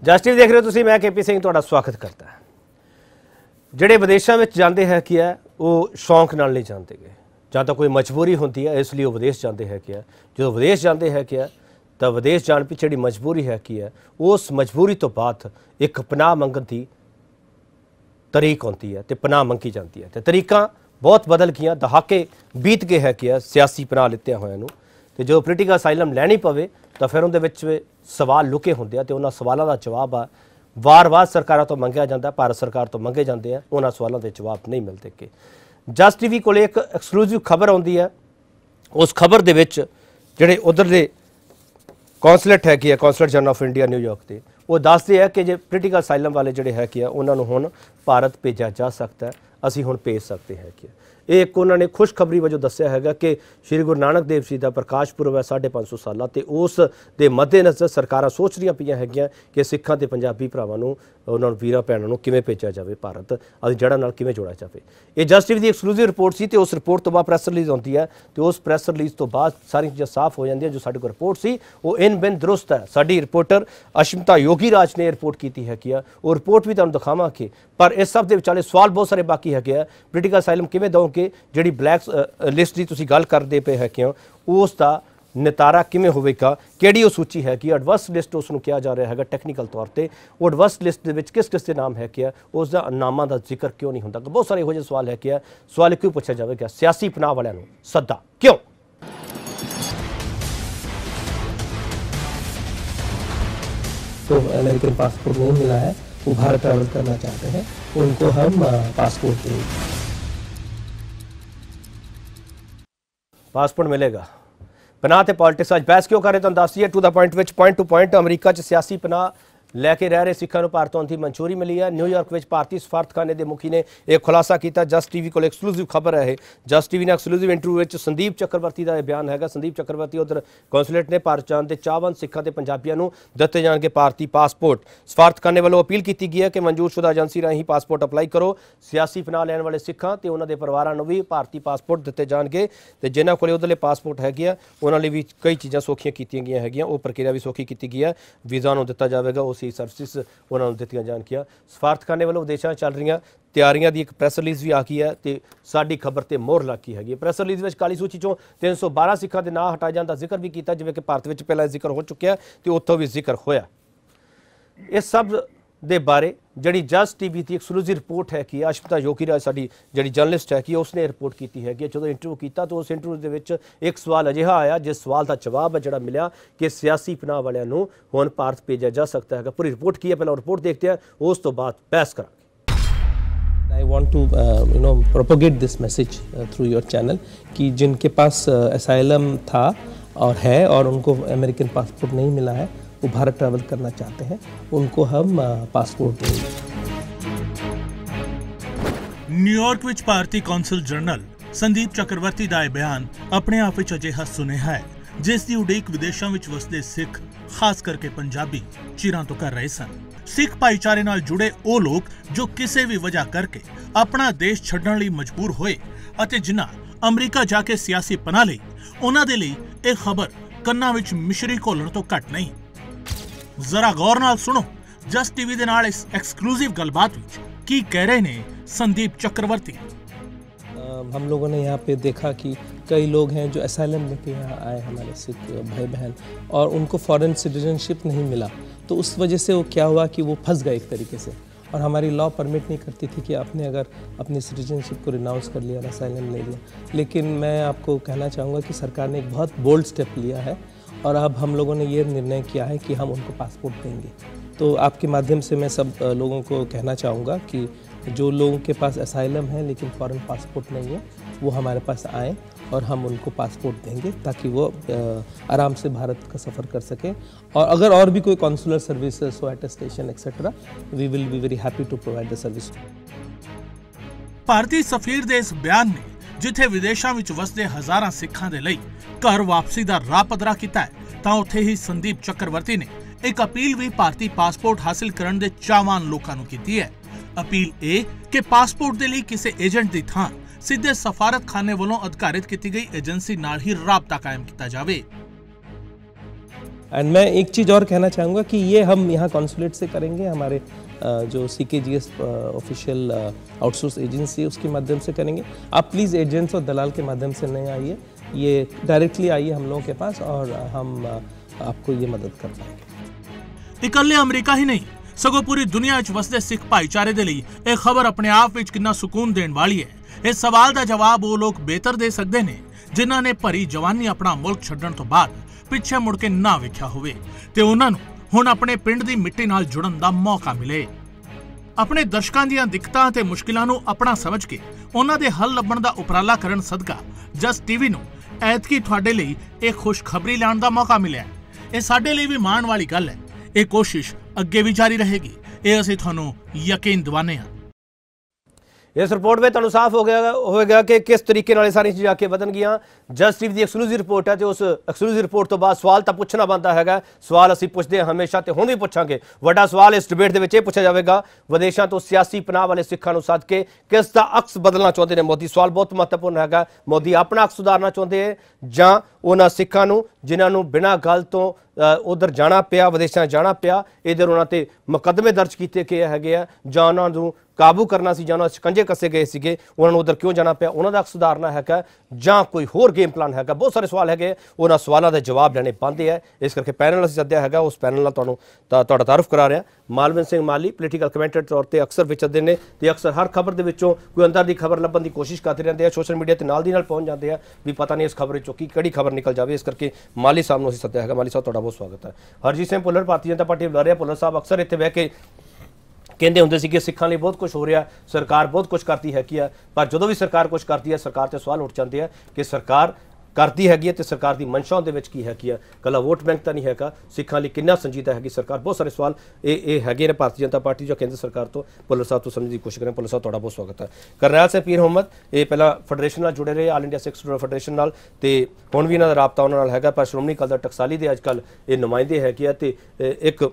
जस टीवी देख रहे हो तुसीं, मैं केपी सिंह तुहाडा स्वागत करता है। जिहड़े विदेशों में जाते है कि है वो शौक नाल नहीं जाते गए, जां तां कोई मजबूरी होती है इसलिए वो विदेश जाते है कि है। जो विदेश जाते है कि है तो विदेश जाने पिछे जिहड़ी मजबूरी है कि है उस मजबूरी तो बाद एक पनाह मंगण की तरीक आती है तो पनाह मंगी जाती है। तो तरीका बहुत बदल गई, दहाके बीत गए है कि है सियासी पनाह लित्तियां होइआं नूं। तो जो पोलिटिकल असाइलम लैनी पवे तो फिर उहदे विच सवाल लुके होंदे आ ते उन्हां सवालों का जवाब आ वार-वार सरकारों तो मंगिया जाता, भारत सरकार तो मंगे जाते हैं, उन्होंने सवालों के जवाब नहीं मिलते। कि जस टीवी को एक एक्सक्लूसिव खबर आती है, उस खबर के जोड़े उधर के कौंसलेट है कि है consulate general of India New York के, वो दसते हैं कि जो पोलिटिकल असाइलम वाले जोड़े है कि उन्होंने हुण भारत भेजा जा सकता है, असी हुण भेज सकते हैं। कि एक उन्होंने खुशखबरी वजों दस्या है कि श्री गुरु नानक देव जी का प्रकाश पुरब है 550 साल, तो उस दे मद्देनज़र सरकारां सोच रही पईआं हैगियां कि सिखां ते पंजाबी भरावां नूं उन्होंने वीरां भैणां नूं किवें भेजा जाए, भारत अपनी जड़ां नाल किवें जोड़िया जाए। ये जस टीवी की एक्सक्लूसिव रिपोर्ट सी, तो उस रिपोर्ट तो बाद प्रैस रिलीज़ आती है, तो उस प्रैस रिलीज़ तो बाद सारी चीज़ां साफ हो जांदियां। जो साडे कोल रिपोर्ट सी वो इन बिन दुरुस्त है। साडी रिपोर्टर अश्मिता योगीराज ने रिपोर्ट की है कि वो रिपोर्ट भी तुहानूं दिखावांगे, पर इस सब के विचाले सवाल बहुत सारे बाकी है कि पोलिटिकल असाइलम किवें दोगे, जिहड़ी ब्लैक लिस्ट की तुसीं गल करदे पे है कि उसका नितारा किवें होवेगा, किहड़ी वो सूची है कि एडवर्स लिस्ट उसनूं कहा जा रहा है टैक्नीकल तौर पर, वो एडवर्स लिस्ट के किस किस के नाम है कि उसका नामां का जिक्र क्यों नहीं होंदा। बहुत सारे इहो जिहे सवाल है कि सवाल क्यों पूछा जाएगा, सियासी पनाह वालियां नूं सद्दा क्यों। तो अमेरिकन पासपोर्ट नहीं मिला है, वो भारत ट्रैवल करना चाहते हैं, उनको हम पासपोर्ट देंगे। पासपोर्ट मिलेगा। पनाह ते पॉलिटिक्स अज बहस क्यों कर रहे, तुहानूं दस दईए टू द पॉइंट विच पॉइंट टू पॉइंट अमरीका च सियासी पनाह लैके रह रहे सिखां नूं भारत आउण दी मंजूरी मिली है। न्यूयॉर्क में भारतीय सफारतखाने के मुखी ने एक खुलासा किया। जस टीवी को एक्सक्लूसिव खबर है, जस टीवी ने एक्सक्लूसिव इंटरव्यू में संदीप चक्रवर्ती का बयान है। संदीप चक्रवर्ती उधर कौंसलेट ने भारत जाने के चाहवंद सिखां ते पंजाबियों नूं दिते जाणगे भारतीय पासपोर्ट। सफारतखाने वालों अपील की गई है कि मंजूरशुदा एजेंसी राही पासपोर्ट अपलाई करो। सियासी पनाह लैण वाले सिखां ते उन्हां दे परिवारां नूं भी भारतीय पासपोर्ट दिते जाणगे, ते जिन्हां कोले उधरले पासपोर्ट हैगे आ उन्हां लई भी कई चीज़ां सौखियां कीतियां गईयां हैगियां, वो प्रक्रिया भी सौखी की गई है। वीज़ा नूं दिता जाएगा, वो सी सर्विस उन्होंने दित्तियां जाणगियां। सफारतखाने वालों विदेशों चल रही तैयारियां की एक प्रैस रिलीज़ भी आ गई है, तो साडी खबर से मोहर लग गई हैगी। प्रैस रिलीज़ में काली सूची चों 312 सिखां के नाम हटाए जाने का जिक्र भी किया, जिवें कि भारत में पहला जिक्र हो चुका, तो उत्थों भी जिक्र होया। इस सब दे बारे जिहड़ी जस टीवी की एक्सक्लूसिव रिपोर्ट है कि अश्मिता योगीराज साडी जिहड़ी जर्नलिस्ट है कि उसने रिपोर्ट की है कि जो इंटरव्यू किया, तो उस इंटरव्यू के विच एक सवाल अजिहा आया जिस सवाल का जवाब है जिहड़ा मिलिया कि सियासी पनाह वालियां नूं हुण भारत भेजा जा सकता है। पूरी रिपोर्ट की है, पहले रिपोर्ट देखते हैं, उस तो बाद बहस करांगे। I want to propagate this message through your channel कि जिनके पास असाइलम था और है और उनको अमेरिकन पासपोर्ट नहीं मिला है, वो भारत ट्रैवल करना चाहते हैं, उनको हम पासपोर्ट देंगे। न्यूयॉर्क विच भारतीय कौंसल जनरल संदीप चक्रवर्ती का बयान अपने आप विच अजिहा सुनेहा है जिस दी उड़ीक विदेशों विच वसदे सिख खास करके पंजाबी चिरां तो कर रहे सन। सिख भाईचारे नाल जुड़े वो लोग जो किसी भी वजह करके अपना देश छड्डण लई मजबूर होए अते जिन्हां अमरीका जाके सियासी पनाह लई, उन्हां दे लई इह खबर कन्नां विच मिश्री घोलण तो घट नहीं। जरा गौर नाल सुनो जस टीवी दे नाल इस एक्सक्लूसिव गलबात विच की कह रहे ने संदीप चक्रवर्ती। हम लोगों ने यहाँ पे देखा कि कई लोग हैं जो असाइलम लेके यहाँ आए, हमारे सिख भाई बहन, और उनको फॉरेन सिटीजनशिप नहीं मिला, तो उस वजह से वो क्या हुआ कि वो फंस गए एक तरीके से। और हमारी लॉ परमिट नहीं करती थी कि आपने अगर अपनी सिटीजनशिप को रिनाउंस कर लिया और असाइलम ले लिया। लेकिन मैं आपको कहना चाहूँगा कि सरकार ने एक बहुत बोल्ड स्टेप लिया है और अब हम लोगों ने ये निर्णय किया है कि हम उनको पासपोर्ट देंगे। तो आपके माध्यम से मैं सब लोगों को कहना चाहूँगा कि जो लोगों के पास असाइलम है लेकिन फॉरेन पासपोर्ट नहीं है, वो हमारे पास आएँ और हम उनको पासपोर्ट देंगे ताकि वो आराम से भारत का सफ़र कर सकें। और अगर और भी कोई कॉन्सुलर सर्विसेज हो, attestation etcetera, we will be very happy to provide the service. भारतीय सफीर दे इस बयान ने जिथे विदेशों विच वसदे हज़ारां सिखां दे लई घर वापसी का राह पद्धरा कीता है, तां उत्थे ही संदीप चक्रवर्ती ने एक अपील भी भारतीय पासपोर्ट हासिल करन दे चाहवान लोकां नूं कीती है। अपील ए कि पासपोर्ट दे लई किसी एजेंट दी थां सीधे सफारतखाने वालों अधिकारित की गई एजेंसी नाल ही राबता कायम किया जाए। एंड मैं एक चीज़ और कहना चाहूँगा कि ये हम यहाँ कॉन्सुलेट से करेंगे, हमारे जो CKGS ऑफिशियल आउटसोर्स एजेंसी है उसके माध्यम से करेंगे। आप प्लीज़ एजेंट्स और दलाल के माध्यम से नहीं आइए, ये डायरेक्टली आइए हम लोगों के पास और हम आपको ये मदद कर पाएंगे। इकल्ले अमरीका ही नहीं सगों पूरी दुनिया च वसदे सिख भाईचारे दे लई ਇਹ खबर अपने आप विच कितना सुकून देण वाली है। इस सवाल का जवाब वो लोग बेहतर दे सकते हैं जिन्हां ने भरी जवानी अपना मुल्क छड्डण तो बाद पिछे मुड़ के ना वेख्या होवे ते उन्हां नूं हुण अपने पिंड दी मिट्टी नाल जुड़न दा मौका मिले। अपने दर्शकां दीआं दिक्कतां ते मुश्किलां नूं अपना समझ के उन्हां दे हल लभण दा उपराला करन सदका जस टीवी नूं ऐतकी तुहाडे लई एक खुशखबरी लैण दा मौका मिलिआ। ਇਹ ਸਾਡੇ ਲਈ ਵੀ ਮਾਣ ਵਾਲੀ ਗੱਲ ਹੈ। ਇਹ ਕੋਸ਼ਿਸ਼ ਅੱਗੇ ਵੀ ਜਾਰੀ ਰਹੇਗੀ, ਇਹ ਅਸੀਂ ਤੁਹਾਨੂੰ ਯਕੀਨ ਦਿਵਾਨੇ ਹਾਂ। इस रिपोर्ट में तुहानूं साफ होगा कि किस तरीके नाल सारी चीज़ां अगे वधणगियां। जस टीवी की एक्सक्लूसिव रिपोर्ट है तो उस एक्सक्लूसिव रिपोर्ट तो बाद सवाल तो पूछना बनता है। सवाल असीं पुछदे हमेशा तो हुण भी पुछांगे। वड्डा सवाल इस डिबेट दे विच पुछा जाएगा, विदेशों तो सियासी पनाह वाले सिखां नूं सद के किस दा अक्स बदलना चाहते हैं मोदी। सवाल बहुत महत्वपूर्ण है, मोदी अपना अक्स सुधारना चाहते हैं जां उन्हां सिखां नूं जिन्हां नूं बिना गल तो उधर जाना पिया, विदेशों जाना पिया, इधर उन्हां ते मुकदमे दर्ज किए गए है जां उन्हां नूं काबू करना सी जां शिकंजे कसे गए थे उन्होंने उधर क्यों जाना पिया, उन्होंने अक्स सुधारना है जां कोई होर गेम प्लान है। बहुत सारे सवाल है, उन्होंने सवालों के जवाब लेने बनते हैं। इस करके पैनल असीं सद्या है, उस पैनल नाल तुहाडा तारुफ करा रहा। मालविन सिंह माली पोलीटिकल कमेंटेटर तौर पर अक्सर विचरते हैं तो अक्सर हर खबर के विचों कोई अंदर की खबर लभण की कोशिश करते रहते हैं। सोशल मीडिया ते नाल दी नाल पहुँच जाते हैं भी पता नहीं इस खबर चों किहड़ी खबर निकल जाए। इस करके माली साहब नूं असीं सद्या है। माली साहब तुहाडा बहुत स्वागत है। हरजीत सिंह भुल्लर भारतीय जनता पार्टी बुला रहे। भुल्लर साहब अक्सर इत्थे बह के कहते होंगे सी कि सिखां लई बहुत कुछ हो रहा, सरकार बहुत कुछ करती है पर जो भी सरकार कुछ करती है सरकार ते सवाल उठ जाते हैं कि सरकार करती हैगी तो सरकार की मंशा उहदे विच की है कला वोट बैंक तो नहीं है, सिखां लई कितना संजीदा है सरकार। बहुत सारे सवाल ये है भारतीय जनता पार्टी जो केंद्र सरकार तो भुल्लर साहब तो समझने की कोशिश करें। भुल्लर साहब तुहाडा बहुत स्वागत है। करनैल सिंह पीर मोहम्मद ये पहला फैडरेशन नाल जुड़े रहे, all India Sikh student federation नाल ते हुण भी इन्हां दा राबता उन्हां नाल हैगा पर श्रोमणी अकाली दल टकसाली दे अजकल ये नुमाइंदे है ते एक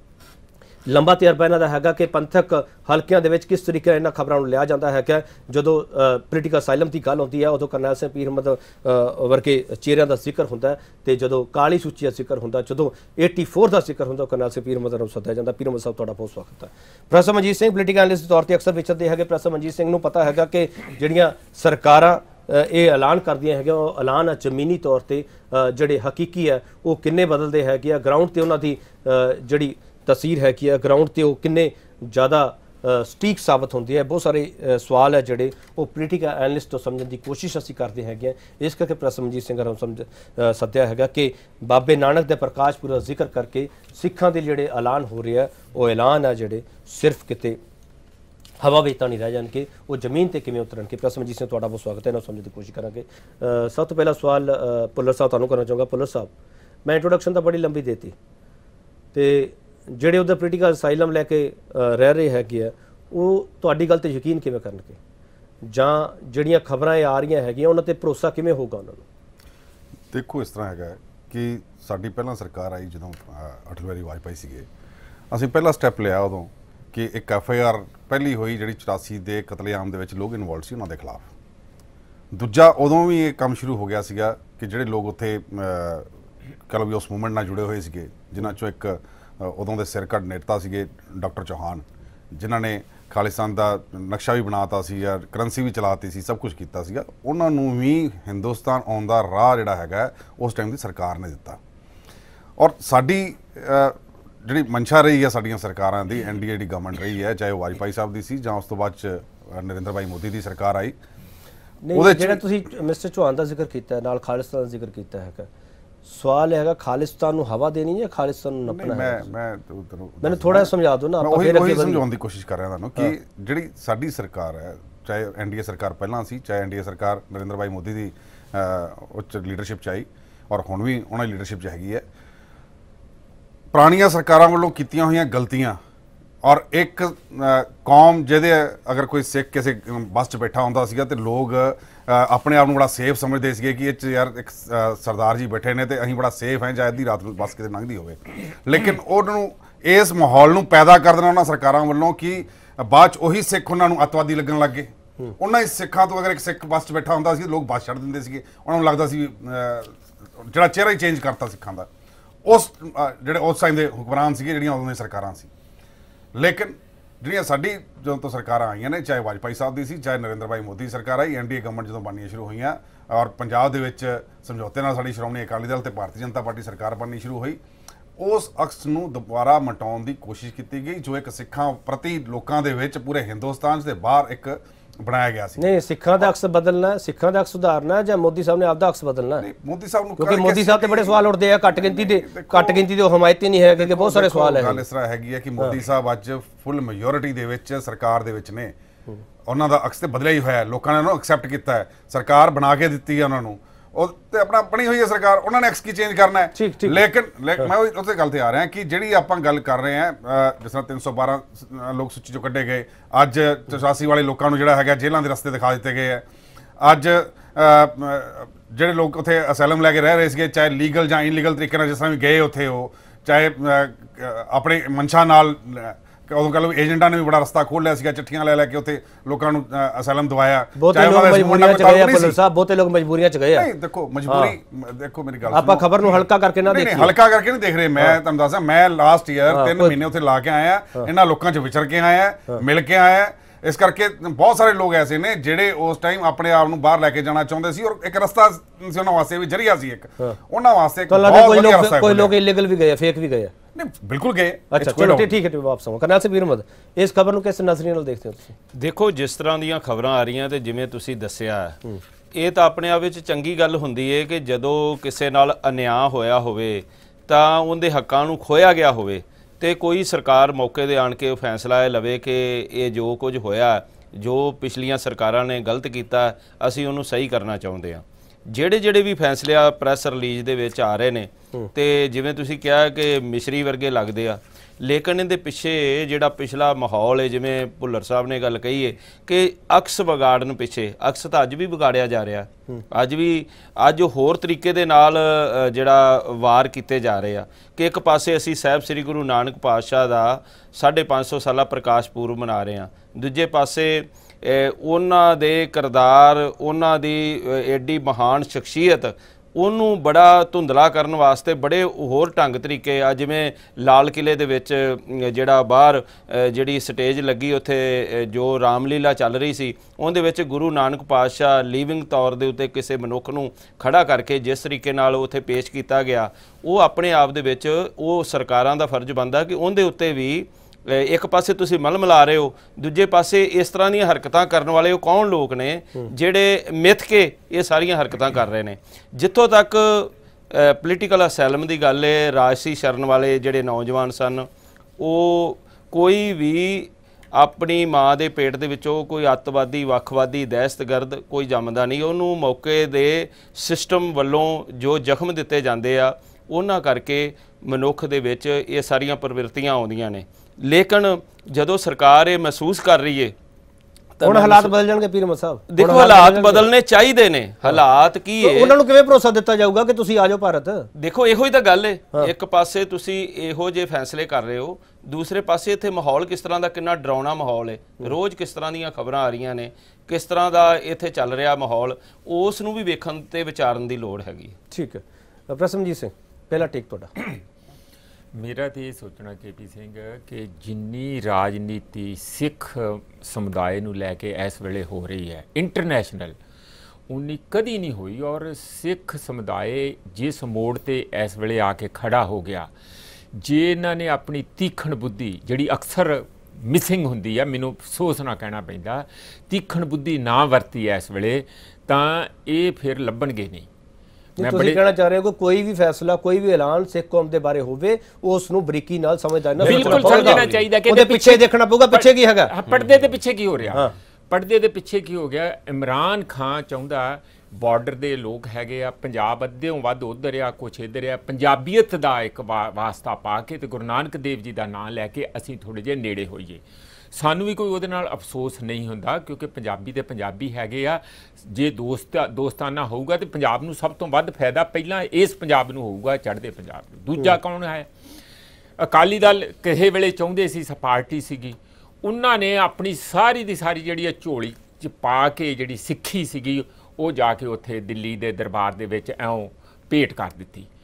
लंबा तजर्बा इन्हां दा हैगा कि पंथक हल्कियां दे विच किस तरीके इन्हां खबरां नूं लिया जाता है जदों पोलीटिकल असाइलम की गल होंदी है उदों करनैल सिंह पीर मोहम्मद वर्गे चेहरिਆਂ ਦਾ ਜ਼ਿਕਰ ਹੁੰਦਾ ਤੇ ਜਦੋਂ ਕਾਲੀ ਸੂਚੀ ਦਾ ਜ਼ਿਕਰ ਹੁੰਦਾ, ਜਦੋਂ 84 ਦਾ ਜ਼ਿਕਰ ਹੁੰਦਾ ਕਰਨੈਲ ਸਿੰਘ ਪੀਰ मोहम्मद ਨੂੰ ਸੱਦਿਆ ਜਾਂਦਾ। ਪੀਰ मोहम्मद ਸਾਹਿਬ ਤੁਹਾਡਾ ਬਹੁਤ ਸਵਾਗਤ ਹੈ। Professor Manjit Singh political analyst ਦੇ ਤੌਰ ਤੇ ਅਕਸਰ ਵਿਚਰਦੇ ਹੈਗੇ। ਪ੍ਰੋਫੈਸਰ ਮਨਜੀਤ ਸਿੰਘ ਨੂੰ ਪਤਾ ਹੈਗਾ ਕਿ ਜਿਹੜੀਆਂ ਸਰਕਾਰਾਂ ਇਹ ਐਲਾਨ ਕਰਦੀਆਂ ਹੈਗੀਆਂ ਉਹ ਐਲਾਨ ਜ਼ਮੀਨੀ ਤੌਰ ਤੇ ਜਿਹੜੇ ਹਕੀਕੀ ਹੈ ਉਹ ਕਿੰਨੇ ਬਦਲਦੇ ਹੈਗੇ ਆ, ਗਰਾਊਂਡ ਤੇ ਉਹਨਾਂ ਦੀ ਜਿਹੜੀ तस्वीर है कि ग्राउंड से किन्ने ज़्यादा सटीक साबित होंदी है। बहुत सारे सवाल है जोड़े वो पोलीटिकल एनलिस्ट तो समझने की कोशिश असी करते हैं। इस करके प्रोफैसर मनजीत सिंह हम समझ सद्या है कि बाबे नानक के प्रकाश पूरा जिक्र करके सिखां के जोड़े ऐलान हो रहे हैं वो ऐलान है जोड़े सिर्फ किते हवा विच तां नहीं रह जाण के वो जमीन ते किवें उतरन के। प्रोफैसर मनजीत सिंह तुहाडा बहुत स्वागत है, इन्हां समझने की कोशिश करांगे। सब तो पहला सवाल भुल्लर साहब तुहानूं करना चाहूँगा। भुल्लर साहब मैं इंट्रोडक्शन तो बड़ी लंबी देती तो ਜਿਹੜੇ उधर पोलीटिकल असाइलम लैके रह रहे है वो तुहाडी गल ते यकीन किवें करनगे जां ਜਿਹੜੀਆਂ खबरां आ रही है उन्हां ते भरोसा किवें होगा उन्हां नूं? देखो इस तरह है कि साडी पहलां सरकार आई जदों अटल बिहारी वाजपेयी सीगे, असीं पहला स्टैप लिया उदों कि एक FIR पहली हुई जिहड़ी 84 ਦੇ कतलेआम ਦੇ ਵਿੱਚ ਲੋਕ ਇਨਵੋਲਵ ਸੀ ਉਹਨਾਂ ਦੇ ਖਿਲਾਫ। ਦੂਜਾ ਉਦੋਂ ਵੀ ਇਹ ਕੰਮ ਸ਼ੁਰੂ ਹੋ ਗਿਆ ਸੀਗਾ ਕਿ ਜਿਹੜੇ ਲੋਕ ਉੱਥੇ ਕਹ ਲਓ ਵੀ ਉਸ ਮੂਵਮੈਂਟ ਨਾਲ ਜੁੜੇ ਹੋਏ ਸੀਗੇ ਜਿਨ੍ਹਾਂ ਚੋਂ ਇੱਕ उदों के सिर कट नेता सीगे डॉक्टर चौहान जिन्होंने खालिस्तान का नक्शा भी बनाता सी या करंसी भी चलाती सी, सब कुछ किया सीगा। उन्होंने भी हिंदुस्तान आउण दा राह जिहड़ा हैगा उस टाइम की सरकार ने दिता। और साडी जिहड़ी मंशा रही है साडियां सरकारां दी NDA दी गवर्नमेंट रही है, चाहे वाजपेयी साहब दी सी जां उस तो बाद नरेंद्र भाई मोदी दी सरकार आई। नहीं जिहड़ा तुसीं मिस्टर चौहान का जिक्र किया नाल खालिस्तान का जिक्र किया है, सवाल है खालिस्तान नूं हवा देनी है खालिस्तान नूं नपना है? मैंने थोड़ा समझा दो ना, आप फिर अगे समझाउण दी कोशिश कर रहा कि जिहड़ी साडी सरकार है, चाहे NDA सरकार पहलां सी चाहे NDA सरकार नरेंद्र भाई मोदी दी उच्च लीडरशिप च आई और हुण भी उन्हां दी लीडरशिप च हैगी है, पुराणियां सरकारां वल्लों कीतियां होईयां गलतियां और एक कौम जिहदे अगर कोई सिख किसी बस च बैठा होंदा सीगा ते लोग अपने आप को बड़ा सेफ समझते थे कि यार एक सरदार जी बैठे ने तो अं बड़ा सेफ हैं चाहे अद्धी रात बस कितने लंघती हो। लेकिन उन्होंने इस माहौल में पैदा कर देना उन्होंने सरकारों वालों कि बाद उही सिख उन्होंने अतवादी लगन लग गए। उन्होंने सिखा तो अगर एक सिख बस च बैठा होंदा सी लोग बस छड्ड दिंदे सी, उन्होंने लगता सी जिहड़ा चेहरा ही चेंज करता सिखां दा। उस ਜਿਹੜੇ ਉਸ ਟਾਈਮ ਦੇ ਹੁਕਮਰਾਨ ਸੀਗੇ, ਜਿਹੜੀਆਂ ਉਦੋਂ ਦੀਆਂ ਸਰਕਾਰਾਂ ਸੀ। ਲੇਕਿਨ ਜਿਹੜੀਆਂ ਸਾਡੀ ਜਦੋਂ ਤੋਂ ਸਰਕਾਰਾਂ ਆਈਆਂ ਨੇ, ਚਾਹੇ ਵਾਜਪਾਈ ਸਾਹਿਬ ਦੀ ਸੀ, ਚਾਹੇ ਨਰਿੰਦਰ ਭਾਈ ਮੋਦੀ ਸਰਕਾਰ ਆਈ, NDA ਗਵਰਨਮੈਂਟ ਜਦੋਂ ਬਣਨੀਆਂ ਸ਼ੁਰੂ ਹੋਈਆਂ ਔਰ ਪੰਜਾਬ ਦੇ ਵਿੱਚ ਸਮਝੌਤੇ ਨਾਲ ਸਾਡੀ ਸ਼੍ਰੋਮਣੀ ਅਕਾਲੀ ਦਲ ਤੇ ਭਾਰਤੀ ਜਨਤਾ ਪਾਰਟੀ ਸਰਕਾਰ ਬਣਨੀ ਸ਼ੁਰੂ ਹੋਈ, ਉਸ ਅਕਸ ਨੂੰ ਦੁਬਾਰਾ ਮਟਾਉਣ ਦੀ ਕੋਸ਼ਿਸ਼ ਕੀਤੀ ਗਈ, ਜੋ ਇੱਕ ਸਿੱਖਾਂ ਪ੍ਰਤੀ ਲੋਕਾਂ ਦੇ ਵਿੱਚ ਪੂਰੇ ਹਿੰਦੁਸਤਾਨ ਦੇ ਬਾਹਰ ਇੱਕ ਬਣਾਇਆ ਗਿਆ ਸੀ। ਨਹੀਂ, ਸਿੱਖਾਂ ਦਾ ਅਕਸ ਬਦਲਣਾ, ਸਿੱਖਾਂ ਦਾ ਅਕਸ ਸੁਧਾਰਨਾ, ਜਾਂ ਮੋਦੀ ਸਾਹਿਬ ਨੇ ਆਪਦਾ ਅਕਸ ਬਦਲਣਾ? ਮੋਦੀ ਸਾਹਿਬ ਨੂੰ, ਕਿਉਂਕਿ ਮੋਦੀ ਸਾਹਿਬ ਤੇ ਬੜੇ ਸਵਾਲ ਉੱਠਦੇ ਆ, ਘੱਟ ਗਿਣਤੀ ਦੇ ਉਹ ਹਮਾਇਤੀ ਨਹੀਂ ਹੈ, ਕਿ ਬਹੁਤ ਸਾਰੇ ਸਵਾਲ ਹੈ। ਗੱਲ ਇਸ ਤਰ੍ਹਾਂ ਹੈਗੀ ਹੈ ਕਿ ਮੋਦੀ ਸਾਹਿਬ ਅੱਜ ਫੁੱਲ ਮੈਜੋਰਿਟੀ ਦੇ ਵਿੱਚ ਸਰਕਾਰ ਦੇ ਵਿੱਚ ਨੇ, ਉਹਨਾਂ ਦਾ ਅਕਸ ਤੇ ਬਦਲਿਆ ਹੀ ਹੋਇਆ, ਲੋਕਾਂ ਨੇ ਉਹਨੂੰ ਐਕਸੈਪਟ ਕੀਤਾ ਹੈ, ਸਰਕਾਰ ਬਣਾ ਕੇ ਦਿੱਤੀ ਹੈ ਉਹਨਾਂ ਨੂੰ, ਉਹ ਤੇ ਆਪਣਾ ਬਣੀ ਹੋਈ ਹੈ ਸਰਕਾਰ, ਉਹਨਾਂ ਨੇ ਐਕਸ ਕੀ ਚੇਂਜ ਕਰਨਾ ਹੈ। ਲੇਕਿਨ ਮੈਂ ਉਸੇ ਗੱਲ ਤੇ ਆ ਰਿਹਾ ਕਿ ਜਿਹੜੀ ਆਪਾਂ ਗੱਲ ਕਰ ਰਹੇ ਹਾਂ, ਜਿਸ ਤਰ੍ਹਾਂ 312 ਲੋਕ ਸੂਚੀ ਚੋਂ ਕੱਢੇ ਗਏ, ਅੱਜ 84 ਵਾਲੇ ਲੋਕਾਂ ਨੂੰ ਜਿਹੜਾ ਹੈਗਾ ਜੇਲ੍ਹਾਂ ਦੇ ਰਸਤੇ ਦਿਖਾ ਦਿੱਤੇ ਗਏ ਹੈ। ਅੱਜ ਜਿਹੜੇ ਲੋਕ ਉੱਥੇ ਅਸਾਈਲਮ ਲੈ ਕੇ ਰਹਿ ਰਹੇ ਸੀਗੇ, ਚਾਹੇ ਲੀਗਲ ਜਾਂ ਇਨਲੀਗਲ ਤਰੀਕੇ ਨਾਲ ਜਿਸ ਤਰ੍ਹਾਂ ਵੀ ਗਏ ਉੱਥੇ, ਉਹ ਚਾਹੇ ਆਪਣੇ ਮਨਸ਼ਾ ਨਾਲ, ਉਦੋਂ ਕਹ ਲਓ ਏਜੰਟਾਂ ਨੇ ਵੀ ਬੜਾ ਰਸਤਾ ਖੋਲ੍ਹ ਲਿਆ ਸੀਗਾ, ਚਿੱਠੀਆਂ ਲੈ ਕੇ ਉੱਥੇ ਲੋਕਾਂ ਨੂੰ ਅਸਾਈਲਮ ਦਵਾਇਆ। ਬਹੁਤੇ ਲੋਕ ਮਜਬੂਰੀਆਂ ਚ ਗਏ ਆ, ਭੁੱਲਰ ਸਾਹਿਬ, ਬਹੁਤੇ ਲੋਕ ਮਜਬੂਰੀਆਂ ਚ ਗਏ ਆ। ਨਹੀਂ ਦੇਖੋ, ਮਜਬੂਰੀ ਦੇਖੋ, ਮੇਰੀ ਗੱਲ ਆਪਾਂ ਖਬਰ ਨੂੰ ਹਲਕਾ ਕਰਕੇ ਨਾ ਦੇਖੀਏ। ਹਲਕਾ ਕਰਕੇ ਨਹੀਂ ਦੇਖ ਰਹੇ, ਮੈਂ ਤੁਹਾਨੂੰ ਦੱਸਾਂ, ਮੈਂ ਲਾਸਟ ਈਅਰ 3 ਮਹੀਨੇ ਉੱਥੇ ਲਾ ਕੇ ਆਇਆ, ਇਹਨਾਂ ਲੋਕਾਂ 'ਚ ਵਿਚਰ ਕੇ ਆਇਆ, ਮਿਲ ਕੇ ਆਇਆ। ਇਸ ਕਰਕੇ ਬਹੁਤ ਸਾਰੇ ਲੋਕ ਐਸੇ ਨੇ ਜਿਹੜੇ ਉਸ ਟਾਈਮ ਆਪਣੇ ਆਪ ਨੂੰ ਬਾਹਰ ਲੈ ਕੇ ਜਾਣਾ ਚਾਹੁੰਦੇ ਸੀ, ਔਰ ਇੱਕ ਰਸਤਾ ਸੀ ਉਹਨਾਂ ਵਾਸਤੇ, ਵੀ ਜਰੀਆ ਸੀ ਇੱਕ ਉਹਨਾਂ ਵਾਸਤੇ। ਕੋਈ ਲੋਕ ਇਲੀਗਲ ਵੀ ਗਏ, ਫੇਕ ਵੀ ਗਏ? नहीं बिल्कुल गए। अच्छा चलो ठीक है, वापस आऊँ। करनाल से वीर मद, इस खबर ਨੂੰ किस नज़रिए ਨਾਲ ਦੇਖਦੇ ਹੋ ਤੁਸੀਂ? ਦੇਖੋ, ਜਿਸ ਤਰ੍ਹਾਂ ਦੀਆਂ ਖਬਰਾਂ ਆ ਰਹੀਆਂ ਤੇ ਜਿਵੇਂ ਤੁਸੀਂ ਦੱਸਿਆ, ਇਹ ਤਾਂ ਆਪਣੇ ਆਪ ਵਿੱਚ ਚੰਗੀ ਗੱਲ ਹੁੰਦੀ ਹੈ ਕਿ ਜਦੋਂ ਕਿਸੇ ਨਾਲ ਅਨਿਆਂ ਹੋਇਆ ਹੋਵੇ ਤਾਂ ਉਹਦੇ ਹੱਕਾਂ ਨੂੰ ਖੋਇਆ ਗਿਆ ਹੋਵੇ ਤੇ ਕੋਈ ਸਰਕਾਰ ਮੌਕੇ ਦੇ ਆਣ ਕੇ ਫੈਸਲਾ ਇਹ ਲਵੇ ਕਿ ਇਹ ਜੋ ਕੁਝ ਹੋਇਆ, ਜੋ ਪਿਛਲੀਆਂ ਸਰਕਾਰਾਂ ਨੇ ਗਲਤ ਕੀਤਾ, ਅਸੀਂ ਉਹਨੂੰ ਸਹੀ ਕਰਨਾ ਚਾਹੁੰਦੇ ਹਾਂ। ਜਿਹੜੇ ਵੀ ਫੈਸਲੇ ਆ ਪ੍ਰੈਸ ਰਿਲੀਜ਼ ਦੇ ਵਿੱਚ ਆ ਰਹੇ ਨੇ ਤੇ ਜਿਵੇਂ ਤੁਸੀਂ ਕਿਹਾ ਕਿ ਮਿਸ਼ਰੀ ਵਰਗੇ ਲੱਗਦੇ ਆ, ਲੇਕਿਨ ਇਹਦੇ ਪਿੱਛੇ ਜਿਹੜਾ ਪਿਛਲਾ ਮਾਹੌਲ ਹੈ, ਜਿਵੇਂ ਭੁੱਲਰ ਸਾਹਿਬ ਨੇ ਗੱਲ ਕਹੀ ਹੈ ਕਿ ਅਕਸ ਵਿਗਾੜਨ ਪਿੱਛੇ, ਅਕਸ ਤਾਂ ਅੱਜ ਵੀ ਵਿਗਾੜਿਆ ਜਾ ਰਿਹਾ, ਅੱਜ ਹੋਰ ਤਰੀਕੇ ਦੇ ਨਾਲ ਜਿਹੜਾ ਵਾਰ ਕੀਤੇ ਜਾ ਰਹੇ ਆ ਕਿ ਇੱਕ ਪਾਸੇ ਅਸੀਂ ਸਾਹਿਬ ਸ੍ਰੀ ਗੁਰੂ ਨਾਨਕ ਪਾਤਸ਼ਾਹ ਦਾ 550 ਸਾਲਾ ਪ੍ਰਕਾਸ਼ ਪੁਰਬ ਮਨਾ ਰਹੇ ਹਾਂ, ਦੂਜੇ ਪਾਸੇ ਉਹਨਾਂ ਦੇ ਕਿਰਦਾਰ, ਉਹਨਾਂ ਦੀ ਐਡੀ ਮਹਾਨ ਸ਼ਖਸੀਅਤ, ਉਹਨੂੰ ਬੜਾ ਧੁੰਦਲਾ ਕਰਨ ਵਾਸਤੇ ਬੜੇ ਹੋਰ ਢੰਗ ਤਰੀਕੇ ਆ, ਜਿਵੇਂ ਲਾਲ ਕਿਲੇ ਦੇ ਵਿੱਚ ਜਿਹੜਾ ਬਾਹਰ ਜਿਹੜੀ ਸਟੇਜ ਲੱਗੀ, ਉੱਥੇ ਜੋ ਰਾਮਲੀਲਾ ਚੱਲ ਰਹੀ ਸੀ, ਉਹਦੇ ਵਿੱਚ ਗੁਰੂ ਨਾਨਕ ਪਾਤਸ਼ਾਹ ਲਿਵਿੰਗ ਤੌਰ ਦੇ ਉੱਤੇ ਕਿਸੇ ਮਨੁੱਖ ਨੂੰ ਖੜਾ ਕਰਕੇ ਜਿਸ ਤਰੀਕੇ ਨਾਲ ਉੱਥੇ ਪੇਸ਼ ਕੀਤਾ ਗਿਆ, ਉਹ ਆਪਣੇ ਆਪ ਦੇ ਵਿੱਚ ਉਹ ਸਰਕਾਰਾਂ ਦਾ ਫਰਜ਼ ਬਣਦਾ ਕਿ ਉਹਦੇ ਉੱਤੇ ਵੀ ਇੱਕ ਪਾਸੇ ਤੁਸੀਂ ਮਲਮਲਾ ਰਹੇ ਹੋ, ਦੂਜੇ ਪਾਸੇ ਇਸ ਤਰ੍ਹਾਂ ਦੀਆਂ ਹਰਕਤਾਂ ਕਰਨ ਵਾਲੇ ਉਹ ਕੌਣ ਲੋਕ ਨੇ ਜਿਹੜੇ ਮਿੱਥ ਕੇ ਇਹ ਸਾਰੀਆਂ ਹਰਕਤਾਂ ਕਰ ਰਹੇ ਨੇ। ਜਿੱਥੋਂ ਤੱਕ ਪੋਲੀਟੀਕਲ ਅਸਾਈਲਮ ਦੀ ਗੱਲ ਹੈ, ਰਾਜਸੀ ਸ਼ਰਨ ਵਾਲੇ ਜਿਹੜੇ ਨੌਜਵਾਨ ਸਨ, ਉਹ ਕੋਈ ਵੀ ਆਪਣੀ ਮਾਂ ਦੇ ਪੇਟ ਦੇ ਵਿੱਚੋਂ ਕੋਈ ਅੱਤਵਾਦੀ, ਵੱਖਵਾਦੀ, ਦਹਿਸ਼ਤਗਰਦ ਕੋਈ ਜੰਮਦਾ ਨਹੀਂ, ਉਹਨੂੰ ਮੌਕੇ ਦੇ ਸਿਸਟਮ ਵੱਲੋਂ ਜੋ ਜ਼ਖਮ ਦਿੱਤੇ ਜਾਂਦੇ ਆ, ਉਹਨਾਂ ਕਰਕੇ ਮਨੁੱਖ ਦੇ ਵਿੱਚ ਇਹ ਸਾਰੀਆਂ ਪ੍ਰਵਿਰਤੀਆਂ ਆਉਂਦੀਆਂ ਨੇ। ਲੇਕਿਨ ਜਦੋਂ ਸਰਕਾਰ ਇਹ ਮਹਿਸੂਸ ਕਰ ਰਹੀ ਹੈ ਹੁਣ ਹਾਲਾਤ ਬਦਲ ਜਾਣਗੇ ਪੀਰ ਮਦ ਸਾਹਿਬ? ਦੇਖੋ, ਹਾਲਾਤ ਬਦਲਨੇ ਚਾਹੀਦੇ ਨੇ। ਹਾਲਾਤ ਕੀ ਹੈ, ਉਹਨਾਂ ਨੂੰ ਕਿਵੇਂ ਭਰੋਸਾ ਦਿੱਤਾ ਜਾਊਗਾ ਕਿ ਤੁਸੀਂ ਆ ਜਾਓ ਭਾਰਤ? ਦੇਖੋ, ਇਹੋ ਹੀ ਤਾਂ ਗੱਲ ਹੈ। ਇੱਕ ਪਾਸੇ ਤੁਸੀਂ ਇਹੋ ਜਿਹੇ ਫੈਸਲੇ ਕਰ ਰਹੇ ਹੋ, ਦੂਸਰੇ ਪਾਸੇ ਇੱਥੇ ਮਾਹੌਲ ਕਿਸ ਤਰ੍ਹਾਂ ਦਾ, ਕਿੰਨਾ ਡਰਾਉਣਾ ਮਾਹੌਲ ਹੈ, ਰੋਜ਼ ਕਿਸ ਤਰ੍ਹਾਂ ਦੀਆਂ ਖਬਰਾਂ ਆ ਰਹੀਆਂ ਨੇ, ਕਿਸ ਤਰ੍ਹਾਂ ਦਾ ਇੱਥੇ ਚੱਲ ਰਿਹਾ ਮਾਹੌਲ, ਉਸ ਨੂੰ ਵੀ ਵੇਖਣ ਤੇ ਵਿਚਾਰਨ ਦੀ ਲੋੜ ਹੈਗੀ। ਠੀਕ ਹੈ, ਪ੍ਰਸਮਜੀਤ ਸਿੰਘ, ਪਹਿਲਾ ਟੇਕ ਤੁਹਾਡਾ। मेरा तो ये सोचना KP ਸਿੰਘ कि जिन्नी राजनीति सिख समुदाय ਨੂੰ ਲੈ ਕੇ ਇਸ ਵੇਲੇ ਹੋ ਰਹੀ ਹੈ इंटरनेशनल, उन्नी कदी नहीं हुई। और सिख समुदाय जिस मोड़ ते इस वेले आके खड़ा हो गया, जे इन्होंने अपनी तीखण बुद्धि जिहड़ी अक्सर मिसिंग हुंदी है, मैनूं अफसोस ना कहना पैंदा, तीखण बुद्धि ना वरती है इस वेले, तां ये फिर लभणगे नहीं। मैं कहना चाह रहे हो कि कोई भी फैसला, कोई भी ऐलान सिख कौम के बारे होवे, उस नूं बरीकी नाल समझदारी नाल बिल्कुल समझना चाहिए कि ਉਹਦੇ ਪਿੱਛੇ ਦੇਖਣਾ ਪਊਗਾ ਪਿੱਛੇ ਕੀ ਹੈਗਾ, ਪਰਦੇ ਦੇ ਪਿੱਛੇ ਕੀ ਹੋ ਰਿਹਾ, ਪਰਦੇ ਦੇ ਪਿੱਛੇ ਕੀ ਹੋ ਗਿਆ। ਇਮਰਾਨ ਖਾਨ ਚਾਹੁੰਦਾ ਬਾਰਡਰ ਦੇ ਲੋਕ ਹੈਗੇ ਆ, ਪੰਜਾਬ ਅੱਧਿਓਂ ਵੱਧ ਉੱਧਰ ਆ, ਕੁਛ ਇੱਧਰ ਆ, ਪੰਜਾਬੀਅਤ ਦਾ ਇੱਕ ਵਾਸਤਾ ਪਾ ਕੇ ਤੇ ਗੁਰੂ ਨਾਨਕ ਦੇਵ ਜੀ ਦਾ ਨਾਂ ਲੈ ਕੇ ਅਸੀਂ ਥੋੜ੍ਹੇ ਜਿਹੇ ਨੇੜੇ ਹੋਈਏ। ਸਾਨੂੰ ਵੀ ਕੋਈ ਉਹਦੇ ਨਾਲ ਅਫਸੋਸ ਨਹੀਂ ਹੁੰਦਾ, ਕਿਉਂਕਿ ਪੰਜਾਬੀ ਤੇ ਪੰਜਾਬੀ ਹੈਗੇ ਆ। ਜੇ ਦੋਸਤਾਨਾ ਹੋਊਗਾ ਤੇ ਪੰਜਾਬ ਨੂੰ ਸਭ ਤੋਂ ਵੱਧ ਫਾਇਦਾ ਪਹਿਲਾਂ ਇਸ ਪੰਜਾਬ ਨੂੰ ਹੋਊਗਾ, ਚੜ੍ਹਦੇ ਪੰਜਾਬ ਨੂੰ। ਦੂਜਾ ਕੌਣ ਹੈ? ਅਕਾਲੀ ਦਲ ਕਿਸੇ ਵੇਲੇ ਚਾਹੁੰਦੇ ਸੀ, ਪਾਰਟੀ ਸੀਗੀ, ਉਹਨਾਂ ਨੇ ਆਪਣੀ ਸਾਰੀ ਦੀ ਸਾਰੀ ਜਿਹੜੀ ਝੋਲੀ 'ਚ ਪਾ ਕੇ ਜਿਹੜੀ ਸਿੱਖੀ ਸੀਗੀ ਉਹ ਜਾ ਕੇ ਉੱਥੇ ਦਿੱਲੀ ਦੇ ਦਰਬਾਰ ਦੇ ਵਿੱਚ ਐਉਂ ਭੇਟ ਕਰ ਦਿੱਤੀ।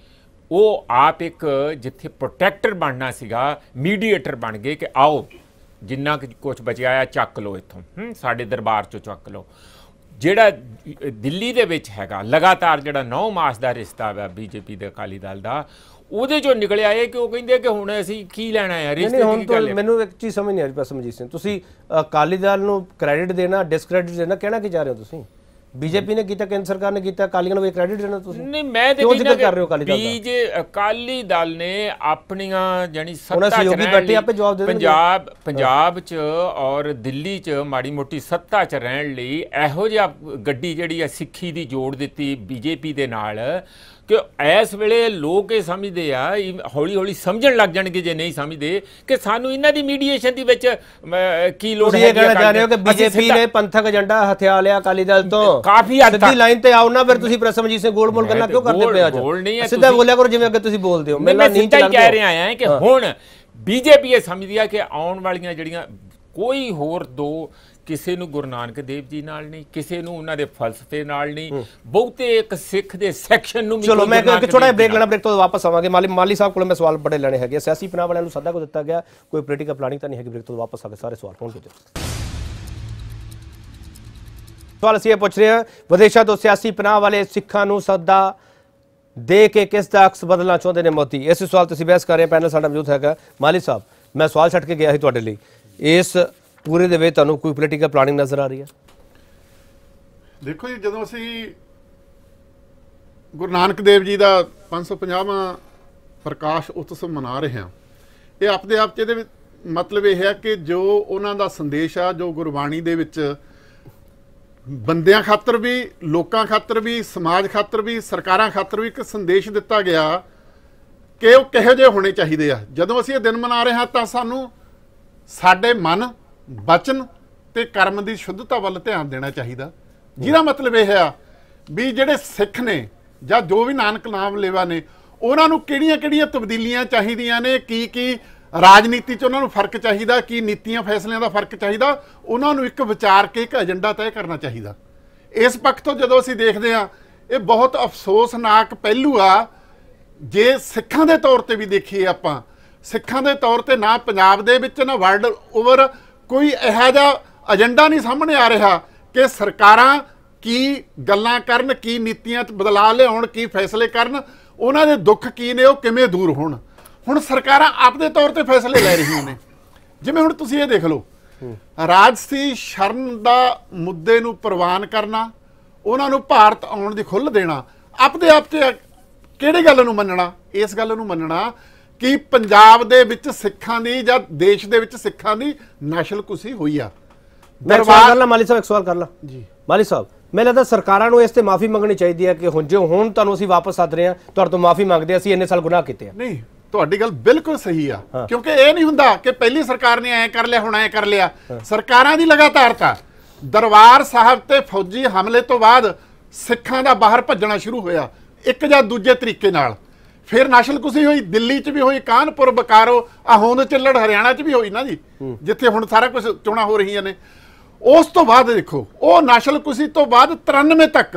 ਉਹ ਆਪ ਇੱਕ ਜਿੱਥੇ ਪ੍ਰੋਟੈਕਟਰ ਬਣਨਾ ਸੀਗਾ ਮੀਡੀਏਟਰ ਬਣ ਗਏ ਕਿ ਆਓ ਜਿੰਨਾ ਕੁਛ ਬਚਿਆ ਆ ਚੱਕ ਲਓ ਇੱਥੋਂ, ਸਾਡੇ ਦਰਬਾਰ 'ਚੋਂ ਚੱਕ ਲਓ। ਜਿਹੜਾ ਦਿੱਲੀ ਦੇ ਵਿੱਚ ਹੈਗਾ ਲਗਾਤਾਰ ਜਿਹੜਾ 9 ਮਾਸ ਦਾ ਰਿਸ਼ਤਾ ਵਾ ਬੀਜੇਪੀ ਦੇ ਅਕਾਲੀ ਦਲ ਦਾ, ਉਹਦੇ ਚੋਂ ਨਿਕਲਿਆ ਇਹ ਕਿ ਉਹ ਕਹਿੰਦੇ ਕਿ ਹੁਣ ਅਸੀਂ ਕੀ ਲੈਣਾ ਹੈ ਰਿਸ਼ਤੇ ਦੀ ਗੱਲ ਹੈ। ਮੈਨੂੰ ਇੱਕ ਚੀਜ਼ ਸਮਝ ਨਹੀਂ ਆ ਰਹੀ ਸਮਝੀ ਸਿੰਘ, ਤੁਸੀਂ ਅਕਾਲੀ ਦਲ ਨੂੰ ਕ੍ਰੈਡਿਟ ਦੇਣਾ ਡਿਸਕ੍ਰੈਡਿਟ ਦੇਣਾ ਕਹਿਣਾ ਕੀ ਚਾਹ ਰਹੇ ਹੋ ਤੁਸੀਂ? ਬੀਜੇਪੀ ਨੇ ਕੀਤਾ, ਕੇਂਦਰ ਸਰਕਾਰ ਨੇ ਕੀਤਾ, ਅਕਾਲੀਆਂ ਨੂੰ ਵੀ ਕ੍ਰੈਡਿਟ ਦੇਣਾ ਤੁਸੀਂ? ਨਹੀਂ ਮੈਂ ਤੇ ਕਹਿੰਦਾ ਕਰ ਰਹੇ ਹੋ ਅਕਾਲੀ ਦਲ ਦਾ? ਅਕਾਲੀ ਦਲ ਨੇ ਆਪਣੀਆਂ ਜਾਨੀ ਸੱਤਾ ਚ ਪੰਜਾਬ 'ਚ ਔਰ ਦਿੱਲੀ 'ਚ ਮਾੜੀ ਮੋਟੀ ਸੱਤਾ 'ਚ ਰਹਿਣ ਲਈ ਇਹੋ ਜਿਹਾ ਗੱਡੀ ਜਿਹੜੀ ਆ ਸਿੱਖੀ ਦੀ ਜੋੜ ਦਿੱਤੀ ਬੀਜੇਪੀ ਦੇ ਨਾਲ ਕਿ ਇਸ ਵੇਲੇ ਲੋਕ ਇਹ ਸਮਝਦੇ ਆ, ਹੌਲੀ ਹੌਲੀ ਸਮਝਣ ਲੱਗ ਜਾਣਗੇ ਜੇ ਨਹੀਂ ਸਮਝਦੇ ਕਿ ਸਾਨੂੰ ਇਹਨਾਂ ਦੀ ਮੀਡੀਏਸ਼ਨ ਦੀ ਵਿੱਚ ਕੀ ਲੋੜ ਹੈ। ਇਹ ਕਹਿਣਾ ਚਾਹ ਰਹੇ ਹੋ ਕਿ ਬੀਜੇਪੀ ਨੇ ਪੰਥਕ ਏਜੰਡਾ ਹਥਿਆ ਲਿਆ ਅਕਾਲੀ ਦਲ ਤੋਂ? ਕਾਫੀ ਹੱਦ ਤੱਕ ਸਿੱਧੀ ਲਾਈਨ ਤੇ ਆਓ ਨਾ, ਫਿਰ ਤੁਸੀਂ ਪ੍ਰਸਮਜੀਤ ਸਿੰਘ ਗੋਲਮੋਲ ਕਰਨਾ ਕਿਉਂ ਕਰਦੇ ਪਏ ਅੱਜ? ਸਿੱਧਾ ਬੋਲਿਆ ਕਰੋ ਜਿਵੇਂ ਅੱਗੇ ਤੁਸੀਂ ਬੋਲਦੇ ਹੋ। ਮੈਂ ਸਿੱਧਾ ਹੀ ਕਹਿ ਰਿਹਾ ਹਾਂ ਕਿ ਹੁਣ ਬੀਜੇਪੀ ਇਹ ਸਮਝਦੀ ਆ ਕਿ ਆਉਣ ਵਾਲੀਆਂ ਜਿਹੜੀਆਂ ਕੋਈ ਹੋਰ ਦੋ, ਕਿਸੇ ਨੂੰ ਗੁਰੂ ਨਾਨਕ ਦੇਵ ਜੀ ਨਾਲ ਨਹੀਂ, ਕਿਸੇ ਨੂੰ ਉਹਨਾਂ ਦੇ ਫਲਸਫੇ ਨਾਲ ਨਹੀਂ, ਬਹੁਤੇ ਇੱਕ ਸਿੱਖ ਦੇ ਸੈਕਸ਼ਨ ਨੂੰ। ਚਲੋ ਮੈਂ ਇੱਕ ਛੋਟਾ ਜਿਹਾ ਬ੍ਰੇਕ ਲੈਣਾ, ਬ੍ਰੇਕ ਤੋਂ ਵਾਪਸ ਆਵਾਂਗੇ। ਮਾਲੀ ਸਾਹਿਬ ਕੋਲ ਮੈਂ ਸਵਾਲ ਬੜੇ ਲੈਣੇ ਹੈਗੇ। ਸਿਆਸੀ ਪਨਾਹ ਵਾਲਿਆਂ ਨੂੰ ਸੱਦਾ ਕੋ ਦਿੱਤਾ ਗਿਆ, ਕੋਈ ਪੋਲੀਟੀਕਲ ਪਲਾਨਿੰਗ ਤਾਂ ਨਹੀਂ ਹੈਗੀ? ਬ੍ਰੇਕ ਤੋਂ ਵਾਪਸ ਆ ਕੇ ਸਾਰੇ ਸਵਾਲ ਹੋਣਗੇ। ਸਵਾਲ ਅਸੀਂ ਇਹ ਪੁੱਛ ਰਹੇ ਹਾਂ, ਵਿਦੇਸ਼ਾਂ ਤੋਂ ਸਿਆਸੀ ਪਨਾਹ ਵਾਲੇ ਸਿੱਖਾਂ ਨੂੰ ਸੱਦਾ ਦੇ ਕੇ ਕਿਸ ਦਾ ਅਕਸ ਬਦਲਣਾ ਚਾਹੁੰਦੇ ਨੇ ਮੋਦੀ? ਇਸੇ ਸਵਾਲ ਤੁਸੀਂ ਬਹਿਸ ਕਰ ਰਹੇ। ਪੈਨਲ ਸਾਡਾ ਮੌਜੂਦ ਹੈਗਾ। ਮਾਲੀ ਸਾਹਿਬ, ਮੈਂ ਸਵਾਲ ਛੱਡ ਕੇ ਗਿਆ ਸੀ ਤੁਹਾਡੇ ਲਈ, ਇਸ ਪੂਰੇ ਦੇ ਵਿੱਚ ਤੁਹਾਨੂੰ ਕੋਈ ਪੋਲੀਟੀਕਲ ਪਲਾਨਿੰਗ ਨਜ਼ਰ ਆ ਰਹੀ ਹੈ? ਦੇਖੋ ਜੀ, ਜਦੋਂ ਅਸੀਂ ਗੁਰੂ ਨਾਨਕ ਦੇਵ ਜੀ ਦਾ 550ਵਾਂ ਪ੍ਰਕਾਸ਼ ਉਤਸਵ ਮਨਾ ਰਹੇ ਹਾਂ, ਇਹ ਆਪਣੇ ਆਪ 'ਚ ਇਹਦੇ ਵਿੱਚ ਮਤਲਬ ਇਹ ਹੈ ਕਿ ਜੋ ਉਹਨਾਂ ਦਾ ਸੰਦੇਸ਼ ਆ, ਜੋ ਗੁਰਬਾਣੀ ਦੇ ਵਿੱਚ ਬੰਦਿਆਂ ਖਾਤਰ ਵੀ, ਲੋਕਾਂ ਖਾਤਰ ਵੀ, ਸਮਾਜ ਖਾਤਰ ਵੀ, ਸਰਕਾਰਾਂ ਖਾਤਰ ਵੀ ਇੱਕ ਸੰਦੇਸ਼ ਦਿੱਤਾ ਗਿਆ ਕਿ ਉਹ ਕਿਹੋ ਜਿਹੇ ਹੋਣੇ ਚਾਹੀਦੇ ਆ। ਜਦੋਂ ਅਸੀਂ ਇਹ ਦਿਨ ਮਨਾ ਰਹੇ ਹਾਂ ਤਾਂ ਸਾਨੂੰ ਸਾਡੇ ਮਨ, ਬਚਨ ਤੇ ਕਰਮ ਦੀ ਸ਼ੁੱਧਤਾ ਵੱਲ ਧਿਆਨ ਦੇਣਾ ਚਾਹੀਦਾ, ਜਿਹਦਾ ਮਤਲਬ ਇਹ ਆ ਵੀ ਜਿਹੜੇ ਸਿੱਖ ਨੇ ਜਾਂ ਜੋ ਵੀ ਨਾਨਕ ਨਾਮ ਲੇਵਾ ਨੇ, ਉਹਨਾਂ ਨੂੰ ਕਿਹੜੀਆਂ ਕਿਹੜੀਆਂ ਤਬਦੀਲੀਆਂ ਚਾਹੀਦੀਆਂ ਨੇ, ਕੀ ਕੀ ਰਾਜਨੀਤੀ 'ਚ ਉਹਨਾਂ ਨੂੰ ਫਰਕ ਚਾਹੀਦਾ, ਕੀ ਨੀਤੀਆਂ ਫੈਸਲਿਆਂ ਦਾ ਫਰਕ ਚਾਹੀਦਾ, ਉਹਨਾਂ ਨੂੰ ਇੱਕ ਵਿਚਾਰ ਕੇ ਇੱਕ ਏਜੰਡਾ ਤੈਅ ਕਰਨਾ ਚਾਹੀਦਾ। ਇਸ ਪੱਖ ਤੋਂ ਜਦੋਂ ਅਸੀਂ ਦੇਖਦੇ ਹਾਂ, ਇਹ ਬਹੁਤ ਅਫਸੋਸਨਾਕ ਪਹਿਲੂ ਆ। ਜੇ ਸਿੱਖਾਂ ਦੇ ਤੌਰ ਤੇ ਵੀ ਦੇਖੀਏ ਆਪਾਂ, ਸਿੱਖਾਂ ਦੇ ਤੌਰ ਤੇ ਨਾ ਪੰਜਾਬ ਦੇ ਵਿੱਚ ਨਾ ਵਰਲਡ ਓਵਰ ਕੋਈ ਇਹੋ ਜਿਹਾ ਏਜੰਡਾ ਨਹੀਂ ਸਾਹਮਣੇ ਆ ਰਿਹਾ ਕਿ ਸਰਕਾਰਾਂ ਕੀ ਗੱਲਾਂ ਕਰਨ, ਕੀ ਨੀਤੀਆਂ 'ਚ ਬਦਲਾਅ ਲਿਆਉਣ, ਕੀ ਫੈਸਲੇ ਕਰਨ, ਉਹਨਾਂ ਦੇ ਦੁੱਖ ਕੀ ਨੇ, ਉਹ ਕਿਵੇਂ ਦੂਰ ਹੋਣ। ਹੁਣ ਸਰਕਾਰਾਂ ਆਪਦੇ ਤੌਰ ਤੇ ਫੈਸਲੇ ਲੈ ਰਹੀਆਂ ਨੇ। ਜਿਵੇਂ ਹੁਣ ਤੁਸੀਂ ਇਹ ਦੇਖ ਲਓ, ਰਾਜਸੀ ਸ਼ਰਨ ਦਾ ਮੁੱਦੇ ਨੂੰ ਪ੍ਰਵਾਨ ਕਰਨਾ, ਉਹਨਾਂ ਨੂੰ ਭਾਰਤ ਆਉਣ ਦੀ ਖੁੱਲ੍ਹ ਦੇਣਾ, ਆਪਦੇ ਆਪ 'ਚ ਕਿਹੜੀ ਗੱਲ ਨੂੰ ਮੰਨਣਾ? ਇਸ ਗੱਲ ਨੂੰ ਮੰਨਣਾ ਕਿ ਪੰਜਾਬ ਦੇ ਵਿੱਚ ਸਿੱਖਾਂ ਦੀ ਜਾਂ ਦੇਸ਼ ਦੇ ਵਿੱਚ ਸਿੱਖਾਂ ਦੀ ਨਸਲਕੁਸ਼ੀ ਹੋਈ ਆ। ਮੈਂ ਸਵਾਲ ਕਰ ਲਾ ਮਾਲੀ ਸਾਹਿਬ, ਇੱਕ ਸਵਾਲ ਕਰ ਲਾ ਜੀ ਮਾਲੀ ਸਾਹਿਬ। ਮੈਨੂੰ ਲੱਗਦਾ ਸਰਕਾਰਾਂ ਨੂੰ ਇਸ ਤੇ ਮਾਫੀ ਮੰਗਣੀ ਚਾਹੀਦੀ ਹੈ ਕਿ ਹੁਣ ਜੇ ਹੁਣ ਤੁਹਾਨੂੰ ਅਸੀਂ ਵਾਪਸ ਸੱਦ ਰਹੇ ਹਾਂ, ਤੁਹਾਡੇ ਤੋਂ ਮਾਫੀ ਮੰਗਦੇ, ਅਸੀਂ ਇੰਨੇ ਸਾਲ ਗੁਨਾਹ ਕੀਤੇ ਆ। ਨਹੀਂ, ਤੁਹਾਡੀ ਗੱਲ ਬਿਲਕੁਲ ਸਹੀ ਆ, ਕਿਉਂਕਿ ਇਹ ਨਹੀਂ ਹੁੰਦਾ ਕਿ ਪਹਿਲੀ ਸਰਕਾਰ ਨੇ ਐ ਕਰ ਲਿਆ ਹੁਣ ਐ ਕਰ ਲਿਆ। ਸਰਕਾਰਾਂ ਦੀ ਲਗਾਤਾਰਤਾ, ਦਰਬਾਰ ਸਾਹਿਬ ਤੇ ਫੌਜੀ ਹਮਲੇ ਤੋਂ ਬਾਅਦ ਸਿੱਖਾਂ ਦਾ ਬਾਹਰ ਭੱਜਣਾ ਸ਼ੁਰੂ ਹੋਇਆ ਇੱਕ ਜਾਂ ਦੂਜੇ ਤਰੀਕੇ ਨਾਲ। ਫਿਰ ਨਸਲਕੁਸ਼ੀ ਹੋਈ, ਦਿੱਲੀ 'ਚ ਵੀ ਹੋਈ, ਕਾਨਪੁਰ, ਬਕਾਰੋ, ਆ ਹੋਂਦ ਚੱਲੜ ਹਰਿਆਣਾ 'ਚ ਵੀ ਹੋਈ ਨਾ ਜੀ, ਜਿੱਥੇ ਹੁਣ ਸਾਰਾ ਕੁਝ ਚੋਣਾਂ ਹੋ ਰਹੀਆਂ ਨੇ। ਉਸ ਤੋਂ ਬਾਅਦ ਦੇਖੋ, ਉਹ ਨਸਲਕੁਸ਼ੀ ਤੋਂ ਬਾਅਦ 93 ਤੱਕ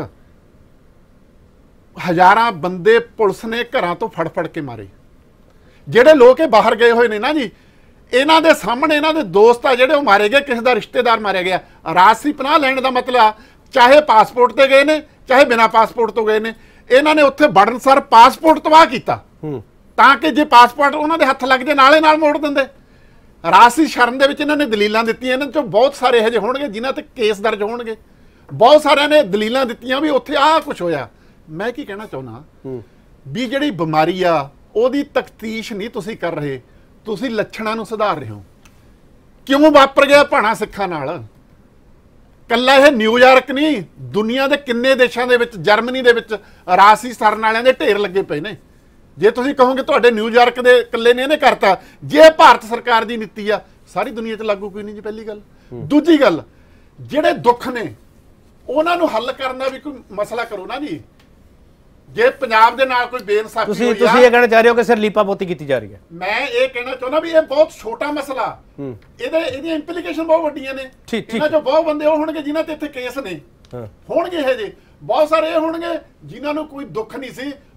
ਹਜ਼ਾਰਾਂ ਬੰਦੇ ਪੁਲਿਸ ਨੇ ਘਰਾਂ ਤੋਂ ਫੜ ਫੜ ਕੇ ਮਾਰੇ। ਜਿਹੜੇ ਲੋਕ ਇਹ ਬਾਹਰ ਗਏ ਹੋਏ ਨੇ ਨਾ ਜੀ, ਇਹਨਾਂ ਦੇ ਸਾਹਮਣੇ ਇਹਨਾਂ ਦੇ ਦੋਸਤ ਆ ਜਿਹੜੇ ਉਹ ਮਾਰੇ ਗਏ, ਕਿਸੇ ਦਾ ਰਿਸ਼ਤੇਦਾਰ ਮਾਰਿਆ ਗਿਆ। ਰਾਜਸੀ ਪਨਾਹ ਲੈਣ ਦਾ ਮਤਲਬ ਚਾਹੇ ਪਾਸਪੋਰਟ ਤੇ ਗਏ ਨੇ, ਚਾਹੇ ਬਿਨਾਂ ਪਾਸਪੋਰਟ ਤੋਂ ਗਏ ਨੇ, ਇਹਨਾਂ ਨੇ ਉੱਥੇ ਵੜਨ ਸਾਰ ਪਾਸਪੋਰਟ ਤਬਾਹ ਕੀਤਾ ਤਾਂ ਕਿ ਜੇ ਪਾਸਪੋਰਟ ਉਹਨਾਂ ਦੇ ਹੱਥ ਲੱਗ ਜੇ ਨਾਲੇ ਨਾਲ ਮੋੜ ਦਿੰਦੇ। ਰਾਜਸੀ ਸ਼ਰਨ ਦੇ ਵਿੱਚ ਇਹਨਾਂ ਨੇ ਦਲੀਲਾਂ ਦਿੱਤੀਆਂ। ਇਹਨਾਂ 'ਚੋਂ ਬਹੁਤ ਸਾਰੇ ਇਹੋ ਜਿਹੇ ਹੋਣਗੇ ਜਿਨ੍ਹਾਂ ਤੇ ਕੇਸ ਦਰਜ ਹੋਣਗੇ। ਬਹੁਤ ਸਾਰਿਆਂ ਨੇ ਦਲੀਲਾਂ ਦਿੱਤੀਆਂ ਵੀ ਉੱਥੇ ਆਹ ਕੁਛ ਹੋਇਆ। ਮੈਂ ਕੀ ਕਹਿਣਾ ਚਾਹੁੰਦਾ ਵੀ ਜਿਹੜੀ ਬਿਮਾਰੀ ਆ ਉਹਦੀ ਤਫਤੀਸ਼ ਨਹੀਂ ਤੁਸੀਂ ਕਰ ਰਹੇ, ਤੁਸੀਂ ਲੱਛਣਾਂ ਨੂੰ ਸੁਧਾਰ ਰਹੇ ਹੋ। ਕਿਉਂ ਵਾਪਰ ਗਿਆ ਭਾਣਾ ਸਿੱਖਾਂ ਨਾਲ? ਕੱਲਾ ਇਹ ਨਿਊਯਾਰਕ ਨਹੀਂ, ਦੁਨੀਆ ਦੇ ਕਿੰਨੇ ਦੇਸ਼ਾਂ ਦੇ ਵਿੱਚ, ਜਰਮਨੀ ਦੇ ਵਿੱਚ ਰਾਜਸੀ ਸ਼ਰਨ ਵਾਲਿਆਂ ਦੇ ਢੇਰ ਲੱਗੇ ਪਏ ਨੇ। ਜੇ ਤੁਸੀਂ ਕਹੋਗੇ ਤੁਹਾਡੇ ਨਿਊਯਾਰਕ ਦੇ ਇਕੱਲੇ ਨੇ ਇਹਨੇ ਕਰਤਾ, ਜੇ ਭਾਰਤ ਸਰਕਾਰ ਦੀ ਨੀਤੀ ਆ ਸਾਰੀ ਦੁਨੀਆ 'ਚ ਲਾਗੂ ਕੋਈ ਨਹੀਂ ਜੀ, ਪਹਿਲੀ ਗੱਲ। ਦੂਜੀ ਗੱਲ, ਜਿਹੜੇ ਦੁੱਖ ਨੇ ਉਹਨਾਂ ਨੂੰ ਹੱਲ ਕਰਨ ਦਾ ਵੀ ਕੋਈ ਮਸਲਾ ਕਰੋ ਨਾ ਜੀ। ਜੇ ਪੰਜਾਬ ਦੇ ਨਾਲ ਕੋਈ ਬੇਇਨਸਾਫੀ ਹੋਈ ਆ, ਤੁਸੀਂ ਇਹ ਕਹਿਣਾ ਚਾਹ ਰਹੇ ਹੋ ਕਿ ਸਿਰ ਲੀਪਾ ਪੋਤੀ ਕੀਤੀ ਜਾ ਰਹੀ ਹੈ? ਮੈਂ ਇਹ ਕਹਿਣਾ ਚਾਹੁੰਦਾ ਵੀ ਇਹ ਬਹੁਤ ਛੋਟਾ ਮਸਲਾ, ਇਹਦੀਆਂ ਇੰਪਲੀਕੇਸ਼ਨ ਬਹੁਤ ਵੱਡੀਆਂ ਨੇ। ਇਹਨਾਂ 'ਚੋਂ ਬਹੁਤ ਬੰਦੇ ਉਹ ਹੋਣਗੇ ਜਿਨ੍ਹਾਂ ਤੇ ਇੱਥੇ ਕੇਸ ਨੇ, ਹੋਣਗੇ ਇਹ ਜੇ ਬਹੁਤ ਸਾਰੇ ਇਹ ਹੋਣਗੇ ਜਿਨ੍ਹਾਂ ਨੂੰ ਕੋਈ ਦੁੱਖ ਨਹੀਂ ਸੀ,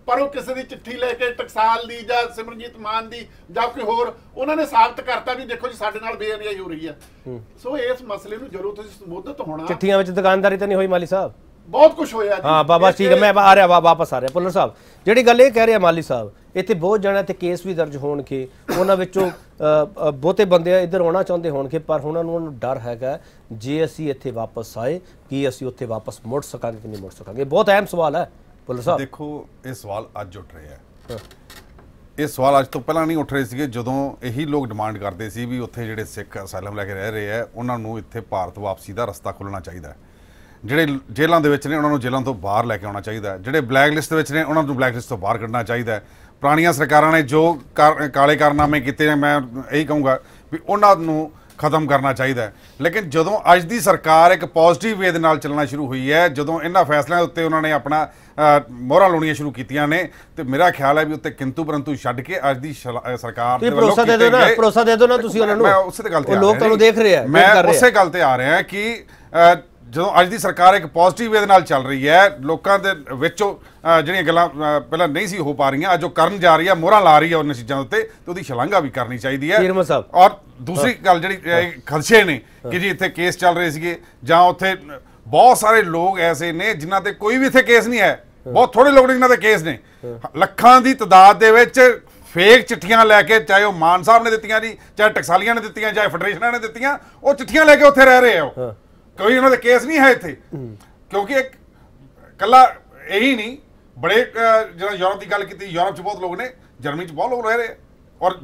ਪਰ ਉਹ ਕਿਸੇ ਦੀ ਚਿੱਠੀ ਲੈ ਕੇ ਟਕਸਾਲ ਦੀ ਜਾਂ ਸਿਮਰਨਜੀਤ ਮਾਨ ਦੀ ਜਾਂ ਕੋਈ ਹੋਰ ਉਹਨਾਂ ਨੇ ਸਾਬਤ ਕਰਤਾ ਵੀ ਦੇਖੋ ਜੀ ਸਾਡੇ ਨਾਲ ਬੇਅਨਿਆਈ ਹੋ ਰਹੀ ਹੈ। ਸੋ ਇਸ ਮਸਲੇ ਨੂੰ ਜਦੋਂ ਤੁਸੀਂ ਸੰਬੋਧਿਤ ਹੋਣਾ, ਚਿੱਠੀਆਂ ਵਿੱਚ ਦੁਕਾਨਦਾਰੀ ਤਾਂ ਨਹੀਂ ਹੋਈ ਮਾਲੀ ਸਾਹਿਬ? ਬਹੁਤ ਕੁਝ ਹੋਇਆ ਜੀ। ਹਾਂ ਬਾਬਾ ਠੀਕ ਹੈ, ਮੈਂ ਆ ਰਿਹਾ ਵਾਪਸ ਆ ਰਿਹਾ। ਭੁੱਲਰ ਸਾਹਿਬ ਜਿਹੜੀ ਗੱਲ ਇਹ ਕਹਿ ਰਿਹਾ ਮਾਲੀ ਸਾਹਿਬ, ਇੱਥੇ ਬਹੁਤ ਜਣਾ ਤੇ ਕੇਸ ਵੀ ਦਰਜ ਹੋਣਗੇ, ਉਹਨਾਂ ਵਿੱਚੋਂ ਬਹੁਤੇ ਬੰਦੇ ਇੱਧਰ ਆਉਣਾ ਚਾਹੁੰਦੇ ਹੋਣਗੇ, ਪਰ ਉਹਨਾਂ ਨੂੰ ਡਰ ਹੈਗਾ ਜੇ ਅਸੀਂ ਇੱਥੇ ਵਾਪਸ ਆਏ ਕੀ ਅਸੀਂ ਉੱਥੇ ਵਾਪਸ ਮੁੜ ਸਕਾਂਗੇ ਕਿ ਨਹੀਂ ਮੁੜ ਸਕਾਂਗੇ। ਬਹੁਤ ਅਹਿਮ ਸਵਾਲ ਹੈ ਭੁੱਲਰ ਸਾਹਿਬ। ਦੇਖੋ ਇਹ ਸਵਾਲ ਅੱਜ ਉੱਠ ਰਿਹਾ ਹੈ, ਇਹ ਸਵਾਲ ਅੱਜ ਤੋਂ ਪਹਿਲਾਂ ਨਹੀਂ ਉੱਠ ਰਹੇ ਸੀਗੇ, ਜਦੋਂ ਇਹੀ ਲੋਕ ਡਿਮਾਂਡ ਕਰਦੇ ਸੀ ਵੀ ਉੱਥੇ ਜਿਹੜੇ ਸਿੱਖ ਅਸਾਈਲਮ ਲੈ ਕੇ ਰਹਿ ਰਹੇ ਹੈ ਉਹਨਾਂ ਨੂੰ ਇੱਥੇ ਭਾਰਤ ਵਾਪਸੀ ਦਾ ਰਸਤਾ ਖੁੱਲ੍ਹਣਾ ਚਾਹੀਦਾ ਹੈ। ਜਿਹੜੇ ਜੇਲ੍ਹਾਂ ਦੇ ਵਿੱਚ ਨੇ ਉਹਨਾਂ ਨੂੰ ਜੇਲ੍ਹਾਂ ਤੋਂ ਬਾਹਰ ਲੈ ਕੇ ਆਉਣਾ ਚਾਹੀਦਾ ਹੈ। ਜਿਹੜੇ ਬਲੈਕ ਲਿਸਟ ਦੇ ਵਿੱਚ ਨੇ ਉਹਨਾਂ ਨੂੰ ਬਲੈਕ ਲਿਸਟ ਤੋਂ ਬਾਹਰ ਕੱਢਣਾ ਚਾਹੀਦਾ ਹੈ। ਪੁਰਾਣੀਆਂ ਸਰਕਾਰਾਂ ਨੇ ਜੋ ਕਾਲੇ ਕਾਰਨਾਮੇ ਕੀਤੇ ਨੇ, ਮੈਂ ਇਹੀ ਕਹੂੰਗਾ ਵੀ ਉਹਨਾਂ ਨੂੰ ਖਤਮ ਕਰਨਾ ਚਾਹੀਦਾ ਹੈ। ਲੇਕਿਨ ਜਦੋਂ ਅੱਜ ਦੀ ਸਰਕਾਰ ਇੱਕ ਪੋਜ਼ਿਟਿਵ ਵੇ ਦੇ ਨਾਲ ਚੱਲਣਾ ਸ਼ੁਰੂ ਹੋਈ ਹੈ, ਜਦੋਂ ਇਹਨਾਂ ਫੈਸਲਿਆਂ ਉੱਤੇ ਉਹਨਾਂ ਨੇ ਆਪਣਾ ਮੋਹਰਾਂ ਲਾਉਣੀਆਂ ਸ਼ੁਰੂ ਕੀਤੀਆਂ ਨੇ, ਤੇ ਮੇਰਾ ਖਿਆਲ ਹੈ ਵੀ ਉੱਤੇ ਕਿੰਤੂ ਪਰੰਤੂ ਛੱਡ ਕੇ ਅੱਜ ਦੀ ਸਰਕਾਰ ਦੇ ਵੱਲੋਂ ਭਰੋਸਾ ਦੇ ਦਿਓ ਨਾ ਤੁਸੀਂ ਉਹਨਾਂ ਨੂੰ। ਮੈਂ ਉਸੇ ਤੇ ਗੱਲ ਤੇ ਲੋਕ ਤੁਹਾਨੂੰ ਦੇਖ ਰਹੇ ਆ, ਮੈਂ ਉਸੇ ਗੱਲ ਤੇ ਆ ਰਿਹਾ ਕਿ ਜਦੋਂ ਅੱਜ ਦੀ ਸਰਕਾਰ ਇੱਕ ਪੋਜ਼ਿਟਿਵ ਵੇ ਦੇ ਨਾਲ ਚੱਲ ਰਹੀ ਹੈ, ਲੋਕਾਂ ਦੇ ਵਿੱਚੋਂ ਜਿਹੜੀਆਂ ਗੱਲਾਂ ਪਹਿਲਾਂ ਨਹੀਂ ਸੀ ਹੋ ਪਾ ਰਹੀਆਂ ਅੱਜ ਉਹ ਕਰਨ ਜਾ ਰਹੀ ਹੈ, ਮੋਹਰਾਂ ਲਾ ਰਹੀ ਹੈ ਉਹਨਾਂ ਚੀਜ਼ਾਂ ਉੱਤੇ, ਤੇ ਉਹਦੀ ਸ਼ਲਾਘਾ ਵੀ ਕਰਨੀ ਚਾਹੀਦੀ ਹੈ। ਔਰ ਦੂਸਰੀ ਗੱਲ ਜਿਹੜੀ ਖਦਸ਼ੇ ਨੇ ਕਿ ਜੀ ਇੱਥੇ ਕੇਸ ਚੱਲ ਰਹੇ ਸੀਗੇ ਜਾਂ ਉੱਥੇ ਬਹੁਤ ਸਾਰੇ ਲੋਕ ਐਸੇ ਨੇ ਜਿਨ੍ਹਾਂ ਤੇ ਕੋਈ ਵੀ ਇੱਥੇ ਕੇਸ ਨਹੀਂ ਹੈ, ਬਹੁਤ ਥੋੜੇ ਲੋਕ ਨੇ ਜਿਨ੍ਹਾਂ ਦੇ ਕੇਸ ਨੇ, ਲੱਖਾਂ ਦੀ ਤਾਦਾਦ ਦੇ ਵਿੱਚ ਫੇਕ ਚਿੱਠੀਆਂ ਲੈ ਕੇ, ਚਾਹੇ ਉਹ ਮਾਨ ਸਾਹਿਬ ਨੇ ਦਿੱਤੀਆਂ ਜੀ, ਚਾਹੇ ਟਕਸਾਲੀਆਂ ਨੇ ਦਿੱਤੀਆਂ, ਚਾਹੇ ਫੈਡਰੇਸ਼ਨਾਂ ਨੇ ਦਿੱਤੀਆਂ, ਉਹ ਚਿੱਠੀਆਂ ਲੈ ਕੇ ਉੱਥੇ ਰਹਿ ਰਹੇ ਆ। ਕੋਈ ਉਹਨਾਂ ਦੇ ਕੇਸ ਨਹੀਂ ਹੈ ਇੱਥੇ, ਕਿਉਂਕਿ ਇੱਕ ਕੱਲਾ ਇਹੀ ਨਹੀਂ, ਬੜੇ ਜਿਹੜਾ ਯੂਰਪ ਦੀ ਗੱਲ ਕੀਤੀ, ਯੂਰਪ 'ਚ ਬਹੁਤ ਲੋਕ ਨੇ, ਜਰਮਨੀ 'ਚ ਬਹੁਤ ਲੋਕ ਰਹਿ ਰਹੇ ਔਰ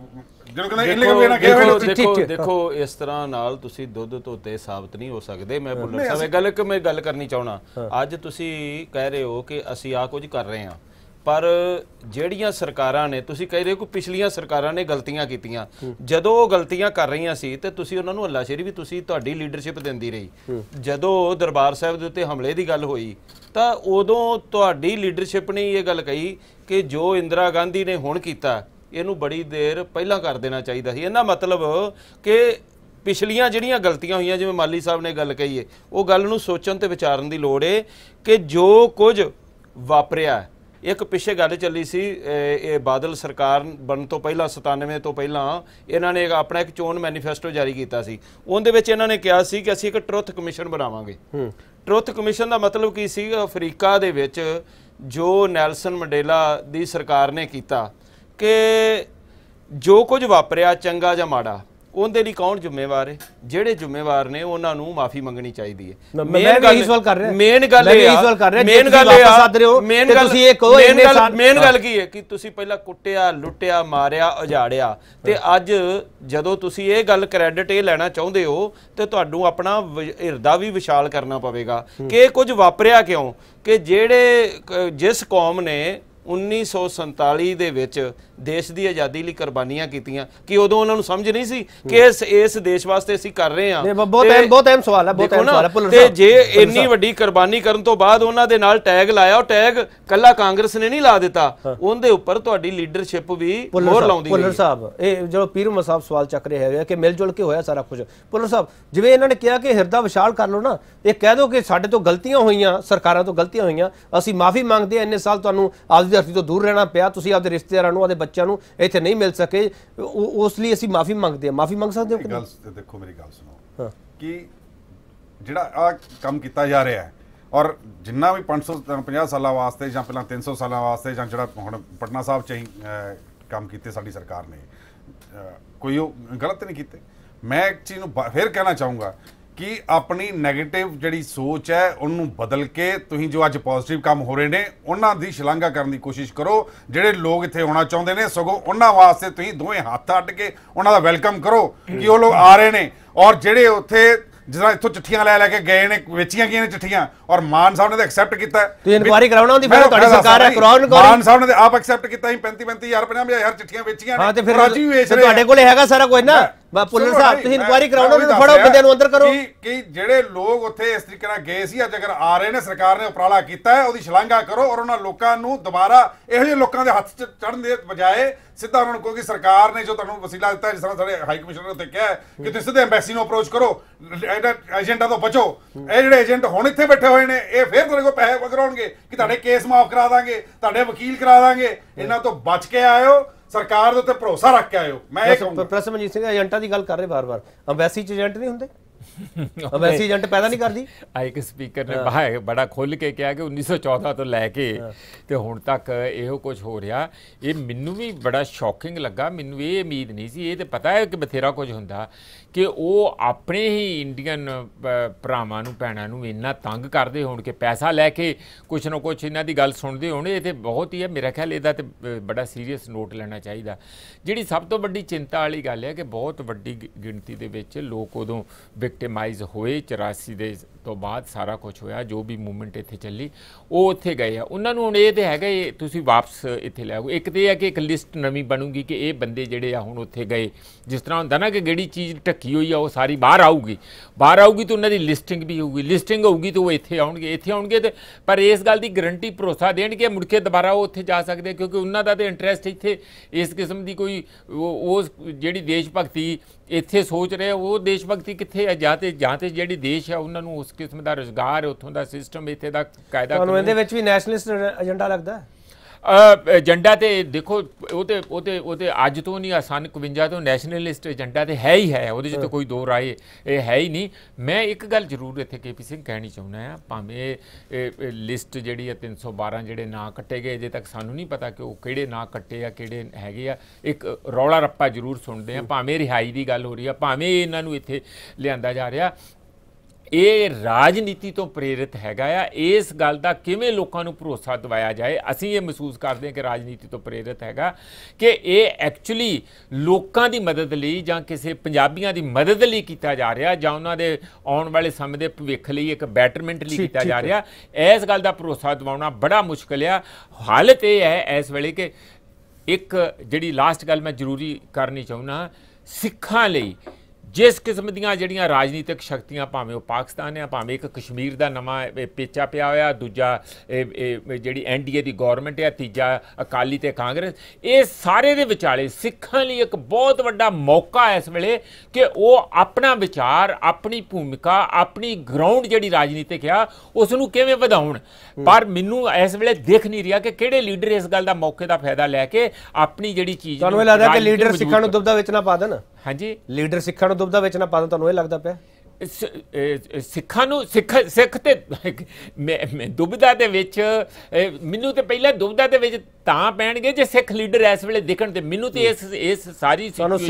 ਦੇਖੋ ਇਸ ਤਰ੍ਹਾਂ ਨਾਲ ਤੁਸੀਂ ਦੁੱਧ ਧੋਤੇ ਸਾਬਤ ਨਹੀਂ ਹੋ ਸਕਦੇ। ਮੈਂ ਭੁੱਲਰ ਸਾਹਿਬ ਮੈਂ ਗੱਲ ਕਰਨੀ ਚਾਹਣਾ, ਅੱਜ ਤੁਸੀਂ ਕਹਿ ਰਹੇ ਹੋ ਕਿ ਅਸੀਂ ਆਹ ਕੁਝ ਕਰ ਰਹੇ ਹਾਂ, ਪਰ ਜਿਹੜੀਆਂ ਸਰਕਾਰਾਂ ਨੇ, ਤੁਸੀਂ ਕਹਿ ਰਹੇ ਹੋ ਕਿ ਪਿਛਲੀਆਂ ਸਰਕਾਰਾਂ ਨੇ ਗਲਤੀਆਂ ਕੀਤੀਆਂ, ਜਦੋਂ ਉਹ ਗਲਤੀਆਂ ਕਰ ਰਹੀਆਂ ਸੀ ਤੇ ਤੁਸੀਂ ਉਹਨਾਂ ਨੂੰ ਹੱਲਾਸ਼ੇਰੀ ਵੀ ਤੁਸੀਂ ਤੁਹਾਡੀ ਲੀਡਰਸ਼ਿਪ ਦਿੰਦੀ ਰਹੀ। ਜਦੋਂ ਦਰਬਾਰ ਸਾਹਿਬ ਦੇ ਉੱਤੇ ਹਮਲੇ ਦੀ ਗੱਲ ਹੋਈ ਤਾਂ ਉਦੋਂ ਤੁਹਾਡੀ ਲੀਡਰਸ਼ਿਪ ਨੇ ਇਹ ਗੱਲ ਕਹੀ ਕਿ ਜੋ ਇੰਦਰਾ ਗਾਂਧੀ ਨੇ ਹੁਣ ਕੀਤਾ ਇਹਨੂੰ ਬੜੀ ਦੇਰ ਪਹਿਲਾਂ ਕਰ ਦੇਣਾ ਚਾਹੀਦਾ ਸੀ। ਇਹਨਾਂ ਮਤਲਬ ਕਿ ਪਿਛਲੀਆਂ ਜਿਹੜੀਆਂ ਗਲਤੀਆਂ ਹੋਈਆਂ, ਜਿਵੇਂ ਮਾਲੀ ਸਾਹਿਬ ਨੇ ਗੱਲ ਕਹੀ ਹੈ, ਉਹ ਗੱਲ ਨੂੰ ਸੋਚਣ ਤੇ ਵਿਚਾਰਨ ਦੀ ਲੋੜ ਹੈ ਕਿ ਜੋ ਕੁਝ ਵਾਪਰਿਆ, ਇੱਕ ਪਿੱਛੇ ਗੱਲ ਚੱਲੀ ਸੀ ਇਹ ਬਾਦਲ ਸਰਕਾਰ ਬਣਨ ਤੋਂ ਪਹਿਲਾਂ 97 ਤੋਂ ਪਹਿਲਾਂ ਇਹਨਾਂ ਨੇ ਆਪਣਾ ਇੱਕ ਚੋਣ ਮੈਨੀਫੈਸਟੋ ਜਾਰੀ ਕੀਤਾ ਸੀ। ਉਹਦੇ ਵਿੱਚ ਇਹਨਾਂ ਨੇ ਕਿਹਾ ਸੀ ਕਿ ਅਸੀਂ ਇੱਕ ਟਰੁੱਥ ਕਮਿਸ਼ਨ ਬਣਾਵਾਂਗੇ। ਟਰੁੱਥ ਕਮਿਸ਼ਨ ਦਾ ਮਤਲਬ ਕੀ ਸੀ? ਅਫਰੀਕਾ ਦੇ ਵਿੱਚ ਜੋ ਨੈਲਸਨ ਮੰਡੇਲਾ ਦੀ ਸਰਕਾਰ ਨੇ ਕੀਤਾ ਕਿ ਜੋ ਕੁਝ ਵਾਪਰਿਆ ਚੰਗਾ ਜਾਂ ਮਾੜਾ, ਉਹਦੇ ਲਈ ਕੌਣ ਜ਼ਿੰਮੇਵਾਰ ਹੈ? ਜਿਹੜੇ ਜ਼ਿੰਮੇਵਾਰ ਨੇ ਉਹਨਾਂ ਨੂੰ ਮਾਫੀ ਮੰਗਣੀ ਚਾਹੀਦੀ ਹੈ। ਮੇਨ ਗੱਲ ਕੀ ਹੈ ਕਿ ਤੁਸੀਂ ਪਹਿਲਾਂ ਕੁੱਟਿਆ, ਲੁੱਟਿਆ, ਮਾਰਿਆ, ਉਜਾੜਿਆ, ਤੇ ਅੱਜ ਜਦੋਂ ਤੁਸੀਂ ਇਹ ਗੱਲ ਕ੍ਰੈਡਿਟ ਇਹ ਲੈਣਾ ਚਾਹੁੰਦੇ ਹੋ ਤੇ ਤੁਹਾਨੂੰ ਆਪਣਾ ਹਿਰਦਾ ਵੀ ਵਿਸ਼ਾਲ ਕਰਨਾ ਪਵੇਗਾ ਕਿ ਇਹ ਕੁਝ ਵਾਪਰਿਆ ਕਿਉਂ, ਕਿ ਜਿਸ ਕੌਮ ਨੇ 1947 ਦੇ ਵਿੱਚ ਦੇਸ਼ ਦੀ ਆਜ਼ਾਦੀ ਲਈ ਕੁਰਬਾਨੀਆਂ ਕੀਤੀਆਂ, ਕਿ ਉਦੋਂ ਉਹਨਾਂ ਨੂੰ ਸਮਝ ਨਹੀਂ ਸੀ ਕਿ ਇਸ ਦੇਸ਼ ਵਾਸਤੇ ਅਸੀਂ ਕਰ ਰਹੇ ਹਾਂ। ਬਹੁਤ ਅਹਿਮ ਸਵਾਲ ਹੈ, ਬਹੁਤ ਅਹਿਮ ਸਵਾਲ ਹੈ। ਤੇ ਜੇ ਇੰਨੀ ਵੱਡੀ ਕੁਰਬਾਨੀ ਕਰਨ ਤੋਂ ਬਾਅਦ ਉਹਨਾਂ ਦੇ ਨਾਲ ਟੈਗ ਲਾਇਆ, ਉਹ ਟੈਗ ਕੱਲਾ ਕਾਂਗਰਸ ਨੇ ਨਹੀਂ ਲਾ ਦਿੱਤਾ, ਉਹਦੇ ਉੱਪਰ ਤੁਹਾਡੀ ਲੀਡਰਸ਼ਿਪ ਵੀ ਹੋਰ ਲਾਉਂਦੀ ਹੈ। ਭੁੱਲਰ ਸਾਹਿਬ, ਇਹ ਜਦੋਂ ਪੀਰ ਮੁਹੰਮਦ ਸਾਹਿਬ ਸਵਾਲ ਚੱਕ ਰਹੇ ਹੈਗੇ ਕਿ ਮਿਲ ਜੁਲ ਕੇ ਹੋਇਆ ਸਾਰਾ ਕੁਝ, ਭੁੱਲਰ ਸਾਹਿਬ ਜਿਵੇਂ ਇਹਨਾਂ ਨੇ ਕਿਹਾ ਕਿ ਹਿਰਦਾ ਵਿਸ਼ਾਲ ਕਰ ਲਓ ਨਾ, ਇਹ ਕਹਿ ਦਿਓ ਕਿ ਸਾਡੇ ਤੋਂ ਗਲਤੀਆਂ ਹੋਈਆਂ, ਸਰਕਾਰਾਂ ਤੋਂ ਗਲਤੀਆਂ ਹੋਈਆਂ, ਅਸੀਂ ਮਾਫੀ ਮੰਗਦੇ ਹਾਂ, ਇੰਨੇ ਸਾਲ ਤੁਹਾਨੂੰ ਆਪਦੀ ਧਰਤੀ ਤੋਂ ਦੂਰ ਰਹਿਣਾ ਪਿਆ, ਤੁਸੀਂ ਆਪਦੇ ਰਿਸ਼ਤੇਦਾਰਾਂ ਨੂੰ, ਆਪਦੇ ਬੱਚਿਆਂ ਨੂੰ ਇੱਥੇ ਨਹੀਂ ਮਿਲ ਸਕੇ, ਉਸ ਲਈ ਅਸੀਂ ਮਾਫੀ ਮੰਗਦੇ ਹਾਂ। ਮਾਫੀ ਮੰਗ ਸਕਦੇ ਹੋ? ਦੇਖੋ ਮੇਰੀ ਗੱਲ ਸੁਣੋ ਕਿ ਜਿਹੜਾ ਆ ਕੰਮ ਕੀਤਾ ਜਾ ਰਿਹਾ ਹੈ ਔਰ ਜਿੰਨਾ ਵੀ 550 ਸਾਲਾਂ ਵਾਸਤੇ ਜਾਂ ਪਹਿਲਾਂ 300 ਸਾਲਾਂ ਵਾਸਤੇ ਜਾਂ ਜਿਹੜਾ ਹੁਣ ਪਟਨਾ ਸਾਹਿਬ 'ਚ ਹੀ ਕੰਮ ਕੀਤੇ ਸਾਡੀ ਸਰਕਾਰ ਨੇ, ਕੋਈ ਉਹ ਗਲਤ ਨਹੀਂ ਕੀਤੇ। ਮੈਂ ਇੱਕ ਚੀਜ਼ ਨੂੰ ਫਿਰ ਕਹਿਣਾ ਚਾਹੂੰਗਾ ਕਿ ਆਪਣੀ ਨੈਗੇਟਿਵ ਜਿਹੜੀ ਸੋਚ ਹੈ ਉਹਨੂੰ ਬਦਲ ਕੇ ਤੁਸੀਂ ਜੋ ਅੱਜ ਪੋਜ਼ਿਟਿਵ ਕੰਮ ਹੋ ਰਹੇ ਨੇ ਉਹਨਾਂ ਦੀ ਸ਼ਲਾਘਾ ਕਰਨ ਦੀ ਕੋਸ਼ਿਸ਼ ਕਰੋ। ਜਿਹੜੇ ਲੋਕ ਇੱਥੇ ਆਉਣਾ ਚਾਹੁੰਦੇ ਨੇ ਸਗੋਂ ਉਹਨਾਂ ਵਾਸਤੇ ਤੁਸੀਂ ਦੋਵੇਂ ਹੱਥ ਅੱਡ ਕੇ ਉਹਨਾਂ ਦਾ ਵੈਲਕਮ ਕਰੋ ਕਿ ਉਹ ਲੋਕ ਆ ਰਹੇ ਨੇ। ਔਰ ਜਿਹੜੇ ਉੱਥੇ ਜਿਸ ਤਰ੍ਹਾਂ ਇੱਥੋਂ ਚਿੱਠੀਆਂ ਲੈ ਕੇ ਗਏ ਨੇ, ਵੇਚੀਆਂ ਗਈਆਂ ਨੇ ਚਿੱਠੀਆਂ, ਔਰ ਮਾਨ ਸਾਹਿਬ ਨੇ ਤਾਂ ਐਕਸੈਪਟ ਕੀਤਾ। ਤੁਸੀਂ ਇਨਕੁਆਇਰੀ ਕਰਾਉਣਾ ਹੁੰਦੀ, ਫਿਰ ਤੁਹਾਡੀ ਸਰਕਾਰ ਹੈ, ਕਰਾਉਣ ਮਾਨ ਸਾਹਿਬ ਨੇ ਆਪ ਐਕਸੈਪਟ ਕੀਤਾ। 35,000 50,000 ਚਿੱਠੀਆਂ ਵੇਚੀਆਂ ਨੇ। ਹਾਂ ਤੇ ਫਿਰ ਤੁਹਾਡੇ ਕੋਲੇ ਹੈਗਾ ਸਾਰਾ ਕੁਝ ਨਾ। ਭੁੱਲਰ ਸਾਹਿਬ ਤੁਸੀਂ ਇਨਕੁਆਇਰੀ ਕਰਾਉਣਾ, ਫੜੋ ਬੰਦਿਆਂ ਨੂੰ ਅੰਦਰ ਕਰੋ। ਕਿ ਜਿਹੜੇ ਲੋਕ ਉੱਥੇ ਇਸ ਤਰੀਕੇ ਨਾਲ ਗਏ ਸੀ, ਅੱਜ ਅਗਰ ਆ ਰਹੇ ਨੇ, ਸਰਕਾਰ ਨੇ ਉਪਰਾਲਾ ਕੀਤਾ ਹੈ, ਉਹਦੀ ਸ਼ਲਾਘਾ ਕਰੋ ਔਰ ਉਹਨਾਂ ਲੋਕਾਂ ਨੂੰ ਦੁਬਾਰਾ ਇਹੋ ਜਿਹੇ ਲੋਕਾਂ ਦੇ ਹੱਥ 'ਚ ਚੜ੍ਹਨ ਦੇ ਬਜਾਏ ਸਿੱਧਾ ਉਹਨਾਂ ਨੂੰ ਕਹੋ ਕਿ ਸਰਕਾਰ ਨੇ ਜੋ ਤੁਹਾਨੂੰ ਵਸੀਲਾ ਦਿੱਤਾ, ਜਿਸ ਤਰ੍ਹਾਂ ਸਾਡੇ ਹਾਈ ਕਮਿਸ਼ਨਰ ਨੇ ਉੱਤੇ ਕਿਹਾ ਕਿ ਤੁਸੀਂ ਸਿੱਧੇ ਐਮਬੈਸੀ ਨੂੰ ਅਪਰੋਚ ਕਰੋ, ਏਜੰਟਾਂ ਤੋਂ ਬਚੋ। ਇਹ ਜਿਹੜੇ ਏਜੰਟ ਹੁਣ ਇੱਥੇ ਬੈਠੇ ਹੋਏ ਨੇ, ਇਹ ਫਿਰ ਤੁਹਾਡੇ ਕੋਲ ਪੈਸੇ ਵਗਰਾਉਣਗੇ ਕਿ ਤੁਹਾਡੇ ਕੇਸ ਮਾਫ ਕਰਾ ਦਾਂਗੇ, ਤੁਹਾਡੇ ਵਕੀਲ ਕਰਾ ਦਾਂਗੇ। ਇਹਨਾਂ ਤੋਂ ਬਚ ਕੇ ਆਇਓ, ਸਰਕਾਰ ਦੇ ਉੱਤੇ ਭਰੋਸਾ ਰੱਖ ਕੇ ਆਇਓ। ਮੈਂ ਇਹ ਕਹੂੰਗਾ। ਪ੍ਰੋਫੈਸਰ ਮਨਜੀਤ ਸਿੰਘ ਏਜੰਟਾਂ ਦੀ ਗੱਲ ਕਰ ਰਹੇ ਬਾਰ-ਬਾਰ, ਐਮਬੈਸੀ 'ਚ ਏਜੰਟ ਨਹੀਂ ਹੁੰਦੇ? ਐਮਬੈਸੀ ਏਜੰਟ ਪੈਦਾ ਨਹੀਂ ਕਰਦੀ? ਇੱਕ ਸਪੀਕਰ ਨੇ ਬੜਾ ਖੁੱਲ੍ਹ ਕੇ ਕਿਹਾ ਕਿ 1914 ਤੋਂ ਲੈ ਕੇ ਤੇ ਹੁਣ ਤੱਕ ਇਹੋ ਕੁਝ ਹੋ ਰਿਹਾ। ਇਹ ਮੈਨੂੰ ਵੀ ਬੜਾ ਸ਼ੌਕਿੰਗ ਲੱਗਾ। ਮੈਨੂੰ ਇਹ ਉਮੀਦ ਨਹੀਂ ਸੀ। ਇਹ ਤਾਂ ਪਤਾ ਹੈ ਕਿ ਬਥੇਰਾ ਕੁਝ ਹੁੰਦਾ, ਕਿ ਉਹ ਆਪਣੇ ਹੀ ਇੰਡੀਅਨ ਭਰਾਵਾਂ ਨੂੰ ਭੈਣਾਂ ਨੂੰ ਇੰਨਾ ਤੰਗ ਕਰਦੇ ਹੋਣ ਕਿ ਪੈਸਾ ਲੈ ਕੇ ਕੁਛ ਨਾ ਕੁਛ ਇਹਨਾਂ ਦੀ ਗੱਲ ਸੁਣਦੇ ਹੋਣ। ਇਹ ਤਾਂ ਬਹੁਤ ਹੀ ਹੈ, ਮੇਰਾ ਖਿਆਲ ਇਹਦਾ ਤਾਂ ਬੜਾ ਸੀਰੀਅਸ ਨੋਟ ਲੈਣਾ ਚਾਹੀਦਾ। ਜਿਹੜੀ ਸਭ ਤੋਂ ਵੱਡੀ ਚਿੰਤਾ ਵਾਲੀ ਗੱਲ ਹੈ ਕਿ ਬਹੁਤ ਵੱਡੀ ਗਿਣਤੀ ਦੇ ਵਿੱਚ ਲੋਕ ਉਦੋਂ ਵਿਕਟਿਮਾਈਜ਼ ਹੋਏ। 84 ਦੇ ਤੋਂ ਬਾਅਦ ਸਾਰਾ ਕੁਛ ਹੋਇਆ, ਜੋ ਵੀ ਮੂਵਮੈਂਟ ਇੱਥੇ ਚੱਲੀ ਉਹ ਉੱਥੇ ਗਏ ਆ। ਉਹਨਾਂ ਨੂੰ ਹੁਣ ਇਹ ਤਾਂ ਹੈਗਾ ਤੁਸੀਂ ਵਾਪਸ ਇੱਥੇ ਲੈ ਆਓ। ਇੱਕ ਤਾਂ ਇਹ ਹੈ ਕਿ ਇੱਕ ਲਿਸਟ ਨਵੀਂ ਬਣੂਗੀ ਕਿ ਇਹ ਬੰਦੇ ਜਿਹੜੇ ਆ ਹੁਣ ਉੱਥੇ ਗਏ, ਜਿਸ ਤਰ੍ਹਾਂ ਹੁੰਦਾ ਨਾ ਕਿ ਜਿਹੜੀ ਚੀਜ਼ ਢੱਕੀ ਹੋਈ ਆ ਉਹ ਸਾਰੀ ਬਾਹਰ ਆਊਗੀ ਤਾਂ ਉਹਨਾਂ ਦੀ ਲਿਸਟਿੰਗ ਵੀ ਹੋਊਗੀ, ਲਿਸਟਿੰਗ ਹੋਊਗੀ ਤਾਂ ਉਹ ਇੱਥੇ ਆਉਣਗੇ ਤੇ ਪਰ ਇਸ ਗੱਲ ਦੀ ਗਰੰਟੀ ਭਰੋਸਾ ਦੇਣਗੇ ਮੁੜ ਕੇ ਦੁਬਾਰਾ ਉਹ ਉੱਥੇ ਜਾ ਸਕਦੇ, ਕਿਉਂਕਿ ਉਹਨਾਂ ਦਾ ਤਾਂ ਇੰਟਰਸਟ ਇੱਥੇ ਇਸ ਕਿਸਮ ਦੀ ਕੋਈ ਉਹ ਜਿਹੜੀ ਦੇਸ਼ ਭਗਤੀ ਇੱਥੇ ਸੋਚ ਰਹੇ ਉਹ ਦੇਸ਼ ਭਗਤੀ ਕਿੱਥੇ ਹੈ? ਜਾਂ ਤੇ ਜਿਹੜੀ ਦੇਸ਼ ਹੈ ਉਹਨਾਂ ਨੂੰ ਉਸ ਕਿਸਮ ਦਾ ਰੁਜ਼ਗਾਰ, ਉੱਥੋਂ ਦਾ ਸਿਸਟਮ, ਇੱਥੇ ਦਾ ਕਾਇਦਾ। ਤੁਹਾਨੂੰ ਇਹਦੇ ਵਿੱਚ ਵੀ ਨੈਸ਼ਨਲਿਸਟ ਏਜੰਡਾ ਲੱਗਦਾ ਹੈ? ਏਜੰਡਾ ਤੇ ਦੇਖੋ ਉਹ ਤੇ ਅੱਜ ਤੋਂ ਨਹੀਂ, ਆਸਾਨ 51 ਤੋਂ ਨੈਸ਼ਨਲਿਸਟ ਏਜੰਡਾ ਤੇ ਹੈ ਹੀ ਹੈ, ਉਹਦੇ 'ਚ ਤਾਂ ਕੋਈ ਦੋ ਰਾਏ ਇਹ ਹੈ ਹੀ ਨਹੀਂ। ਮੈਂ ਇੱਕ ਗੱਲ ਜ਼ਰੂਰ ਇੱਥੇ KP ਸਿੰਘ ਕਹਿਣੀ ਚਾਹੁੰਦਾ ਹਾਂ, ਭਾਵੇਂ ਲਿਸਟ ਜਿਹੜੀ ਹੈ 312 ਜਿਹੜੇ ਨਾਂ ਕੱਟੇ ਗਏ, ਅਜੇ ਤੱਕ ਸਾਨੂੰ ਨਹੀਂ ਪਤਾ ਕਿ ਉਹ ਕਿਹੜੇ ਨਾਂ ਕੱਟੇ ਆ, ਕਿਹੜੇ ਹੈਗੇ ਆ। ਇੱਕ ਰੌਲਾ ਰੱਪਾ ਜ਼ਰੂਰ ਸੁਣਦੇ ਆ, ਭਾਵੇਂ ਰਿਹਾਈ ਦੀ ਗੱਲ ਹੋ ਰਹੀ ਆ, ਭਾਵੇਂ ਇਹਨਾਂ ਨੂੰ ਇੱਥੇ ਲਿਆਂਦਾ ਜਾ ਰਿਹਾ। ਇਹ ਰਾਜਨੀਤੀ ਤੋਂ ਪ੍ਰੇਰਿਤ ਹੈਗਾ ਆ। ਇਸ ਗੱਲ ਦਾ ਕਿਵੇਂ ਲੋਕਾਂ ਨੂੰ ਭਰੋਸਾ ਦਿਵਾਇਆ ਜਾਏ? ਅਸੀਂ ਇਹ ਮਹਿਸੂਸ ਕਰਦੇ ਹਾਂ ਕਿ ਰਾਜਨੀਤੀ ਤੋਂ ਪ੍ਰੇਰਿਤ ਹੈਗਾ, ਕਿ ਇਹ ਐਕਚੁਅਲੀ ਲੋਕਾਂ ਦੀ ਮਦਦ ਲਈ ਜਾਂ ਕਿਸੇ ਪੰਜਾਬੀਆਂ ਦੀ ਮਦਦ ਲਈ ਕੀਤਾ ਜਾ ਰਿਹਾ, ਜਾਂ ਉਹਨਾਂ ਦੇ ਆਉਣ ਵਾਲੇ ਸਮੇਂ ਦੇ ਭਵਿੱਖ ਲਈ ਇੱਕ ਬੈਟਰਮੈਂਟ ਲਈ ਕੀਤਾ ਜਾ ਰਿਹਾ। ਇਸ ਗੱਲ ਦਾ ਭਰੋਸਾ ਦਿਵਾਉਣਾ ਬੜਾ ਮੁਸ਼ਕਿਲ ਆ। ਹਾਲਤ ਇਹ ਹੈ ਇਸ ਵੇਲੇ ਕਿ ਇੱਕ ਜਿਹੜੀ ਲਾਸਟ ਗੱਲ ਮੈਂ ਜ਼ਰੂਰੀ ਕਰਨੀ ਚਾਹੁੰਦਾ, ਸਿੱਖਾਂ ਲਈ ਜਿਸ ਕਿਸਮ ਦੀਆਂ ਜਿਹੜੀਆਂ ਰਾਜਨੀਤਿਕ ਸ਼ਕਤੀਆਂ, ਭਾਵੇਂ ਉਹ ਪਾਕਿਸਤਾਨ ਹੈ, ਭਾਵੇਂ ਇੱਕ ਕਸ਼ਮੀਰ ਦਾ ਨਵਾਂ ਪੇਚਾ ਪਿਆ ਹੋਇਆ, ਦੂਜਾ ਜਿਹੜੀ NDA ਦੀ ਗੌਰਮੈਂਟ ਹੈ, ਤੀਜਾ ਅਕਾਲੀ ਤੇ ਕਾਂਗਰਸ, ਇਹ ਸਾਰੇ ਦੇ ਵਿਚਾਲੇ ਸਿੱਖਾਂ ਲਈ ਇੱਕ ਬਹੁਤ ਵੱਡਾ ਮੌਕਾ ਇਸ ਵੇਲੇ ਕਿ ਉਹ ਆਪਣਾ ਵਿਚਾਰ, ਆਪਣੀ ਭੂਮਿਕਾ, ਆਪਣੀ ਗਰਾਊਂਡ ਜਿਹੜੀ ਰਾਜਨੀਤਿਕ ਆ ਉਸ ਨੂੰ ਕਿਵੇਂ ਵਧਾਉਣ। ਪਰ ਮੈਨੂੰ ਇਸ ਵੇਲੇ ਦਿਖ ਨਹੀਂ ਰਿਹਾ ਕਿ ਕਿਹੜੇ ਲੀਡਰ ਇਸ ਗੱਲ ਦਾ ਮੌਕੇ ਦਾ ਫਾਇਦਾ ਲੈ ਕੇ ਆਪਣੀ ਜਿਹੜੀ ਚੀਜ਼, ਤੁਹਾਨੂੰ ਇਹ ਲੱਗਦਾ ਕਿ ਲੀਡਰ ਸਿੱਖਾਂ ਨੂੰ ਦੁਬਦਾ ਵਿੱਚ ਨਾ ਪਾ ਦੇਣ? ਹਾਂਜੀ, ਲੀਡਰ ਸਿੱਖਾਂ ਨੂੰ ਦੁਬਦਾ ਵਿੱਚ ਨਾ ਪਾ ਦੇਣ, ਤੁਹਾਨੂੰ ਇਹ ਲੱਗਦਾ ਪਿਆ? ਸਿੱਖਾਂ ਨੂੰ ਸਿੱਖ ਤੇ ਦੁਬਦਾ ਦੇ ਵਿੱਚ, ਮੈਨੂੰ ਤੇ ਪਹਿਲਾਂ ਦੁਬਦਾ ਦੇ ਵਿੱਚ ਤਾਂ ਪੈਣਗੇ ਜੇ ਸਿੱਖ ਲੀਡਰ ਇਸ ਵੇਲੇ ਦਿਖਣ। ਤੇ ਮੈਨੂੰ ਤੇ ਇਸ ਸਾਰੀ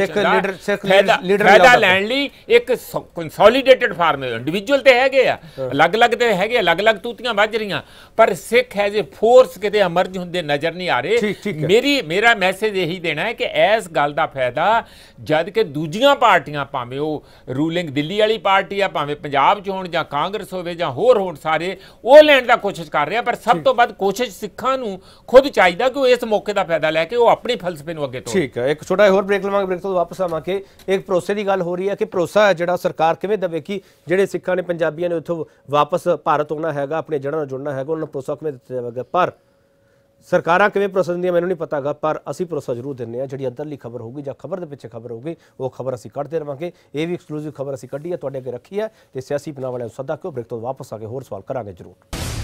ਫਾਇਦਾ ਲੈਣ ਲਈ ਇੱਕ ਕੰਸੋਲੀਡੇਟਡ ਫਾਰਮ, ਇੰਡੀਵਿਜੂਅਲ ਤੇ ਹੈਗੇ ਆ, ਅਲੱਗ-ਅਲੱਗ ਤੇ ਹੈਗੇ, ਅਲੱਗ-ਅਲੱਗ ਤੂਤੀਆਂ ਵੱਜ ਰਹੀਆਂ, ਪਰ ਸਿੱਖ ਐਜ਼ ਏ ਫੋਰਸ ਕਿਤੇ ਐਮਰਜ ਹੁੰਦੇ ਨਜ਼ਰ ਨਹੀਂ ਆ ਰਹੇ। ਮੇਰਾ ਮੈਸੇਜ ਇਹੀ ਦੇਣਾ ਹੈ ਕਿ ਇਸ ਗੱਲ ਦਾ ਫਾਇਦਾ ਜਦ ਕਿ ਦੂਜੀਆਂ ਪਾਰਟੀਆਂ, ਭਾਵੇਂ ਉਹ ਰੂਲਿੰਗ ਦਿੱਲੀ ਵਾਲੀ ਪਾਰਟੀ ਆ, ਭਾਵੇਂ ਪੰਜਾਬ 'ਚ ਹੋਣ ਜਾਂ ਕਾਂਗਰਸ ਹੋਵੇ ਜਾਂ ਹੋਰ ਹੋਣ, ਸਾਰੇ ਉਹ ਲੈਣ ਦਾ ਕੋਸ਼ਿਸ਼ ਕਰ ਰਿਹਾ। ਪਰ ਸਭ ਤੋਂ ਵੱਧ ਕੋਸ਼ਿਸ਼ ਸਿੱਖਾਂ ਨੂੰ ਖੁਦ ਚਾਹੀਦਾ ਕਿ ਉਹ ਇਸ ਮੌਕੇ ਦਾ ਫਾਇਦਾ ਲੈ ਕੇ ਉਹ ਆਪਣੇ ਫਲਸਫੇ ਨੂੰ ਅੱਗੇ ਤੋਰਨ। ਠੀਕ ਹੈ, ਇੱਕ ਛੋਟਾ ਹੋਰ ਬ੍ਰੇਕ ਲਵਾਂਗੇ। ਬ੍ਰੇਕ ਤੋਂ ਵਾਪਸ ਆਵਾਂਗੇ। ਇੱਕ ਭਰੋਸੇ ਦੀ ਗੱਲ ਹੋ ਰਹੀ ਹੈ ਕਿ ਭਰੋਸਾ ਜਿਹੜਾ ਸਰਕਾਰ ਕਿਵੇਂ ਦੇਵੇ ਕਿ ਜਿਹੜੇ ਸਿੱਖਾਂ ਨੇ, ਪੰਜਾਬੀਆਂ ਨੇ ਉੱਥੋਂ ਵਾਪਸ ਭਾਰਤ ਆਉਣਾ ਹੈਗਾ, ਆਪਣੇ ਜੜ੍ਹਾਂ ਨਾਲ ਜੁੜਨਾ ਹੈਗਾ, ਉਹਨਾਂ ਨੂੰ ਭਰੋਸਾ ਕਿਵੇਂ ਦਿੱਤਾ ਜਾਵੇਗਾ। ਪਰ ਸਰਕਾਰਾਂ ਕਿਵੇਂ ਭਰੋਸਾ ਦਿੰਦੀਆਂ ਮੈਨੂੰ ਨਹੀਂ ਪਤਾ ਗਾ, ਪਰ ਅਸੀਂ ਭਰੋਸਾ ਜ਼ਰੂਰ ਦਿੰਦੇ ਹਾਂ। ਜਿਹੜੀ ਅੰਦਰਲੀ ਖਬਰ ਹੋਊਗੀ ਜਾਂ ਖਬਰ ਦੇ ਪਿੱਛੇ ਖਬਰ ਹੋਊਗੀ, ਉਹ ਖਬਰ ਅਸੀਂ ਕੱਢਦੇ ਰਹਾਂਗੇ। ਇਹ ਵੀ ਐਕਸਕਲੂਸਿਵ ਖਬਰ ਅਸੀਂ ਕੱਢੀ ਹੈ, ਤੁਹਾਡੇ ਅੱਗੇ ਰੱਖੀ ਹੈ, ਤੇ ਸਿਆਸੀ ਪਨਾਹ ਵਾਲਿਆਂ ਨੂੰ ਸੱਦਾ ਕਿਉਂ। ਬ੍ਰੇਕ ਤੋਂ ਵਾਪਸ ਆ ਕੇ ਹੋਰ ਸਵਾਲ ਕਰਾਂਗੇ ਜ਼ਰੂਰ।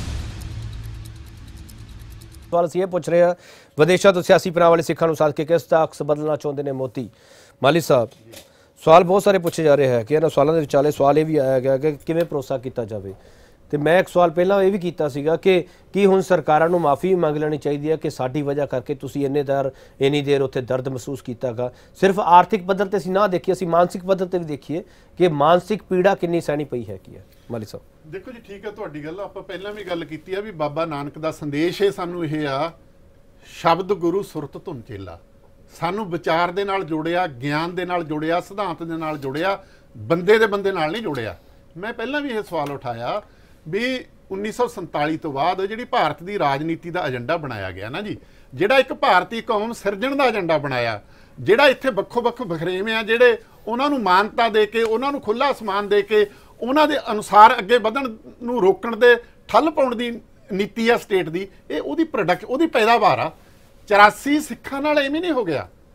ਸਵਾਲ ਅਸੀਂ ਇਹ ਪੁੱਛ ਰਹੇ ਹਾਂ, ਵਿਦੇਸ਼ਾਂ ਤੋਂ ਸਿਆਸੀ ਪਨਾਹ ਵਾਲੇ ਸਿੱਖਾਂ ਨੂੰ ਸਾਧ ਕੇ ਕਿਸ ਦਾ ਅਕਸ ਬਦਲਣਾ ਚਾਹੁੰਦੇ ਨੇ ਮੋਦੀ। ਮਾਲੀ ਸਾਹਿਬ, ਸਵਾਲ ਬਹੁਤ ਸਾਰੇ ਪੁੱਛੇ ਜਾ ਰਹੇ ਹੈ ਕਿ ਇਹਨਾਂ ਸਵਾਲਾਂ ਦੇ ਵਿਚਾਲੇ ਸਵਾਲ ਇਹ ਵੀ ਆਇਆ ਗਿਆ ਕਿ ਕਿਵੇਂ ਭਰੋਸਾ ਕੀਤਾ ਜਾਵੇ। ਤੇ ਮੈਂ ਇੱਕ ਸਵਾਲ ਪਹਿਲਾਂ ਇਹ ਵੀ ਕੀਤਾ ਸੀਗਾ ਕਿ ਕੀ ਹੁਣ ਸਰਕਾਰਾਂ ਨੂੰ ਮਾਫੀ ਮੰਗ ਲੈਣੀ ਚਾਹੀਦੀ ਹੈ ਕਿ ਸਾਡੀ ਵਜ੍ਹਾ ਕਰਕੇ ਤੁਸੀਂ ਇੰਨੀ ਦੇਰ ਉੱਥੇ ਦਰਦ ਮਹਿਸੂਸ ਕੀਤਾਗਾ। ਸਿਰਫ ਆਰਥਿਕ ਪੱਧਰ ਤੇ ਅਸੀਂ ਨਾ ਦੇਖੀਏ, ਅਸੀਂ ਮਾਨਸਿਕ ਪੱਧਰ ਤੇ ਵੀ ਦੇਖੀਏ ਕਿ ਮਾਨਸਿਕ ਪੀੜਾ ਕਿੰਨੀ ਸਹਿਣੀ ਪਈ ਹੈ ਕੀ ਹੈ। ਮਾਲੀ ਸਾਹਿਬ, ਦੇਖੋ ਜੀ, ਠੀਕ ਹੈ ਤੁਹਾਡੀ ਗੱਲ। ਆਪਾਂ ਪਹਿਲਾਂ ਵੀ ਗੱਲ ਕੀਤੀ ਆ ਵੀ ਬਾਬਾ ਨਾਨਕ ਦਾ ਸੰਦੇਸ਼ ਹੈ ਸਾਨੂੰ, ਇਹ ਆ ਸ਼ਬਦ ਗੁਰੂ ਸੁਰਤ ਧੁਨ ਚੇਲਾ। ਸਾਨੂੰ ਵਿਚਾਰ ਦੇ ਨਾਲ ਜੋੜਿਆ, ਗਿਆਨ ਦੇ ਨਾਲ ਜੋੜਿਆ, ਸਿਧਾਂਤ ਦੇ ਨਾਲ ਜੋੜਿਆ, ਬੰਦੇ ਦੇ ਬੰਦੇ ਨਾਲ ਨਹੀਂ ਜੋੜਿਆ। ਮੈਂ ਪਹਿਲਾਂ ਵੀ ਇਹ ਸਵਾਲ ਉਠਾਇਆ ਵੀ 1947 ਤੋਂ ਬਾਅਦ ਜਿਹੜੀ ਭਾਰਤ ਦੀ ਰਾਜਨੀਤੀ ਦਾ ਏਜੰਡਾ ਬਣਾਇਆ ਗਿਆ ਨਾ ਜੀ, ਜਿਹੜਾ ਇੱਕ ਭਾਰਤੀ ਕੌਮ ਸਿਰਜਣ ਦਾ ਏਜੰਡਾ ਬਣਾਇਆ, ਜਿਹੜਾ ਇੱਥੇ ਵੱਖੋ-ਵੱਖ ਵਖਰੇਵੇਂ ਆ, ਜਿਹੜੇ ਉਹਨਾਂ ਨੂੰ ਮਾਨਤਾ ਦੇ ਕੇ, ਉਹਨਾਂ ਨੂੰ ਖੁੱਲ੍ਹਾ ਅਸਮਾਨ ਦੇ ਕੇ, ਉਹਨਾਂ ਦੇ ਅਨੁਸਾਰ ਅੱਗੇ ਵਧਣ ਨੂੰ ਰੋਕਣ ਦੇ ਠੱਲ ਪਾਉਣ ਦੀ ਨੀਤੀ ਆ ਸਟੇਟ ਦੀ, ਇਹ ਉਹਦੀ ਪੈਦਾਵਾਰ ਆ। 84 ਸਿੱਖਾਂ ਨਾਲ ਐਵੇਂ ਨਹੀਂ ਹੋ ਗਿਆ।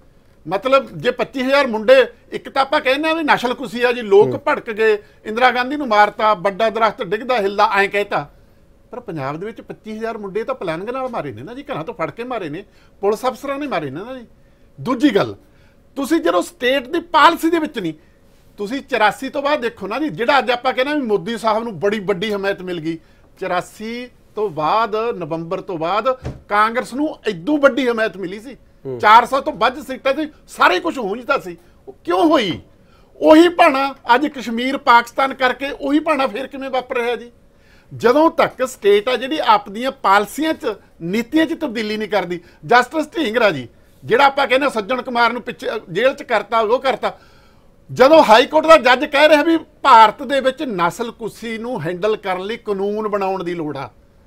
मतलब जे 25,000 मुंडे एक तो आप कहने भी नस्लकुशी है जी, लोग भड़क गए, इंदिरा गांधी नूं मारता, बड़ा दरख्त डिगदा हिलदा ऐ कहता। पर पंजाब दे विच 25,000 मुंडे तो प्लानिंग नाल मारे ने ना जी, घरां तो फड़ के मारे ने, पुलिस अफसरां ने मारे ने ना जी। दूजी गल, तुसीं जदों स्टेट दी पालिसी दे विच नहीं, तुसीं 84 तो बाद देखो ना जी, जिहड़ा अज आपां कहना भी मोदी साहब नूं बड़ी वड्डी हमायत मिल गई, 84 तो बाद नवंबर तो बाद कांग्रेस नूं इदों वड्डी हमायत मिली सी, 400 तो ਵੱਧ सीटां सी, सारे कुछ होंजदा सी। क्यों होई? ਉਹੀ ਭਾਣਾ ਅੱਜ ਕਸ਼ਮੀਰ ਪਾਕਿਸਤਾਨ ਕਰਕੇ ਉਹੀ ਭਾਣਾ ਫਿਰ ਕਿਵੇਂ ਵਾਪਰ ਰਿਹਾ ਜੀ? ਜਦੋਂ ਤੱਕ ਸਟੇਟ ਆ ਜਿਹੜੀ ਆਪਣੀਆਂ ਪਾਲਿਸੀਆਂ 'ਚ ਨੀਤੀਆਂ 'ਚ ਤਬਦੀਲੀ ਨਹੀਂ ਕਰਦੀ। ਜਸਟਿਸ ਢੀਂਗਰਾ ਜੀ ਜਿਹੜਾ ਆਪਾਂ ਕਹਿੰਦੇ ਸੱਜਣ ਕੁਮਾਰ ਨੂੰ ਪਿੱਛੇ ਜੇਲ੍ਹ 'ਚ ਕਰਤਾ, ਉਹ ਕਰਤਾ, ਜਦੋਂ ਹਾਈ ਕੋਰਟ ਦਾ ਜੱਜ ਕਹਿ ਰਿਹਾ ਵੀ ਭਾਰਤ ਦੇ ਵਿੱਚ ਨਸਲਕੁਸ਼ੀ ਨੂੰ ਹੈਂਡਲ ਕਰਨ ਲਈ ਕਾਨੂੰਨ ਬਣਾਉਣ ਦੀ ਲੋੜ ਆ,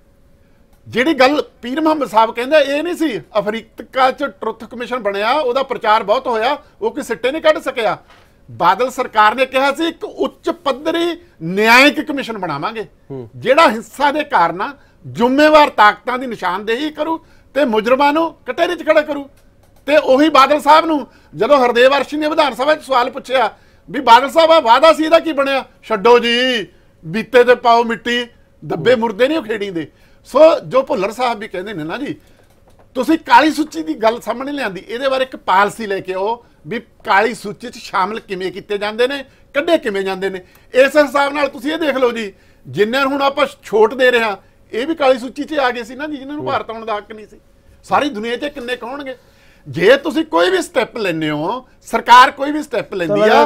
ਜਿਹੜੀ ਗੱਲ ਪੀਰ ਮੁਹੰਮਦ ਸਾਹਿਬ ਕਹਿੰਦਾ ਇਹ ਨਹੀਂ ਸੀ। ਅਫਰੀਕਾ 'ਚ ਟਰੁੱਥ ਕਮਿਸ਼ਨ ਬਣਿਆ, ਉਹਦਾ ਪ੍ਰਚਾਰ ਬਹੁਤ ਹੋਇਆ, ਉਹ ਕੋਈ ਸਿੱਟੇ ਨਹੀਂ ਕੱਢ ਸਕਿਆ। ਬਾਦਲ ਸਰਕਾਰ ਨੇ ਕਿਹਾ ਸੀ ਇੱਕ ਉੱਚ ਪੱਧਰੀ ਨਿਆਇਕ ਕਮਿਸ਼ਨ ਬਣਾਵਾਂਗੇ ਜਿਹੜਾ ਹਿੰਸਾ ਦੇ ਕਾਰਨਾਂ ਜ਼ਿੰਮੇਵਾਰ ਤਾਕਤਾਂ ਦੀ ਨਿਸ਼ਾਨਦੇਹੀ ਕਰੂ ਤੇ ਮੁਜਰਮਾਂ ਨੂੰ ਕਟਹਿਰੇ 'ਚ ਖੜਾ ਕਰੂ। ਤੇ ਉਹੀ ਬਾਦਲ ਸਾਹਿਬ ਨੂੰ ਜਦੋਂ ਹਰਦੇਵ ਅਰਸ਼ੀ ਨੇ ਵਿਧਾਨ ਸਭਾ 'ਚ ਸਵਾਲ ਪੁੱਛਿਆ ਵੀ ਬਾਦਲ ਸਾਹਿਬ ਆ ਵਾਅਦਾ ਸੀ ਇਹਦਾ ਕੀ ਬਣਿਆ, ਛੱਡੋ ਜੀ, ਬੀਤੇ ਤੇ ਪਾਓ ਮਿੱਟੀ, ਦੱਬੇ ਮੁਰਦੇ ਨਹੀਂ ਉਖੇੜੀ ਦੇ। ਸੋ ਜੋ ਭੁੱਲਰ ਸਾਹਿਬ ਵੀ ਕਹਿੰਦੇ ਨੇ ਨਾ ਜੀ, ਤੁਸੀਂ ਕਾਲੀ ਸੂਚੀ ਦੀ ਗੱਲ ਸਾਹਮਣੇ ਲਿਆਂਦੀ, ਇਹਦੇ ਬਾਰੇ ਇੱਕ ਪਾਲਿਸੀ ਲੈ ਕੇ ਆਓ ਵੀ ਕਾਲੀ ਸੂਚੀ 'ਚ ਸ਼ਾਮਲ ਕਿਵੇਂ ਕੀਤੇ ਜਾਂਦੇ ਨੇ, ਕੱਢੇ ਕਿਵੇਂ ਜਾਂਦੇ ਨੇ। ਇਸ ਹਿਸਾਬ ਨਾਲ ਤੁਸੀਂ ਇਹ ਦੇਖ ਲਓ ਜੀ, ਜਿੰਨੇ ਹੁਣ ਆਪਾਂ ਛੋਟ ਦੇ ਰਹੇ ਹਾਂ ਇਹ ਵੀ ਕਾਲੀ ਸੂਚੀ 'ਚ ਆ ਗਏ ਸੀ ਨਾ ਜੀ, ਜਿਨ੍ਹਾਂ ਨੂੰ ਭਾਰਤ ਆਉਣ ਦਾ ਹੱਕ ਨਹੀਂ ਸੀ। ਸਾਰੀ ਦੁਨੀਆ 'ਚ ਕਿੰਨੇ ਕਹੋਣਗੇ? ਜੇ ਤੁਸੀਂ ਕੋਈ ਵੀ ਸਟੈਪ ਲੈਂਦੇ ਹੋ, ਸਰਕਾਰ ਕੋਈ ਵੀ ਸਟੈਪ ਲੈਂਦੀ ਆ,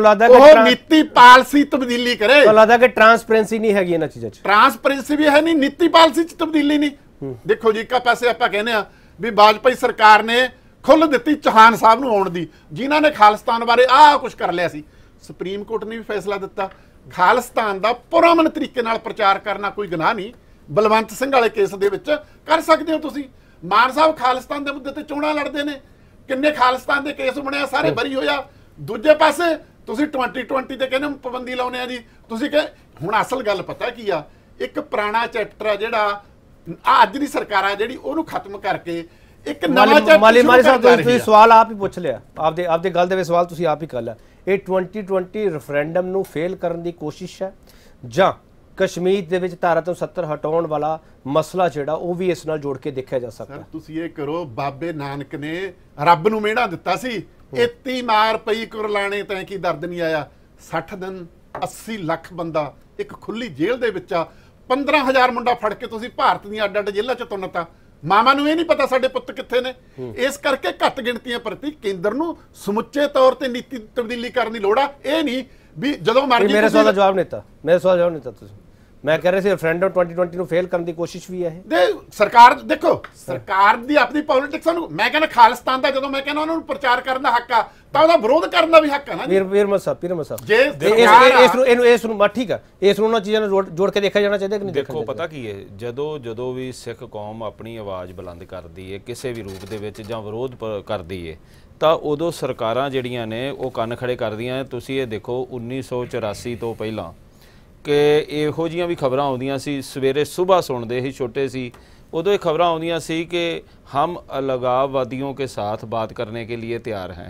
ਉਹ ਨੀਤੀ ਪਾਲਿਸੀ ਤਬਦੀਲੀ ਕਰੇ। ਤੁਹਾਨੂੰ ਲੱਗਦਾ ਕਿ ਟ੍ਰਾਂਸਪੇਰੈਂਸੀ ਨਹੀਂ ਹੈਗੀ ਇਹਨਾਂ ਚੀਜ਼ਾਂ 'ਚ? ਟ੍ਰਾਂਸਪੇਰੈਂਸੀ ਵੀ ਹੈ ਨਹੀਂ, ਨੀਤੀ ਪਾਲਿਸੀ 'ਚ ਤਬਦੀਲੀ ਨਹੀਂ। ਦੇਖੋ ਜੀ, ਇੱਕ ਪਾਸੇ ਆਪਾਂ ਕਹਿੰਦੇ ਆ ਵੀ ਵਾਜਪਾਈ ਸਰਕਾਰ ਨੇ ਖੁੱਲ੍ਹ ਦਿੱਤੀ ਚੌਹਾਨ ਸਾਹਿਬ ਨੂੰ ਆਉਣ ਦੀ, ਜਿਨ੍ਹਾਂ ਨੇ ਖਾਲਿਸਤਾਨ ਬਾਰੇ ਆਹ ਕੁਝ ਕਰ ਲਿਆ ਸੀ। ਸੁਪਰੀਮ ਕੋਰਟ ਨੇ ਵੀ ਫੈਸਲਾ ਦਿੱਤਾ ਖਾਲਿਸਤਾਨ ਦਾ ਪੁਰਅਮਨ ਤਰੀਕੇ ਨਾਲ ਪ੍ਰਚਾਰ ਕਰਨਾ ਕੋਈ ਗੁਨਾਹ ਨਹੀਂ। ਬਲਵੰਤ ਸਿੰਘ ਵਾਲੇ ਕੇਸ ਦੇ ਵਿੱਚ ਕਰ ਸਕਦੇ ਹੋ ਤੁਸੀਂ। ਮਾਨ ਸਾਹਿਬ ਖਾਲਿਸਤਾਨ ਦੇ ਮੁੱਦੇ ਤੇ ਚੋਣਾਂ ਲੜਦੇ ਨੇ, ਕਿੰਨੇ ਖਾਲਿਸਤਾਨ ਦੇ ਕੇਸ ਬਣਿਆ, ਸਾਰੇ ਬਰੀ ਹੋਇਆ। ਦੂਜੇ ਪਾਸੇ ਤੁਸੀਂ 2020 ਤੇ ਕਹਿੰਦੇ ਪਾਬੰਦੀ ਲਾਉਨੇ ਆ ਜੀ। ਤੁਸੀਂ ਕਹੇ ਹੁਣ ਅਸਲ ਗੱਲ ਪਤਾ ਕੀ ਆ, ਇੱਕ ਪੁਰਾਣਾ ਚੈਪਟਰ ਆ ਜਿਹੜਾ ਅੱਜ ਦੀ ਸਰਕਾਰ ਆ ਜਿਹੜੀ ਉਹਨੂੰ ਖਤਮ ਕਰਕੇ ਇੱਕ ਨਵਾਂ ਚੈਪਟਰ ਮਾਲੀ ਸਾਹਿਬ ਤੁਸੀਂ ਸਵਾਲ ਆਪ ਹੀ ਪੁੱਛ ਲਿਆ, ਆਪਦੇ ਗੱਲ ਦੇ ਵਿੱਚ ਸਵਾਲ ਤੁਸੀਂ ਆਪ ਹੀ ਕਰ ਲਿਆ। ਇਹ 2020 ਰੈਫਰੈਂਡਮ ਨੂੰ ਫੇਲ ਕਰਨ ਦੀ ਕੋਸ਼ਿਸ਼ ਹੈ ਜਾਂ ਕਸ਼ਮੀਰ ਦੇ ਵਿੱਚ ਧਾਰਾ 370 ਹਟਾਉਣ ਵਾਲਾ ਮਸਲਾ ਜਿਹੜਾ ਉਹ ਵੀ ਇਸ ਨਾਲ ਜੋੜ ਕੇ ਦੇਖਿਆ ਜਾ ਸਕਦਾ? ਤੁਸੀਂ ਇਹ ਕਰੋ, ਬਾਬੇ ਨਾਨਕ ਨੇ ਰੱਬ ਨੂੰ ਮਿਹਣਾ ਦਿੱਤਾ ਸੀ, ਇਤੀ ਮਾਰ ਪਈ ਕੁਰਲਾਣੇ ਤੈਂ ਕੀ ਦਰਦ ਨਹੀਂ ਆਇਆ। 60 ਦਿਨ 80 ਲੱਖ ਬੰਦਾ ਇੱਕ ਖੁੱਲੀ ਜੇਲ੍ਹ ਦੇ ਵਿੱਚ ਆ, 15,000 ਮੁੰਡਾ ਫੜ ਕੇ ਤੁਸੀਂ ਭਾਰਤ ਦੀਆਂ ਅੱਡ ਅੱਡ ਜੇਲ੍ਹਾਂ 'ਚ ਤੁੰਨਤਾ। ਮਾਮਾ ਨੂੰ ਇਹ ਨਹੀਂ ਪਤਾ ਸਾਡੇ ਪੁੱਤ ਕਿੱਥੇ ਨੇ। ਇਸ ਕਰਕੇ ਘੱਟ ਗਿਣਤੀਆਂ ਪ੍ਰਤੀ ਕੇਂਦਰ ਨੂੰ ਸਮੁੱਚੇ ਤੌਰ ਤੇ ਨੀਤੀ ਤਬਦੀਲੀ ਕਰਨ ਦੀ ਲੋੜ ਆ। ਇਹ ਨਹੀਂ ਵੀ ਜਦੋਂ ਮਰਜ਼ੀ। ਮੇਰੇ ਸਵਾਲ ਦਾ ਜਵਾਬ ਨਹੀਂ ਦਿੱਤਾ, ਮੇਰੇ ਸਵਾਲ ਦਾ ਜਵਾਬ ਨਹੀਂ ਦਿੱਤਾ ਤੁਸੀਂ। ਮੈਂ ਕਹਿ ਰਿਹਾ ਸੀ ਰੈਫਰੈਂਡਮ 2020 ਨੂੰ ਫੇਲ ਕਰਨ ਦੀ ਕੋਸ਼ਿਸ਼ ਵੀ ਹੈ ਇਹ। ਸਰਕਾਰ ਦੇਖੋ, ਸਰਕਾਰ ਦੀ ਆਪਣੀ ਪੋਲਿਟਿਕਸ ਨੂੰ, ਮੈਂ ਕਹਿੰਦਾ ਖਾਲਿਸਤਾਨ ਦਾ ਜਦੋਂ ਮੈਂ ਕਹਿੰਦਾ ਉਹਨਾਂ ਨੂੰ ਪ੍ਰਚਾਰ ਕਰਨ ਦਾ ਹੱਕ ਆ ਤਾਂ ਉਹਦਾ ਵਿਰੋਧ ਕਰਨ ਦਾ ਵੀ ਹੱਕ ਆ ਨਾ। ਪੀਰ ਮਸਾ ਜੇ ਇਸ ਨੂੰ ਠੀਕ ਆ, ਇਸ ਨੂੰ ਉਹਨਾਂ ਚੀਜ਼ਾਂ ਨੂੰ ਜੋੜ ਕੇ ਦੇਖਿਆ ਜਾਣਾ ਚਾਹੀਦਾ ਕਿ ਨਹੀਂ? ਦੇਖੋ ਪਤਾ ਕੀ ਹੈ, ਜਦੋਂ ਵੀ ਸਿੱਖ ਕੌਮ ਆਪਣੀ ਆਵਾਜ਼ ਬੁਲੰਦ ਕਰਦੀ ਹੈ ਕਿਸੇ ਵੀ ਰੂਪ ਦੇ ਵਿੱਚ ਜਾਂ ਵਿਰੋਧ ਕਰਦੀ ਹੈ ਤਾਂ ਉਦੋਂ ਸਰਕਾਰਾਂ ਜਿਹੜੀਆਂ ਨੇ ਉਹ ਕੰਨ ਖੜੇ ਕਰਦੀਆਂ। ਤੁਸੀਂ ਇਹ ਦੇਖੋ 1984 ਤੋਂ ਪਹਿਲਾਂ ਕਿ ਇਹੋ ਜਿਹੀਆਂ ਵੀ ਖਬਰਾਂ ਆਉਂਦੀਆਂ ਸੀ, ਸਵੇਰੇ ਸੁਬਾਹ ਸੁਣਦੇ ਹੀ ਛੋਟੇ ਸੀ ਉਦੋਂ ਇਹ ਖਬਰਾਂ ਆਉਂਦੀਆਂ ਸੀ ਕਿ ਹਮ अलगाववादियों के साथ बात करने के लिए ਤਿਆਰ हैं।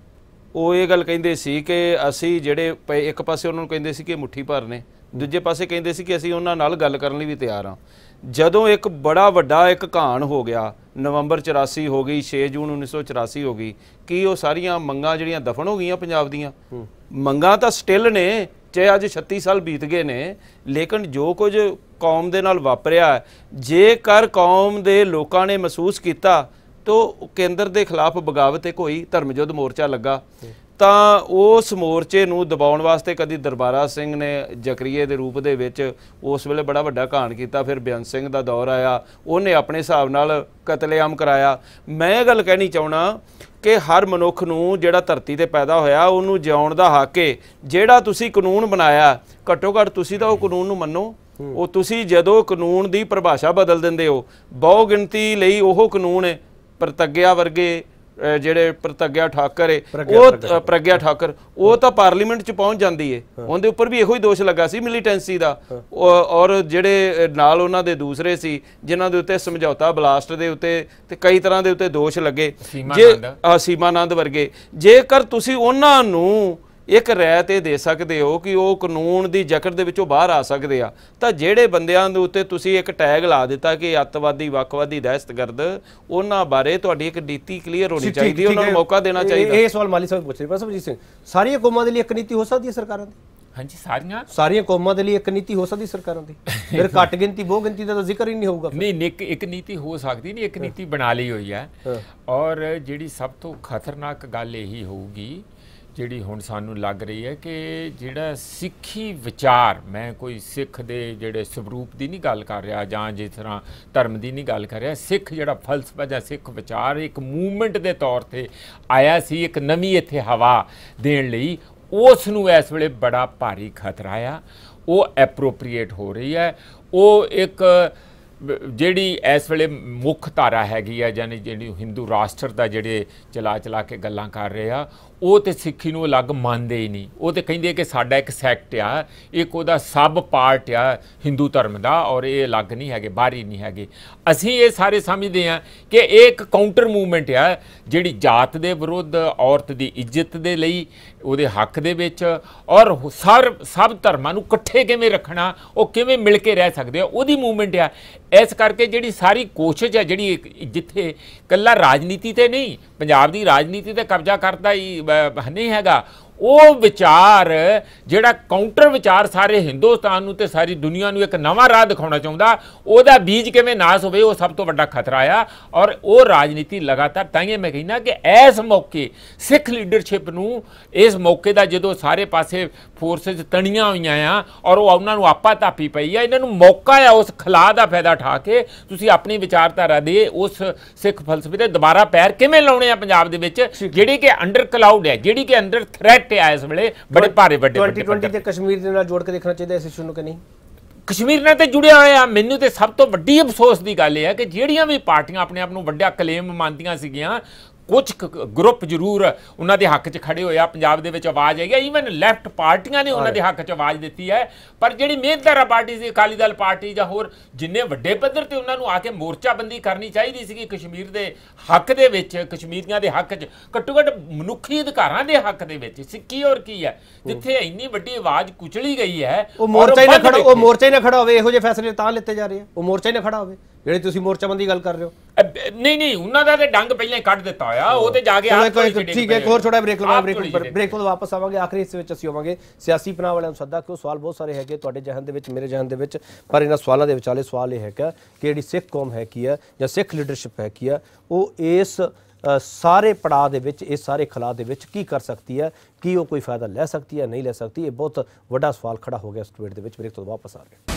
ਉਹ ਇਹ ਗੱਲ ਕਹਿੰਦੇ ਸੀ ਕਿ ਅਸੀਂ ਜਿਹੜੇ ਇੱਕ ਪਾਸੇ ਉਹਨਾਂ ਨੂੰ ਕਹਿੰਦੇ ਸੀ ਕਿ ਮੁੱਠੀ ਭਰ ਨੇ, ਦੂਜੇ ਪਾਸੇ ਕਹਿੰਦੇ ਸੀ ਕਿ ਅਸੀਂ ਉਹਨਾਂ ਨਾਲ ਗੱਲ ਕਰਨ ਲਈ ਵੀ ਤਿਆਰ ਹਾਂ। ਜਦੋਂ ਇੱਕ ਬੜਾ ਵੱਡਾ ਇੱਕ ਘਾਣ ਹੋ ਗਿਆ, ਨਵੰਬਰ 84 ਹੋ ਗਈ, 6 ਜੂਨ 1984 ਹੋ ਗਈ, ਕੀ ਉਹ ਸਾਰੀਆਂ ਮੰਗਾਂ ਜਿਹੜੀਆਂ ਦਫਨ ਹੋ ਗਈਆਂ ਪੰਜਾਬ ਦੀਆਂ? ਮੰਗਾਂ ਤਾਂ ਸਟਿਲ ਨੇ, ਚਾਹੇ ਅੱਜ 36 ਸਾਲ ਬੀਤ ਗਏ ਨੇ, ਲੇਕਿਨ ਜੋ ਕੁਝ ਕੌਮ ਦੇ ਨਾਲ ਵਾਪਰਿਆ, ਜੇਕਰ ਕੌਮ ਦੇ ਲੋਕਾਂ ਨੇ ਮਹਿਸੂਸ ਕੀਤਾ ਤਾਂ ਕੇਂਦਰ ਦੇ ਖਿਲਾਫ ਬਗਾਵਤ ਇੱਕ ਹੋਈ, ਧਰਮ ਯੁੱਧ ਮੋਰਚਾ ਲੱਗਾ, ਤਾਂ ਉਸ ਮੋਰਚੇ ਨੂੰ ਦਬਾਉਣ ਵਾਸਤੇ ਕਦੀ ਦਰਬਾਰਾ ਸਿੰਘ ਨੇ ਜ਼ਕਰੀਏ ਦੇ ਰੂਪ ਦੇ ਵਿੱਚ ਉਸ ਵੇਲੇ ਬੜਾ ਵੱਡਾ ਘਾਣ ਕੀਤਾ, ਫਿਰ ਬੇਅੰਤ ਸਿੰਘ ਦਾ ਦੌਰ ਆਇਆ, ਉਹਨੇ ਆਪਣੇ ਹਿਸਾਬ ਨਾਲ ਕਤਲੇਆਮ ਕਰਾਇਆ। ਮੈਂ ਇਹ ਗੱਲ ਕਹਿਣੀ ਚਾਹੁੰਦਾ ਕਿ ਹਰ ਮਨੁੱਖ ਨੂੰ ਜਿਹੜਾ ਧਰਤੀ ਤੇ ਪੈਦਾ ਹੋਇਆ ਉਹਨੂੰ ਜਿਉਣ ਦਾ ਹੱਕ ਹੈ। ਜਿਹੜਾ ਤੁਸੀਂ ਕਾਨੂੰਨ ਬਣਾਇਆ, ਘੱਟੋ ਘੱਟ ਤੁਸੀਂ ਤਾਂ ਉਹ ਕਾਨੂੰਨ ਨੂੰ ਮੰਨੋ। ਉਹ ਤੁਸੀਂ ਜਦੋਂ ਕਾਨੂੰਨ ਦੀ ਪਰਿਭਾਸ਼ਾ ਬਦਲ ਦਿੰਦੇ ਹੋ, ਬਹੁ ਗਿਣਤੀ ਲਈ ਉਹ ਕਾਨੂੰਨ ਪ੍ਰਤੱਗਿਆ ਵਰਗੇ ਜਿਹੜੇ ਪ੍ਰਤੱਗਿਆ ਠਾਕਰ ਹੈ ਉਹ ਪ੍ਰਗਿਆ ਠਾਕਰ ਉਹ ਤਾਂ ਪਾਰਲੀਮੈਂਟ 'ਚ ਪਹੁੰਚ ਜਾਂਦੀ ਹੈ, ਉਹਦੇ ਉੱਪਰ ਵੀ ਇਹੋ ਹੀ ਦੋਸ਼ ਲੱਗਾ ਸੀ ਮਿਲੀਟੈਂਸੀ ਦਾ। ਔਰ ਜਿਹੜੇ ਨਾਲ ਉਹਨਾਂ ਦੇ ਦੂਸਰੇ ਸੀ ਜਿਨ੍ਹਾਂ ਦੇ ਉੱਤੇ ਸਮਝੌਤਾ ਬਲਾਸਟ ਦੇ ਉੱਤੇ ਤੇ ਕਈ ਤਰ੍ਹਾਂ ਦੇ ਉੱਤੇ ਦੋਸ਼ ਲੱਗੇ, ਜੇ ਸੀਮਾਨੰਦ ਵਰਗੇ, ਜੇਕਰ ਤੁਸੀਂ ਉਹਨਾਂ ਨੂੰ ਇੱਕ ਰਾਇ ਤੇ ਦੇ ਸਕਦੇ ਹੋ ਕਿ ਉਹ ਕਾਨੂੰਨ ਦੀ ਜਕੜ ਦੇ ਵਿੱਚੋਂ ਬਾਹਰ ਆ ਸਕਦੇ ਆ, ਤਾਂ ਜਿਹੜੇ ਬੰਦਿਆਂ ਦੇ ਉੱਤੇ ਤੁਸੀਂ ਇੱਕ ਟੈਗ ਲਾ ਦਿੱਤਾ ਕਿ ਅੱਤਵਾਦੀ, ਵੱਖਵਾਦੀ, ਦਹਿਸ਼ਤਗਰਦ, ਉਹਨਾਂ ਬਾਰੇ ਤੁਹਾਡੀ ਇੱਕ ਨੀਤੀ ਕਲੀਅਰ ਹੋਣੀ ਚਾਹੀਦੀ, ਉਹਨਾਂ ਨੂੰ ਮੌਕਾ ਦੇਣਾ ਚਾਹੀਦਾ। ਇਹ ਸਵਾਲ ਮਾਲੀ ਸਾਹਿਬ ਪੁੱਛ ਰਹੇ ਪਰ ਸਮਝੀ ਸਿੰਘ, ਸਾਰੀਆਂ ਕੌਮਾਂ ਦੇ ਲਈ ਇੱਕ ਨੀਤੀ ਹੋ ਸਕਦੀ ਹੈ ਸਰਕਾਰਾਂ ਦੀ? ਹਾਂਜੀ, ਸਾਰੀਆਂ ਕੌਮਾਂ ਦੇ ਲਈ ਇੱਕ ਨੀਤੀ ਹੋ ਸਕਦੀ ਸਰਕਾਰਾਂ ਦੀ? ਫਿਰ ਘੱਟ ਗਿਣਤੀ ਬਹੁ ਗਿਣਤੀ ਦਾ ਤਾਂ ਜ਼ਿਕਰ ਹੀ ਨਹੀਂ ਹੋਊਗਾ। ਨਹੀਂ, ਇੱਕ ਨੀਤੀ ਹੋ ਸਕਦੀ ਨਹੀਂ, ਇੱਕ ਨੀਤੀ ਬਣਾ ਲਈ ਹੋਈ ਹੈ। ਔਰ ਜਿਹੜੀ ਸਭ ਤੋਂ ਖਤਰਨਾਕ ਗੱਲ ਇਹੀ ਹੋਊਗੀ ਜਿਹੜੀ ਹੁਣ ਸਾਨੂੰ ਲੱਗ ਰਹੀ ਹੈ ਕਿ ਜਿਹੜਾ ਸਿੱਖੀ ਵਿਚਾਰ, ਮੈਂ ਕੋਈ ਸਿੱਖ ਦੇ ਜਿਹੜੇ ਸਵਰੂਪ ਦੀ ਨਹੀਂ ਗੱਲ ਕਰ ਰਿਹਾ ਜਾਂ ਜਿਸ ਤਰ੍ਹਾਂ ਧਰਮ ਦੀ ਨਹੀਂ ਗੱਲ ਕਰ ਰਿਹਾ, ਸਿੱਖ ਜਿਹੜਾ ਫਲਸਫਾ ਜਾਂ ਸਿੱਖ ਵਿਚਾਰ ਇੱਕ ਮੂਵਮੈਂਟ ਦੇ ਤੌਰ ਤੇ ਆਇਆ ਸੀ ਇੱਕ ਨਵੀਂ ਇੱਥੇ ਹਵਾ ਦੇਣ ਲਈ, ਉਸ ਨੂੰ ਇਸ ਵੇਲੇ ਬੜਾ ਭਾਰੀ ਖਤਰਾ ਆ। ਉਹ ਐਪਰੋਪਰੀਏਟ ਹੋ ਰਹੀ ਹੈ। ਉਹ ਇੱਕ ਜਿਹੜੀ ਇਸ ਵੇਲੇ ਮੁੱਖ ਧਾਰਾ ਹੈਗੀ ਆ, ਯਾਨੀ ਜਿਹੜੀ ਹਿੰਦੂ ਰਾਸ਼ਟਰ ਦਾ ਜਿਹੜੇ ਚਲਾ ਕੇ ਗੱਲਾਂ ਕਰ ਰਹੇ ਆ, ਉਹ ਤੇ ਸਿੱਖੀ ਨੂੰ ਅਲੱਗ ਮੰਨਦੇ ਹੀ ਨਹੀਂ। ਉਹ ਤੇ ਕਹਿੰਦੇ ਕਿ ਸਾਡਾ ਇੱਕ ਸੈਕਟ ਆ, ਇੱਕ ਉਹਦਾ ਸਬ ਪਾਰਟ ਆ ਹਿੰਦੂ ਧਰਮ ਦਾ, ਔਰ ਇਹ ਅਲੱਗ ਨਹੀਂ ਹੈਗੇ, ਬਾਹਰੀ ਨਹੀਂ ਹੈਗੇ। ਅਸੀਂ ਇਹ ਸਾਰੇ ਸਮਝਦੇ ਹਾਂ ਕਿ ਇਹ ਇੱਕ ਕਾਊਂਟਰ ਮੂਵਮੈਂਟ ਆ ਜਿਹੜੀ ਜਾਤ ਦੇ ਵਿਰੁੱਧ, ਔਰਤ ਦੀ ਇੱਜ਼ਤ ਦੇ ਲਈ, ਉਹਦੇ ਹੱਕ ਦੇ ਵਿੱਚ, ਔਰ ਸਭ ਧਰਮਾਂ ਨੂੰ ਇਕੱਠੇ ਕਿਵੇਂ ਰੱਖਣਾ, ਉਹ ਕਿਵੇਂ ਮਿਲ ਕੇ ਰਹਿ ਸਕਦੇ ਆ, ਉਹਦੀ ਮੂਵਮੈਂਟ ਆ। ਇਸ ਕਰਕੇ ਜਿਹੜੀ ਸਾਰੀ ਕੋਸ਼ਿਸ਼ ਹੈ, ਜਿਹੜੀ ਜਿੱਥੇ ਇਕੱਲਾ ਰਾਜਨੀਤੀ ਤੇ ਨਹੀਂ, ਪੰਜਾਬ ਦੀ ਰਾਜਨੀਤੀ ਤੇ ਕਬਜ਼ਾ ਕਰਦਾ ਹੀ ਨਹੀਂ ਹੈਗਾ, ਉਹ ਵਿਚਾਰ ਜਿਹੜਾ ਕਾਊਂਟਰ ਵਿਚਾਰ ਸਾਰੇ ਹਿੰਦੁਸਤਾਨ ਨੂੰ ਤੇ ਸਾਰੀ ਦੁਨੀਆ ਨੂੰ ਇੱਕ ਨਵਾਂ ਰਾਹ ਦਿਖਾਉਣਾ ਚਾਹੁੰਦਾ, ਉਹਦਾ ਬੀਜ ਕਿਵੇਂ ਨਾਸ ਹੋਵੇ, ਉਹ ਸਭ ਤੋਂ ਵੱਡਾ ਖਤਰਾ ਆ। ਔਰ ਉਹ ਰਾਜਨੀਤੀ ਲਗਾਤਾਰ, ਤਾਂ ਹੀ ਮੈਂ ਕਹਿੰਦਾ ਕਿ ਇਸ ਮੌਕੇ ਸਿੱਖ ਲੀਡਰਸ਼ਿਪ ਨੂੰ, ਇਸ ਮੌਕੇ ਦਾ ਜਦੋਂ ਸਾਰੇ ਪਾਸੇ ਫੋਰਸਿਸ ਤਣੀਆਂ ਹੋਈਆਂ ਆ ਔਰ ਉਹ ਉਹਨਾਂ ਨੂੰ ਆਪਾ ਧਾਪੀ ਪਈ ਆ, ਇਹਨਾਂ ਨੂੰ ਮੌਕਾ ਆ ਉਸ ਖਲਾ ਦਾ ਫਾਇਦਾ ਉਠਾ ਕੇ ਤੁਸੀਂ ਆਪਣੀ ਵਿਚਾਰਧਾਰਾ ਦੇ ਉਸ ਸਿੱਖ ਫਲਸਫੇ ਦੇ ਦੁਬਾਰਾ ਪੈਰ ਕਿਵੇਂ ਲਾਉਣੇ ਆ ਪੰਜਾਬ ਦੇ ਵਿੱਚ, ਜਿਹੜੀ ਕਿ ਅੰਡਰ ਕਲਾਊਡ ਹੈ, ਜਿਹੜੀ ਕਿ ਅੰਡਰ ਥ੍ਰੈਟ ਇਸ ਵੇਲੇ ਬੜੇ ਭਾਰੇ ਵੱਡੇ 2020 ਤੇ ਕਸ਼ਮੀਰ ਦੇ ਨਾਲ ਜੋੜ ਕੇ ਦੇਖਣਾ ਚਾਹੀਦਾ ਇਸ ਇਸ਼ੂ ਨੂੰ ਕਿ ਨਹੀਂ? ਕਸ਼ਮੀਰ ਨਾਲ ਤੇ ਜੁੜਿਆ ਹੋਇਆ। ਮੈਨੂੰ ਤੇ ਸਭ ਤੋਂ ਵੱਡੀ ਅਫਸੋਸ ਦੀ ਗੱਲ ਇਹ ਹੈ ਕਿ ਜਿਹੜੀਆਂ ਵੀ ਪਾਰਟੀਆਂ ਆਪਣੇ ਆਪ ਨੂੰ ਵੱਡਾ ਕਲੇਮ ਮੰਨਦੀਆਂ ਸੀਗੀਆਂ, ਕੁਝ ਗਰੁੱਪ ਜ਼ਰੂਰ ਉਹਨਾਂ ਦੇ ਹੱਕ 'ਚ ਖੜੇ ਹੋਇਆ, ਪੰਜਾਬ ਦੇ ਵਿੱਚ ਆਵਾਜ਼ ਆਈ ਹੈ, ਈਵਨ ਲੈਫਟ ਪਾਰਟੀਆਂ ਨੇ ਉਹਨਾਂ ਦੇ ਹੱਕ 'ਚ ਆਵਾਜ਼ ਦਿੱਤੀ ਹੈ। ਪਰ ਜਿਹੜੀ ਮਿਹਨਤਦਾਰਾ ਪਾਰਟੀ ਸੀ, ਅਕਾਲੀ ਦਲ ਪਾਰਟੀ ਜਾਂ ਹੋਰ ਜਿੰਨੇ ਵੱਡੇ ਪੱਧਰ ਤੇ ਉਹਨਾਂ ਨੂੰ ਆ ਕੇ ਮੋਰਚਾਬੰਦੀ ਕਰਨੀ ਚਾਹੀਦੀ ਸੀਗੀ ਕਸ਼ਮੀਰ ਦੇ ਹੱਕ ਦੇ ਵਿੱਚ, ਕਸ਼ਮੀਰੀਆਂ ਦੇ ਹੱਕ 'ਚ, ਘੱਟੋ ਘੱਟ ਮਨੁੱਖੀ ਅਧਿਕਾਰਾਂ ਦੇ ਹੱਕ ਦੇ ਵਿੱਚ। ਸਿੱਖੀ ਔਰ ਕੀ ਹੈ, ਜਿੱਥੇ ਇੰਨੀ ਵੱਡੀ ਆਵਾਜ਼ ਕੁਚਲੀ ਗਈ ਹੈ, ਉਹ ਮੋਰਚਾ ਹੀ ਨਾ ਖੜਾ ਹੋਵੇ, ਇਹੋ ਜਿਹੇ ਫੈਸਲੇ ਤਾਂ ਲਿੱਤੇ ਜਾ ਰਹੇ ਆ, ਉਹ ਮੋਰਚਾ ਹੀ ਨਾ ਖੜਾ ਹੋਵੇ ਜਿਹੜੇ ਤੁਸੀਂ ਮੋਰਚਾਬੰਦੀ ਗੱਲ ਕਰ ਰਹੇ ਹੋ। ਨਹੀਂ, ਉਹਨਾਂ ਦਾ ਤੇ ਡੰਗ ਪਹਿਲਾਂ ਹੀ ਕੱਢ ਦਿੱਤਾ ਹੋਇਆ, ਉਹ ਤੇ ਜਾ ਕੇ ਠੀਕ ਹੈ। ਹੋਰ ਥੋੜਾ ਬ੍ਰੇਕ ਲਵਾਂਗੇ, ਬ੍ਰੇਕ ਤੋਂ ਵਾਪਸ ਆਵਾਂਗੇ। ਆਖਰੀ ਹਿੱਸੇ ਵਿੱਚ ਅਸੀਂ ਹੋਵਾਂਗੇ ਸਿਆਸੀ ਪਨਾਹ ਵਾਲਿਆਂ ਨੂੰ ਸੱਦਾ, ਕਿ ਉਹ ਸਵਾਲ ਬਹੁਤ ਸਾਰੇ ਹੈਗੇ ਤੁਹਾਡੇ ਜਹਨ ਦੇ ਵਿੱਚ, ਮੇਰੇ ਜਹਨ ਦੇ ਵਿੱਚ, ਪਰ ਇਹਨਾਂ ਸਵਾਲਾਂ ਦੇ ਵਿਚਾਲੇ ਸਵਾਲ ਇਹ ਹੈਗਾ ਕਿ ਜਿਹੜੀ ਸਿੱਖ ਕੌਮ ਹੈ ਕੀ ਹੈ ਜਾਂ ਸਿੱਖ ਲੀਡਰਸ਼ਿਪ ਹੈ ਕੀ ਹੈ, ਉਹ ਇਸ ਸਾਰੇ ਪੜਾਅ ਦੇ ਵਿੱਚ, ਇਸ ਸਾਰੇ ਖਲਾਅ ਦੇ ਵਿੱਚ ਕੀ ਕਰ ਸਕਦੀ ਹੈ, ਕੀ ਉਹ ਕੋਈ ਫਾਇਦਾ ਲੈ ਸਕਦੀ ਹੈ, ਨਹੀਂ ਲੈ ਸਕਦੀ? ਇਹ ਬਹੁਤ ਵੱਡਾ ਸਵਾਲ ਖੜਾ ਹੋ ਗਿਆ ਇਸ ਡਿਬੇਟ ਦੇ ਵਿੱਚ। ਬ੍ਰੇਕ ਤੋਂ ਵਾਪਸ ਆ ਰਹੇ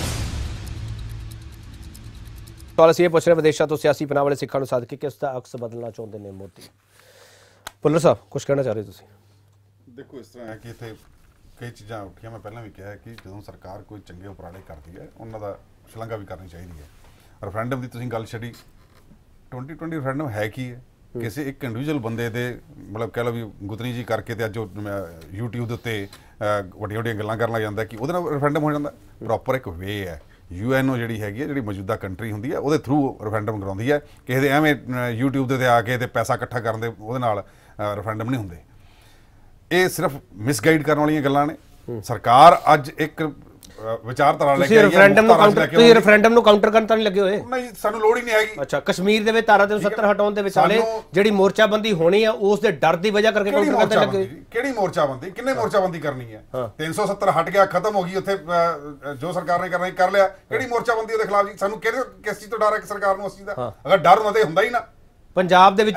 ਸਵਾਲ ਅਸੀਂ ਇਹ ਪੁੱਛ ਰਹੇ ਵਿਦੇਸ਼ਾਂ ਤੋਂ ਸਿਆਸੀ ਪਨਾਹ ਵਾਲੇ ਸਿੱਖਾਂ ਨੂੰ ਸੱਦ ਕੇ ਕਿਸ ਦਾ ਅਕਸ ਬਦਲਣਾ ਚਾਹੁੰਦੇ ਨੇ ਮੋਦੀ? ਭੁੱਲਰ ਸਾਹਿਬ ਕੁਝ ਕਹਿਣਾ ਚਾਹ ਰਹੇ ਤੁਸੀਂ? ਦੇਖੋ, ਇਸ ਤਰ੍ਹਾਂ ਹੈ ਕਿ ਇੱਥੇ ਕਈ ਚੀਜ਼ਾਂ ਉੱਠੀਆਂ। ਮੈਂ ਪਹਿਲਾਂ ਵੀ ਕਿਹਾ ਕਿ ਜਦੋਂ ਸਰਕਾਰ ਕੋਈ ਚੰਗੇ ਉਪਰਾਲੇ ਕਰਦੀ ਹੈ, ਉਹਨਾਂ ਦਾ ਸ਼ਲਾਘਾ ਵੀ ਕਰਨੀ ਚਾਹੀਦੀ ਹੈ। ਰੈਫਰੈਂਡਮ ਦੀ ਤੁਸੀਂ ਗੱਲ ਛੱਡੀ, 2020 ਰੈਫਰੈਂਡਮ ਹੈ ਕੀ ਹੈ? ਕਿਸੇ ਇੱਕ ਇੰਡੀਵਿਜੂਅਲ ਬੰਦੇ ਦੇ ਮਤਲਬ ਕਹਿ ਲਓ ਵੀ ਗੁਤਨੀ ਜੀ ਕਰਕੇ ਤੇ ਅੱਜ ਉਹ YouTube ਦੇ ਉੱਤੇ ਵੱਡੀਆਂ ਵੱਡੀਆਂ ਗੱਲਾਂ ਕਰਨ ਲੱਗ ਜਾਂਦਾ ਕਿ ਉਹਦੇ ਨਾਲ ਰੈਫਰੈਂਡਮ ਹੋ ਜਾਂਦਾ। ਪ੍ਰੋਪਰ ਇੱਕ ਵੇ ਹੈ। UNO ਜਿਹੜੀ ਹੈਗੀ ਹੈ, ਜਿਹੜੀ ਮੌਜੂਦਾ ਕੰਟਰੀ ਹੁੰਦੀ ਹੈ, ਉਹਦੇ ਥਰੂ ਰੈਫਰੈਂਡਮ ਕਰਾਉਂਦੀ ਹੈ। ਕਿਸੇ ਦੇ ਐਵੇਂ YouTube ਦੇ ਉੱਤੇ ਆ ਕੇ ਤੇ ਪੈਸਾ ਇਕੱਠਾ ਕਰਨ ਦੇ ਉਹਦੇ ਨਾਲ ਰੈਫਰੈਂਡਮ ਨਹੀਂ ਹੁੰਦੇ। ਇਹ ਸਿਰਫ ਮਿਸਗਾਈਡ ਕਰਨ ਵਾਲੀਆਂ ਗੱਲਾਂ ਨੇ। ਸਰਕਾਰ ਅੱਜ ਇੱਕ ਵਿਚਾਰਧਾਰਾ ਲੈ ਕੇ ਆਈ ਹੈ। ਤੁਸੀਂ ਰੈਫਰੈਂਡਮ ਨੂੰ ਕਾਊਂਟਰ ਕਰਨ ਤਾਂ ਨਹੀਂ ਲੱਗੇ ਹੋਏ? ਨਹੀਂ, ਸਾਨੂੰ ਲੋੜ ਹੀ ਨਹੀਂ ਹੈਗੀ। ਅੱਛਾ, ਕਸ਼ਮੀਰ ਦੇ ਵਿੱਚ ਧਾਰਾ 370 ਹਟਾਉਣ ਦੇ ਵਿਚਾਲੇ ਜਿਹੜੀ ਮੋਰਚਾਬੰਦੀ ਹੋਣੀ ਆ, ਉਸ ਦੇ ਡਰ ਦੀ ਵਜ੍ਹਾ ਕਰਕੇ ਕਾਊਂਟਰ ਕਰਨ ਲੱਗੇ? ਕਿਹੜੀ ਮੋਰਚਾਬੰਦੀ? ਕਿੰਨੇ ਮੋਰਚਾਬੰਦੀ ਕਰਨੀ ਹੈ? 370 ਹਟ ਗਿਆ, ਖਤਮ ਹੋ ਗਈ, ਉੱਥੇ ਜੋ ਸਰਕਾਰ ਨੇ ਕਰਨਾ ਕਰ ਲਿਆ। ਕਿਹੜੀ ਮੋਰਚਾਬੰਦੀ ਉਹਦੇ ਖਿਲਾਫ ਜੀ? ਸਾਨੂੰ ਕਿਸ ਚੀਜ਼ ਤੋਂ ਡਰ ਹੈ ਕਿ ਸਰਕਾਰ ਨੂੰ ਉਸ ਚੀਜ਼ ਦਾ? ਅਗਰ ਡਰ ਹੁੰਦਾ ਤੇ ਹੁੰਦਾ ਹੀ ਨਾ। ਪੰਜਾਬ ਦੇ ਵਿੱਚ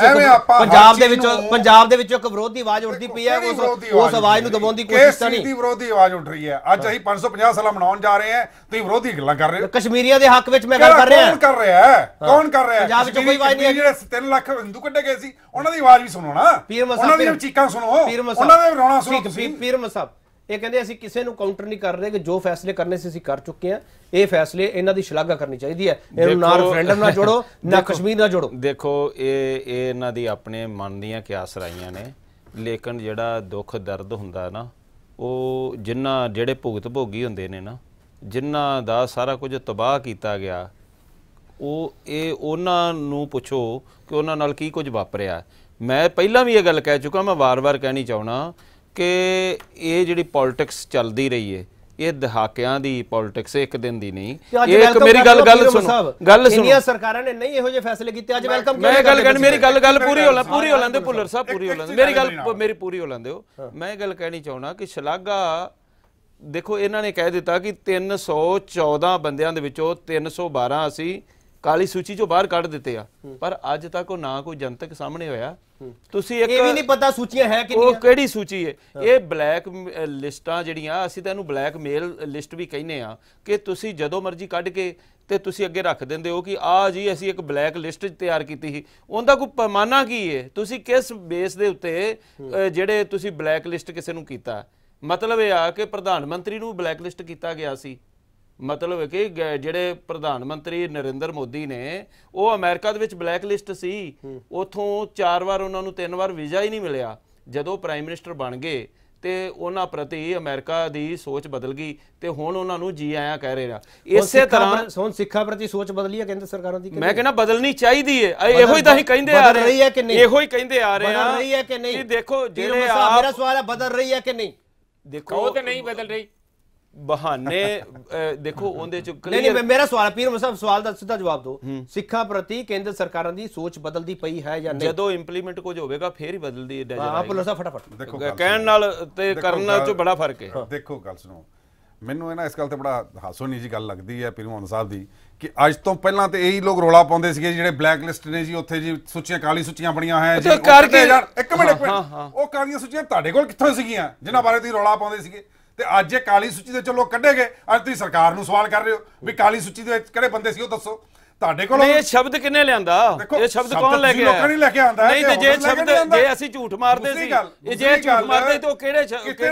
ਇੱਕ ਵਿਰੋਧੀ ਆਵਾਜ਼ ਉੱਠਦੀ ਪਈ ਹੈ, ਉਸ ਆਵਾਜ਼ ਨੂੰ ਦਬਾਉਣ ਦੀ ਕੋਸ਼ਿਸ਼ ਤਾਂ ਨਹੀਂ? ਕਿਸ ਦੀ ਵਿਰੋਧੀ ਆਵਾਜ਼ ਉੱਠ ਰਹੀ ਹੈ? ਅੱਜ ਅਸੀਂ 550 ਸਾਲਾ ਮਨਾਉਣ ਜਾ ਰਹੇ ਹਾਂ, ਤੁਸੀਂ ਵਿਰੋਧੀ ਗੱਲਾਂ ਕਰ ਰਹੇ ਹੋ। ਕਸ਼ਮੀਰੀਆਂ ਦੇ ਹੱਕ ਵਿੱਚ ਮੈਂ ਗੱਲ ਕਰ ਰਿਹਾ। ਕੌਣ ਕਰ ਰਿਹਾ ਹੈ? ਪੰਜਾਬ ਵਿੱਚ ਕੋਈ ਆਵਾਜ਼ ਨਹੀਂ। ਜਿਹੜੇ 3 ਲੱਖ ਹਿੰਦੂ ਕੱਢੇ ਗਏ ਸੀ, ਉਹਨਾਂ ਦੀ ਆਵਾਜ਼ ਵੀ ਸੁਣੋ ਨਾ, ਉਹਨਾਂ ਦੀਆਂ ਚੀਕਾਂ ਸੁਣੋ, ਉਹਨਾਂ ਦੇ ਰੌਣਾ ਸੁਣੋ। ਪੀਰ ਸਾਹਿਬ, ਇਹ ਕਹਿੰਦੇ ਅਸੀਂ ਕਿਸੇ ਨੂੰ ਕਾਊਂਟਰ ਨਹੀਂ ਕਰ ਰਹੇ ਕਿ ਜੋ ਫੈਸਲੇ ਕਰਨੇ ਸੀ ਅਸੀਂ ਕਰ ਚੁੱਕੇ ਹਾਂ। ਇਹ ਫੈਸਲੇ ਇਹਨਾਂ ਦੀ ਸ਼ਲਾਘਾ ਕਰਨੀ ਚਾਹੀਦੀ ਹੈ। ਇਹਨੂੰ ਨਾ ਰੈਫਰੈਂਡਮ ਨਾਲ ਜੋੜੋ ਨਾ ਕਸ਼ਮੀਰ ਨਾਲ ਜੋੜੋ। ਦੇਖੋ ਇਹ ਇਹਨਾਂ ਦੀ ਆਪਣੇ ਮਨ ਦੀਆਂ ਕਿਆਸ ਰਾਈਆਂ ਨੇ, ਲੇਕਿਨ ਜਿਹੜਾ ਦੁੱਖ ਦਰਦ ਹੁੰਦਾ ਨਾ ਉਹ ਜਿਨ੍ਹਾਂ ਜਿਹੜੇ ਭੁਗਤ ਭੋਗੀ ਹੁੰਦੇ ਨੇ ਨਾ, ਜਿਨ੍ਹਾਂ ਦਾ ਸਾਰਾ ਕੁਝ ਤਬਾਹ ਕੀਤਾ ਗਿਆ, ਉਹਨਾਂ ਨੂੰ ਪੁੱਛੋ ਕਿ ਉਹਨਾਂ ਨਾਲ ਕੀ ਕੁਝ ਵਾਪਰਿਆ। ਮੈਂ ਪਹਿਲਾਂ ਵੀ ਇਹ ਗੱਲ ਕਹਿ ਚੁੱਕਾ, ਮੈਂ ਵਾਰ-ਵਾਰ ਕਹਿਣੀ ਚਾਹੁੰਦਾ ਕਿ ਇਹ ਜਿਹੜੀ ਪੋਲਿਟਿਕਸ ਚੱਲਦੀ ਰਹੀ ਹੈ, ਇਹ ਦਹਾਕਿਆਂ ਦੀ ਪੋਲਿਟਿਕਸ, ਇੱਕ ਦਿਨ ਦੀ ਨਹੀਂ। ਇੱਕ ਮੇਰੀ ਗੱਲ ਸੁਣੋ, ਇੰਨੀਆਂ ਸਰਕਾਰਾਂ ਨੇ ਨਹੀਂ ਇਹੋ ਜਿਹੇ ਫੈਸਲੇ ਕੀਤੇ, ਅੱਜ ਵੈਲਕਮ। ਮੈਂ ਗੱਲ ਕਹਿਣੀ, ਮੇਰੀ ਗੱਲ ਪੂਰੀ ਹੋ ਲੈਂਦੇ ਭੁੱਲਰ ਸਾਹਿਬ, ਪੂਰੀ ਹੋ ਲੈਂਦੇ ਮੇਰੀ ਪੂਰੀ ਹੋ ਲੈਂਦੇ ਹੋ। ਮੈਂ ਇਹ ਗੱਲ ਕਹਿਣੀ ਚਾਹੁੰਦਾ ਕਿ ਸ਼ਲਾਘਾ, ਦੇਖੋ ਇਹਨਾਂ ਨੇ ਕਹਿ ਦਿੱਤਾ ਕਿ 314 ਬੰਦਿਆਂ ਦੇ ਵਿੱਚੋਂ 312 ਅਸੀਂ ਕਾਲੀ ਸੂਚੀ ਚੋਂ ਬਾਹਰ ਕੱਢ ਦਿੱਤੇ ਆ, ਪਰ ਅੱਜ ਤੱਕ ਉਹ ਨਾ ਕੋਈ ਜਨਤਕ ਸਾਹਮਣੇ ਹੋਇਆ। ਤੁਸੀਂ ਇੱਕ ਇਹ ਵੀ ਨਹੀਂ ਪਤਾ ਸੂਚੀਆਂ ਹੈ ਕਿੰਨੀਆਂ, ਉਹ ਕਿਹੜੀ ਸੂਚੀ ਹੈ। ਇਹ ਬਲੈਕ ਲਿਸਟਾਂ ਜਿਹੜੀਆਂ, ਅਸੀਂ ਤਾਂ ਇਹਨੂੰ ਬਲੈਕ ਮੇਲ ਲਿਸਟ ਵੀ ਕਹਿੰਦੇ ਆ, ਕਿ ਤੁਸੀਂ ਜਦੋਂ ਮਰਜ਼ੀ ਕੱਢ ਕੇ ਤੇ ਤੁਸੀਂ ਅੱਗੇ ਰੱਖ ਦਿੰਦੇ ਹੋ ਕਿ ਆ ਜੀ ਅਸੀਂ ਇੱਕ ਬਲੈਕ ਲਿਸਟ ਤਿਆਰ ਕੀਤੀ ਸੀ। ਉਹਦਾ ਕੋਈ ਪੈਮਾਨਾ ਕੀ ਹੈ? ਤੁਸੀਂ ਕਿਸ ਬੇਸ ਦੇ ਉੱਤੇ ਜਿਹੜੇ ਤੁਸੀਂ ਬਲੈਕ ਲਿਸਟ ਕਿਸੇ ਨੂੰ ਕੀਤਾ? ਮਤਲਬ ਇਹ ਆ ਕਿ ਪ੍ਰਧਾਨ ਮੰਤਰੀ ਨੂੰ ਬਲੈਕ ਲਿਸਟ ਕੀਤਾ ਗਿਆ ਸੀ। ਮਤਲਬ ਹੈ ਕਿ ਜਿਹੜੇ ਪ੍ਰਧਾਨ ਮੰਤਰੀ ਨਰਿੰਦਰ ਮੋਦੀ ਨੇ, ਉਹ ਅਮਰੀਕਾ ਦੇ ਵਿੱਚ ਬਲੈਕ ਲਿਸਟ ਸੀ। ਉੱਥੋਂ 4 ਵਾਰ ਉਹਨਾਂ ਨੂੰ 3 ਵਾਰ ਵੀਜ਼ਾ ਹੀ ਨਹੀਂ ਮਿਲਿਆ। ਜਦੋਂ ਪ੍ਰਾਈਮ ਮਿਨਿਸਟਰ ਬਣ ਗਏ ਤੇ ਉਹਨਾਂ ਪ੍ਰਤੀ ਅਮਰੀਕਾ ਦੀ ਸੋਚ ਬਦਲ ਗਈ ਤੇ ਹੁਣ ਉਹਨਾਂ ਨੂੰ ਜੀ ਆਇਆਂ ਕਹਿ ਰਹੇ ਆ। ਇਸੇ ਤਰ੍ਹਾਂ ਹੁਣ ਸਿੱਖਾਂ ਪ੍ਰਤੀ ਸੋਚ ਬਦਲੀ ਹੈ ਕੇਂਦਰ ਸਰਕਾਰਾਂ ਦੀ? ਮੈਂ ਕਹਿੰਦਾ ਬਦਲਣੀ ਚਾਹੀਦੀ ਹੈ। ਇਹੋ ਹੀ ਤਾਂ ਅਸੀਂ ਕਹਿੰਦੇ ਆ ਰਹੇ ਹਾਂ, ਇਹੋ ਹੀ ਕਹਿੰਦੇ ਆ ਰਹੇ ਆ। ਬਦਲ ਰਹੀ ਹੈ ਕਿ ਨਹੀਂ? ਕਿ ਦੇਖੋ ਜਿਹੜੇ ਮੇਰਾ ਸਵਾਲ ਹੈ, ਬਦਲ ਰਹੀ ਹੈ ਕਿ ਨਹੀਂ? ਦੇਖੋ ਉਹ ਤਾਂ ਨਹੀਂ ਬਦਲ ਰਹੀ। ਬਹਾਨੇ ਦੇਖੋ ਉਹਦੇ ਚ ਨਹੀਂ, ਮੇਰਾ ਸਵਾਲ ਪੀਰ ਮੁਹੰਮਦ ਸਵਾਲ ਦਾ ਸਿੱਧਾ ਜਵਾਬ ਦਿਓ। ਸਿੱਖਾਂ ਪ੍ਰਤੀ ਕੇਂਦਰ ਸਰਕਾਰਾਂ ਦੀ ਸੋਚ ਬਦਲਦੀ ਪਈ ਹੈ ਜਾਂ ਨਹੀਂ? ਜਦੋਂ ਇੰਪਲੀਮੈਂਟ ਕੁਝ ਹੋਵੇਗਾ ਫੇਰ ਹੀ ਬਦਲਦੀ ਹੈ। ਭੁੱਲਰ ਸਾਹਿਬ ਫਟਾਫਟ ਕਹਿਣ ਨਾਲ ਤੇ ਕਰਨ ਚ ਬੜਾ ਫਰਕ ਹੈ। ਦੇਖੋ ਗੱਲ ਸੁਣੋ, ਮੈਨੂੰ ਇਹ ਨਾ ਇਸ ਗੱਲ ਤੇ ਬੜਾ ਹਾਸੋਨੀ ਜੀ ਗੱਲ ਲੱਗਦੀ ਹੈ ਪੀਰ ਮੁਹੰਮਦ ਸਾਹਿਬ ਦੀ, ਕਿ ਅੱਜ ਤੋਂ ਪਹਿਲਾਂ ਤੇ ਇਹੀ ਲੋਕ ਰੌਲਾ ਪਾਉਂਦੇ ਸੀਗੇ ਜਿਹੜੇ ਬਲੈਕ ਲਿਸਟ ਨੇ ਜੀ, ਉੱਥੇ ਜੀ ਸੂਚੀਆਂ ਕਾਲੀ ਸੂਚੀਆਂ ਬਣੀਆਂ ਹੋਈਆਂ ਜੀ। ਇੱਕ ਮਿੰਟ ਉਹ ਕਾਲੀਆਂ ਸੂਚੀਆਂ ਤੁਹਾਡੇ ਕੋਲ ਕਿੱਥੋਂ ਸੀਗੀਆਂ ਜਿਨ੍ਹਾਂ ਬਾਰੇ ਤੁਸੀਂ ਰੌਲਾ ਪਾਉਂਦੇ ਸੀਗੇ? ਤੇ ਅੱਜ ਇਹ ਕਾਲੀ ਸੂਚੀ ਦੇ ਚਲੋ ਕੱਢੇ ਗਏ, ਅੱਜ ਤੁਸੀਂ ਸਰਕਾਰ ਨੂੰ ਸਵਾਲ ਕਰ ਰਹੇ ਹੋ ਵੀ ਕਾਲੀ ਸੂਚੀ ਦੇ ਵਿੱਚ ਕਿਹੜੇ ਬੰਦੇ ਸੀ ਉਹ ਦੱਸੋ। ਤੁਹਾਡੇ ਕੋਲ ਇਹ ਸ਼ਬਦ ਕਿੰਨੇ ਲਿਆਂਦਾ? ਇਹ ਸ਼ਬਦ ਕੌਣ ਲੈ ਕੇ ਆਇਆ? ਲੋਕਾਂ ਨੇ ਲੈ ਕੇ ਆਂਦਾ। ਨਹੀਂ ਤੇ ਜੇ ਅਸੀਂ ਝੂਠ ਮਾਰਦੇ ਸੀ, ਜੇ ਝੂਠ ਮਾਰਦੇ ਤਾਂ ਕਿਹੜੇ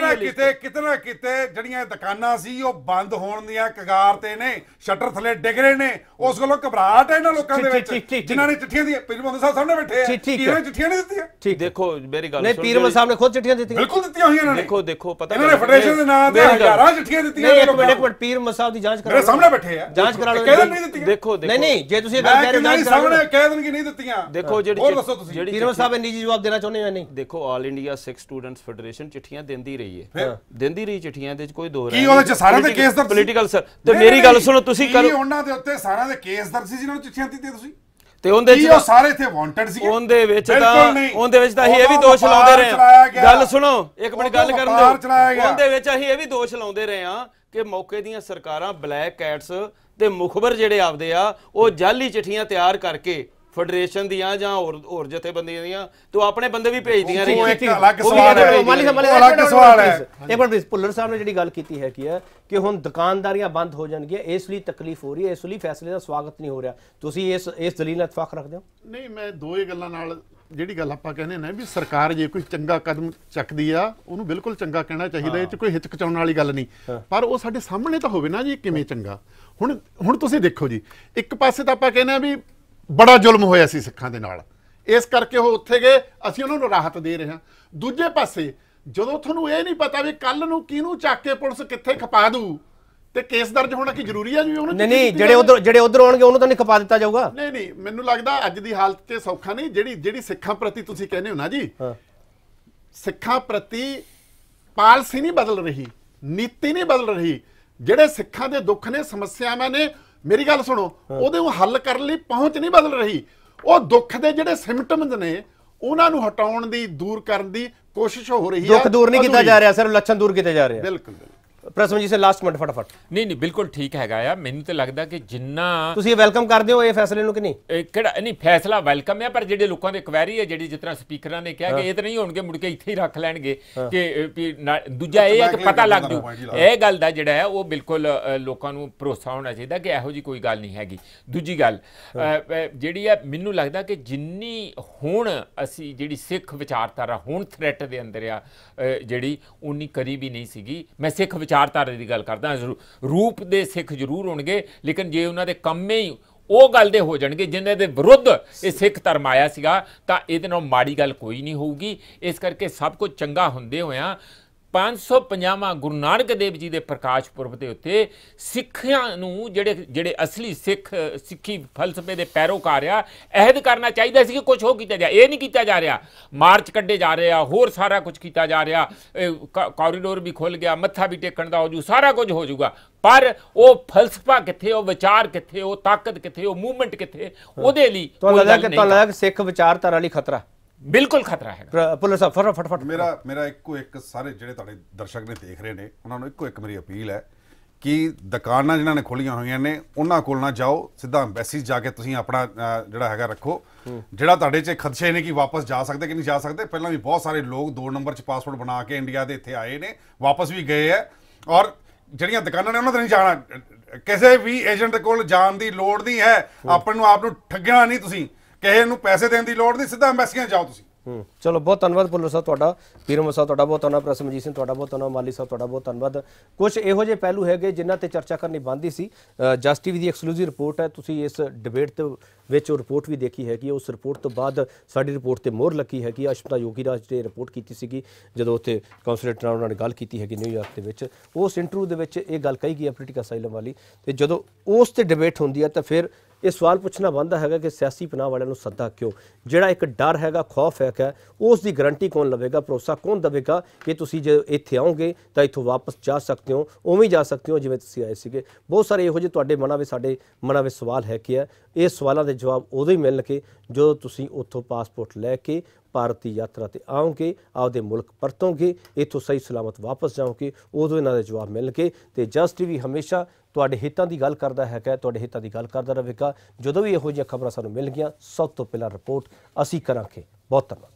ਕਿਤੇ ਨਾ ਕਿਤੇ ਜਿਹੜੀਆਂ ਦੁਕਾਨਾਂ ਸੀ ਉਹ ਬੰਦ ਹੋਣ ਦੀਆਂ ਕਗਾਰ ਤੇ ਨੇ, ਸ਼ਟਰ ਥੱਲੇ ਡਿੱਗ ਰਹੇ ਨੇ। ਉਸ ਕੋਲੋਂ ਘਬਰਾਹਟ ਹੈ ਇਹਨਾਂ ਲੋਕਾਂ ਦੇ ਵਿੱਚ ਜਿਨ੍ਹਾਂ ਨੇ ਚਿੱਠੀਆਂ ਦੀਆਂ। ਪੀਰ ਮੁਹੰਮਦ ਸਾਹਿਬ ਸਾਹਮਣੇ ਬੈਠੇ ਆ, ਕਿਹਨੇ ਚਿੱਠੀਆਂ ਨਹੀਂ ਦਿੱਤੀਆਂ? ਠੀਕ, ਦੇਖੋ ਮੇਰੀ ਗੱਲ ਨਹੀਂ, ਪੀਰ ਮੁਹੰਮਦ ਸਾਹਿਬ ਨੇ ਖੁਦ ਚਿੱਠੀਆਂ ਦਿੱਤੀਆਂ। ਬਿਲਕੁਲ ਦਿੱਤੀਆਂ ਹੋਈਆਂ ਇਹਨਾਂ ਨੇ। ਦੇਖੋ ਪਤਾ ਇਹਨਾਂ ਨੇ ਫੈਡਰੇਸ਼ਨ ਦੇ ਨਾਂ ਤੇ ਹਜ਼ਾਰਾਂ ਚਿੱਠੀਆਂ ਦਿੱਤੀਆਂ। ਇੱਕ ਮਿੰਟ ਪੀਰ ਮੁਹੰਮਦ ਸਾਹਿਬ ਦੀ ਜਾਂਚ ਕਰਾ, ਮੇਰੇ ਸਾਹਮਣੇ ਬੈਠੇ ਆ, ਜਾਂਚ ਕਰਾ ਲਓ। ਦੇਖੋ ਨਹੀਂ, ਜੇ ਤੁਸੀਂ ਇਹ ਗੱਲ ਕਹਿ ਰਹੇ ਹੋ ਸਾਹਮਣੇ ਕਹਿ ਦੇਣਗੇ ਨਹੀਂ ਦਿੱਤੀਆਂ। ਦੇਖੋ ਜਿਹੜੀ ਪੀਰ ਮੁਹੰਮਦ ਸਾਹਿਬ ਨਿੱਜੀ ਜਵਾਬ ਦੇਣਾ ਚਾਹੁੰਦੇ ਹੋ ਜਾਂ ਨਹੀਂ? ਦੇਖੋ all India Sikh students federation ਚਿੱਠੀਆਂ ਦਿੰਦੀ ਰਹੀ ਹੈ, ਦਿੰਦੀ ਰਹੀ ਚਿੱਠੀਆਂ ਦੇ ਵਿੱਚ ਕੋਈ ਦੋ ਕੀ ਉਹਦੇ ਚ ਸਾਰਿਆਂ ਦੇ ਕੇਸ ਦਰਜ? ਪੋਲੀਟੀਕਲ ਸਰ ਤੇ ਮੇਰੀ ਗੱਲ ਸੁਣੋ, ਤੁਸੀਂ ਕਰੋ ਉਹਨਾਂ ਦੇ ਉੱਤੇ ਸਾਰਿਆਂ ਦੇ ਕੇਸ ਦਰਜ ਸੀ ਜਿਹਨਾਂ ਨੂੰ ਚਿੱਠੀਆਂ ਦਿੱਤੀਆਂ ਤੁਸੀਂ? ਤੇ ਉਹਦੇ ਚ ਸਾਰੇ ਇੱਥੇ ਵਾਂਟਡ ਸੀ। ਉਹਦੇ ਵਿੱਚ ਤਾਂ ਅਸੀਂ ਇਹ ਵੀ ਦੋਸ਼ ਲਾਉਂਦੇ ਰਹੇ ਹਾਂ। ਗੱਲ ਸੁਣੋ, ਇੱਕ ਮਿੰਟ ਗੱਲ ਕਰਨ ਦਿਓ। ਉਹਦੇ ਵਿੱਚ ਅਸੀਂ ਇਹ ਵੀ ਦੋਸ਼ ਲਾਉਂਦੇ ਰਹੇ ਹਾਂ ਕਿ ਮੌਕੇ ਦੀਆਂ ਸਰਕਾਰਾਂ ਬਲੈਕ ਕੈਟਸ ਤੇ ਮੁਖਬਰ ਜਿਹੜੇ ਆਪਦੇ ਆ ਉਹ ਜਾਲੀ ਚਿੱਠੀਆਂ ਤਿਆਰ ਕਰਕੇ ਫੈਡਰੇਸ਼ਨ ਦੀਆਂ ਜਾਂ ਹੋਰ ਜਥੇਬੰਦੀਆਂ ਦੀਆਂ ਤੋਂ ਆਪਣੇ ਬੰਦੇ ਵੀ ਭੇਜਦੀਆਂ ਰਹੀਆਂ। ਇੱਕ ਅਲੱਗ ਸਵਾਲ ਹੈ। ਇੱਕ ਮਿੰਟ, ਭੁੱਲਰ ਸਾਹਿਬ ਨੇ ਜਿਹੜੀ ਗੱਲ ਕੀਤੀ ਹੈ ਕਿ ਹੁਣ ਦੁਕਾਨਦਾਰੀਆਂ ਬੰਦ ਹੋ ਜਾਣਗੀਆਂ, ਇਸ ਲਈ ਤਕਲੀਫ ਹੋ ਰਹੀ ਹੈ, ਇਸ ਲਈ ਫੈਸਲੇ ਦਾ ਸਵਾਗਤ ਨਹੀਂ ਹੋ ਰਿਹਾ। ਤੁਸੀਂ ਇਸ ਦਲੀਲ ਨਾਲ ਇਤਫਾਕ ਰੱਖਦੇ ਹੋ? ਨਹੀਂ, ਮੈਂ ਦੋ ਹੀ ਗੱਲਾਂ ਨਾਲ ਜਿਹੜੀ ਗੱਲ ਆਪਾਂ ਕਹਿੰਦੇ ਨੇ ਵੀ ਸਰਕਾਰ ਜੇ ਕੋਈ ਚੰਗਾ ਕਦਮ ਚੱਕਦੀ ਆ ਉਹਨੂੰ ਬਿਲਕੁਲ ਚੰਗਾ ਕਹਿਣਾ ਚਾਹੀਦਾ, ਇਹ 'ਚ ਕੋਈ ਹਿਚਕਚਾਉਣ ਵਾਲੀ ਗੱਲ ਨਹੀਂ। ਪਰ ਉਹ ਸਾਡੇ ਸਾਹਮਣੇ ਤਾਂ ਹੋਵੇ ਨਾ ਜੀ ਕਿਵੇਂ ਚੰਗਾ। ਹੁਣ ਤੁਸੀਂ ਦੇਖੋ ਜੀ, ਇੱਕ ਪਾਸੇ ਤਾਂ ਆਪਾਂ ਕਹਿੰਦੇ ਆ ਵੀ ਬੜਾ ਜ਼ੁਲਮ ਹੋਇਆ ਸੀ ਸਿੱਖਾਂ ਦੇ ਨਾਲ, ਇਸ ਕਰਕੇ ਉਹ ਉੱਥੇ ਗਏ, ਅਸੀਂ ਉਹਨਾਂ ਨੂੰ ਰਾਹਤ ਦੇ ਰਹੇ ਹਾਂ। ਦੂਜੇ ਪਾਸੇ ਜਦੋਂ ਤੁਹਾਨੂੰ ਇਹ ਨਹੀਂ ਪਤਾ ਵੀ ਕੱਲ ਨੂੰ ਕਿਹਨੂੰ ਚੱਕ ਕੇ ਪੁਲਿਸ ਕਿੱਥੇ ਖਪਾ ਦੂ ਤੇ ਕੇਸ ਦਰਜ ਹੋਣਾ ਕੀ ਜ਼ਰੂਰੀ ਹੈ ਜੀ? ਉਹਨੂੰ ਨਹੀਂ, ਜਿਹੜੇ ਉਧਰ ਆਉਣਗੇ ਉਹਨੂੰ ਤਾਂ ਨਹੀਂ ਖਪਾ ਦਿੱਤਾ ਜਾਊਗਾ। ਨਹੀਂ, ਮੈਨੂੰ ਲੱਗਦਾ ਅੱਜ ਦੀ ਹਾਲਤ 'ਚ ਸੌਖਾ ਨਹੀਂ। ਜਿਹੜੀ ਸਿੱਖਾਂ ਪ੍ਰਤੀ ਤੁਸੀਂ ਕਹਿੰਦੇ ਹੋ ਨਾ ਜੀ, ਸਿੱਖਾਂ ਪ੍ਰਤੀ ਪਾਲਿਸੀ ਨਹੀਂ ਬਦਲ ਰਹੀ, ਨੀਤੀ ਨਹੀਂ ਬਦਲ ਰਹੀ। ਜਿਹੜੇ ਸਿੱਖਾਂ ਦੇ ਦੁੱਖ ਨੇ, ਸਮੱਸਿਆਵਾਂ ਨੇ, ਮੇਰੀ ਗੱਲ ਸੁਣੋ, ਉਹਦੇ ਨੂੰ ਹੱਲ ਕਰਨ ਲਈ ਪਹੁੰਚ ਨਹੀਂ ਬਦਲ ਰਹੀ। ਉਹ ਦੁੱਖ ਦੇ ਜਿਹੜੇ ਸਿੰਪਟਮਸ ਨੇ ਉਹਨਾਂ ਨੂੰ ਹਟਾਉਣ ਦੀ, ਦੂਰ ਕਰਨ ਦੀ ਕੋਸ਼ਿਸ਼ ਹੋ ਰਹੀ ਹੈ। ਦੁੱਖ ਦੂਰ ਨਹੀਂ ਕੀਤਾ ਜਾ ਰਿਹਾ, ਸਿਰਫ ਲੱਛਣ ਦੂਰ ਕੀਤੇ ਜਾ ਰਹੇ ਆ। ਬਿਲਕੁਲ। ਪ੍ਰਸਮਜੀਤ ਸਿੰਘ ਲਾਸਟ ਮਿੰਟ ਫਟਾਫਟ। ਨਹੀਂ ਬਿਲਕੁਲ ਠੀਕ ਹੈਗਾ ਆ। ਮੈਨੂੰ ਤਾਂ ਲੱਗਦਾ ਕਿ ਜਿੰਨਾ ਤੁਸੀਂ ਵੈਲਕਮ ਕਰਦੇ ਹੋ ਇਹ ਫੈਸਲੇ ਨੂੰ ਕਿ ਨਹੀਂ? ਕਿਹੜਾ ਨਹੀਂ ਫੈਸਲਾ ਵੈਲਕਮ ਹੈ, ਪਰ ਜਿਹੜੇ ਲੋਕਾਂ ਦੇ ਕੁਐਰੀ ਹੈ ਜਿਹੜੀ ਜਿਸ ਤਰ੍ਹਾਂ ਸਪੀਕਰਾਂ ਨੇ ਕਿਹਾ ਕਿ ਇਹ ਤਾਂ ਨਹੀਂ ਹੋਣਗੇ ਮੁੜ ਕੇ ਇੱਥੇ ਹੀ ਰੱਖ ਲੈਣਗੇ ਕਿ ਦੂਜਾ ਇਹ ਹੈ ਕਿ ਪਤਾ ਲੱਗ ਜੂ। ਇਹ ਗੱਲ ਦਾ ਜਿਹੜਾ ਹੈ ਉਹ ਬਿਲਕੁਲ ਲੋਕਾਂ ਨੂੰ ਭਰੋਸਾ ਹੋਣਾ ਚਾਹੀਦਾ ਕਿ ਇਹੋ ਜਿਹੀ ਕੋਈ ਗੱਲ ਨਹੀਂ ਹੈਗੀ। ਦੂਜੀ ਗੱਲ ਜਿਹੜੀ ਹੈ ਮੈਨੂੰ ਲੱਗਦਾ ਕਿ ਜਿੰਨੀ ਹੁਣ ਅਸੀਂ ਜਿਹੜੀ ਸਿੱਖ ਵਿਚਾਰਧਾਰਾ ਹੁਣ ਥ੍ਰੈਟ ਦੇ ਅੰਦਰ ਆ ਜਿਹੜੀ ਉਨੀ ਕਰੀ ਵੀ ਨਹੀਂ ਸੀਗੀ। ਮੈਂ ਸਿੱਖ ਵਿਚਾਰਧਾਰਾ ਦੀ ਗੱਲ ਕਰਦਾ। ਰੂਪ ਦੇ ਸਿੱਖ ਜ਼ਰੂਰ ਹੋਣਗੇ, ਲੇਕਿਨ ਜੇ ਉਹਨਾਂ ਦੇ ਕੰਮੇ ਹੀ ਉਹ ਗੱਲ ਦੇ ਹੋ ਜਾਣਗੇ ਜਿਨ੍ਹਾਂ ਦੇ ਵਿਰੁੱਧ ਇਹ ਸਿੱਖ ਧਰਮ ਆਇਆ ਸੀਗਾ ਤਾਂ ਇਹਦੇ ਨਾਲ ਮਾੜੀ ਗੱਲ ਕੋਈ ਨਹੀਂ ਹੋਊਗੀ। ਇਸ ਕਰਕੇ ਸਭ ਕੁਝ ਚੰਗਾ ਹੁੰਦੇ ਹੋਇਆਂ 550ਵਾਂ ਗੁਰੂ ਨਾਨਕ ਦੇਵ ਜੀ ਦੇ ਪ੍ਰਕਾਸ਼ ਪੁਰਬ ਦੇ ਉੱਤੇ ਸਿੱਖਾਂ ਨੂੰ ਜਿਹੜੇ ਅਸਲੀ ਸਿੱਖੀ ਫਲਸਫੇ ਦੇ ਪੈਰੋਕਾਰ ਆ ਅਹਿਦ ਕਰਨਾ ਚਾਹੀਦਾ ਸੀ ਕਿ ਕੁਝ ਹੋ ਕੀਤਾ ਜਾ। ਇਹ ਨਹੀਂ ਕੀਤਾ ਜਾ ਰਿਹਾ। ਮਾਰਚ ਕੱਢੇ ਜਾ ਰਹੇ ਆ, ਹੋਰ ਸਾਰਾ ਕੁਝ ਕੀਤਾ ਜਾ ਰਿਹਾ। ਕੋਰੀਡੋਰ ਵੀ ਖੁੱਲ ਗਿਆ, ਮੱਥਾ ਵੀ ਟੇਕਣ ਦਾ ਹੋ ਜੂ, ਸਾਰਾ ਕੁਝ ਹੋ ਜੂਗਾ, ਪਰ ਉਹ ਫਲਸਫਾ ਕਿੱਥੇ, ਉਹ ਵਿਚਾਰ ਕਿੱਥੇ, ਉਹ ਤਾਕਤ ਕਿੱਥੇ, ਉਹ ਮੂਵਮੈਂਟ ਕਿੱਥੇ? ਉਹਦੇ ਲਈ ਤੁਹਾਨੂੰ ਲੱਗਦਾ ਕਿ ਸਿੱਖ ਵਿਚਾਰਧਾਰਾ ਲਈ ਖਤਰਾ? ਬਿਲਕੁਲ ਖਤਰਾ ਹੈ। ਪੁਲਿਸ ਸਾਹਿਬ ਫਟਾਫਟ। ਮੇਰਾ ਇੱਕੋ ਇੱਕ ਸਾਰੇ ਜਿਹੜੇ ਤੁਹਾਡੇ ਦਰਸ਼ਕ ਨੇ ਦੇਖ ਰਹੇ ਨੇ ਉਹਨਾਂ ਨੂੰ ਇੱਕੋ ਇੱਕ ਮੇਰੀ ਅਪੀਲ ਹੈ ਕਿ ਦੁਕਾਨਾਂ ਜਿਨ੍ਹਾਂ ਨੇ ਖੋਲੀਆਂ ਹੋਈਆਂ ਨੇ ਉਹਨਾਂ ਕੋਲ ਨਾ ਜਾਓ, ਸਿੱਧਾ ਐਮਬੈਸੀ ਜਾ ਕੇ ਤੁਸੀਂ ਆਪਣਾ ਜਿਹੜਾ ਹੈਗਾ ਰੱਖੋ। ਜਿਹੜਾ ਤੁਹਾਡੇ 'ਚ ਖਦਸ਼ੇ ਨੇ ਕਿ ਵਾਪਸ ਜਾ ਸਕਦੇ ਕਿ ਨਹੀਂ ਜਾ ਸਕਦੇ, ਪਹਿਲਾਂ ਵੀ ਬਹੁਤ ਸਾਰੇ ਲੋਕ 2 ਨੰਬਰ 'ਚ ਪਾਸਪੋਰਟ ਬਣਾ ਕੇ ਇੰਡੀਆ ਦੇ ਇੱਥੇ ਆਏ ਨੇ, ਵਾਪਸ ਵੀ ਗਏ ਹੈ। ਔਰ ਜਿਹੜੀਆਂ ਦੁਕਾਨਾਂ ਨੇ ਉਹਨਾਂ 'ਤੇ ਨਹੀਂ ਜਾਣਾ। ਕਿਸੇ ਵੀ ਏਜੰਟ ਕੋਲ ਜਾਣ ਦੀ ਲੋੜ ਨਹੀਂ ਹੈ। ਆਪਣੇ ਨੂੰ ਆਪ ਨੂੰ ਠੱਗਣਾ ਨਹੀਂ, ਤੁਸੀਂ ਕਿਸੇ ਨੂੰ ਪੈਸੇ ਦੇਣ ਦੀ ਲੋੜ ਨਹੀਂ, ਸਿੱਧਾ ਐਮਬੈਸੀਆਂ ਜਾਓ ਤੁਸੀਂ। ਚਲੋ ਬਹੁਤ ਧੰਨਵਾਦ ਭੁੱਲਰ ਸਾਹਿਬ ਤੁਹਾਡਾ, ਪੀਰਮ ਸਾਹਿਬ ਤੁਹਾਡਾ ਬਹੁਤ ਧੰਨਵਾਦ, ਪ੍ਰਸਮਜੀਤ ਸਿੰਘ ਤੁਹਾਡਾ ਬਹੁਤ ਧੰਨਵਾਦ, ਮਾਲੀ ਸਾਹਿਬ ਤੁਹਾਡਾ ਬਹੁਤ ਧੰਨਵਾਦ। ਕੁਝ ਇਹੋ ਜਿਹੇ ਪਹਿਲੂ ਹੈਗੇ ਜਿਨ੍ਹਾਂ ਤੇ ਚਰਚਾ ਕਰਨੀ ਬਣਦੀ ਸੀ। ਜਸ ਟੀਵੀ ਦੀ ਐਕਸਕਲੂਸਿਵ ਰਿਪੋਰਟ ਹੈ, ਤੁਸੀਂ ਇਸ ਡਿਬੇਟ ਦੇ ਵਿੱਚ ਉਹ ਰਿਪੋਰਟ ਵੀ ਦੇਖੀ ਹੈਗੀ। ਉਸ ਰਿਪੋਰਟ ਤੋਂ ਬਾਅਦ ਸਾਡੀ ਰਿਪੋਰਟ ਤੇ ਮੋਹਰ ਲੱਗੀ ਹੈਗੀ। ਅਸ਼ਮਤਾ ਯੋਗੀ ਰਾਜ ਨੇ ਰਿਪੋਰਟ ਕੀਤੀ ਸੀਗੀ ਜਦੋਂ ਉੱਥੇ ਕੌਂਸੂਲੇਟ ਨਾਲ ਉਹਨਾਂ ਨੇ ਗੱਲ ਕੀਤੀ ਹੈਗੀ ਨਿਊਯਾਰਕ ਦੇ ਵਿੱਚ। ਉਸ ਇੰਟਰਵਿਊ ਦੇ ਵਿੱਚ ਇਹ ਗੱਲ ਕਹੀ ਗਈ ਹੈ ਪੋਲੀਟੀਕਲ ਅਸਾਈਲਮ ਵਾਲੀ, ਤੇ ਜਦੋਂ ਉਸ ਤੇ ਡਿਬੇਟ ਹੁੰਦੀ ਹੈ ਤਾਂ ਫਿਰ ਇਹ ਸਵਾਲ ਪੁੱਛਣਾ ਬਣਦਾ ਹੈਗਾ ਕਿ ਸਿਆਸੀ ਪਨਾਹ ਵਾਲਿਆਂ ਨੂੰ ਸੱਦਾ ਕਿਉਂ? ਜਿਹੜਾ ਇੱਕ ਡਰ ਹੈਗਾ, ਖੌਫ ਹੈਗਾ, ਉਸ ਦੀ ਗਰੰਟੀ ਕੌਣ ਲਵੇਗਾ, ਭਰੋਸਾ ਕੌਣ ਦੇਵੇਗਾ ਕਿ ਤੁਸੀਂ ਜੇ ਇੱਥੇ ਆਓਗੇ ਤਾਂ ਇੱਥੋਂ ਵਾਪਸ ਜਾ ਸਕਦੇ ਹੋ, ਉਵੇਂ ਜਾ ਸਕਦੇ ਹੋ ਜਿਵੇਂ ਤੁਸੀਂ ਆਏ ਸੀਗੇ? ਬਹੁਤ ਸਾਰੇ ਇਹੋ ਜਿਹੇ ਤੁਹਾਡੇ ਮਨਾਂ ਵਿੱਚ, ਸਾਡੇ ਮਨਾਂ ਵਿੱਚ ਸਵਾਲ ਹੈ ਕਿ ਇਹ ਸਵਾਲਾਂ ਦੇ ਜਵਾਬ ਉਦੋਂ ਹੀ ਮਿਲਣਗੇ ਜਦੋਂ ਤੁਸੀਂ ਉੱਥੋਂ ਪਾਸਪੋਰਟ ਲੈ ਕੇ ਭਾਰਤ ਦੀ ਯਾਤਰਾ ਤੇ ਆਓਗੇ, ਆਪਦੇ ਮੁਲਕ ਪਰਤੋਗੇ, ਇੱਥੋਂ ਸਹੀ ਸਲਾਮਤ ਵਾਪਸ ਜਾਓਗੇ, ਉਦੋਂ ਇਹਨਾਂ ਦੇ ਜਵਾਬ ਮਿਲਣਗੇ। ਤੇ ਜਸ ਟੀਵੀ ਹਮੇਸ਼ਾ ਤੁਹਾਡੇ ਹਿੱਤਾਂ ਦੀ ਗੱਲ ਕਰਦਾ ਹੈਗਾ, ਤੁਹਾਡੇ ਹਿੱਤਾਂ ਦੀ ਗੱਲ ਕਰਦਾ ਰਹੇਗਾ। ਜਦੋਂ ਵੀ ਇਹੋ ਜਿਹੀਆਂ ਖਬਰਾਂ ਸਾਨੂੰ ਮਿਲ ਗਈਆਂ, ਸਭ ਤੋਂ ਪਹਿਲਾਂ ਰਿਪੋਰਟ ਅਸੀਂ ਕਰਾਂਗੇ। ਬਹੁਤ ਧੰਨਵਾਦ।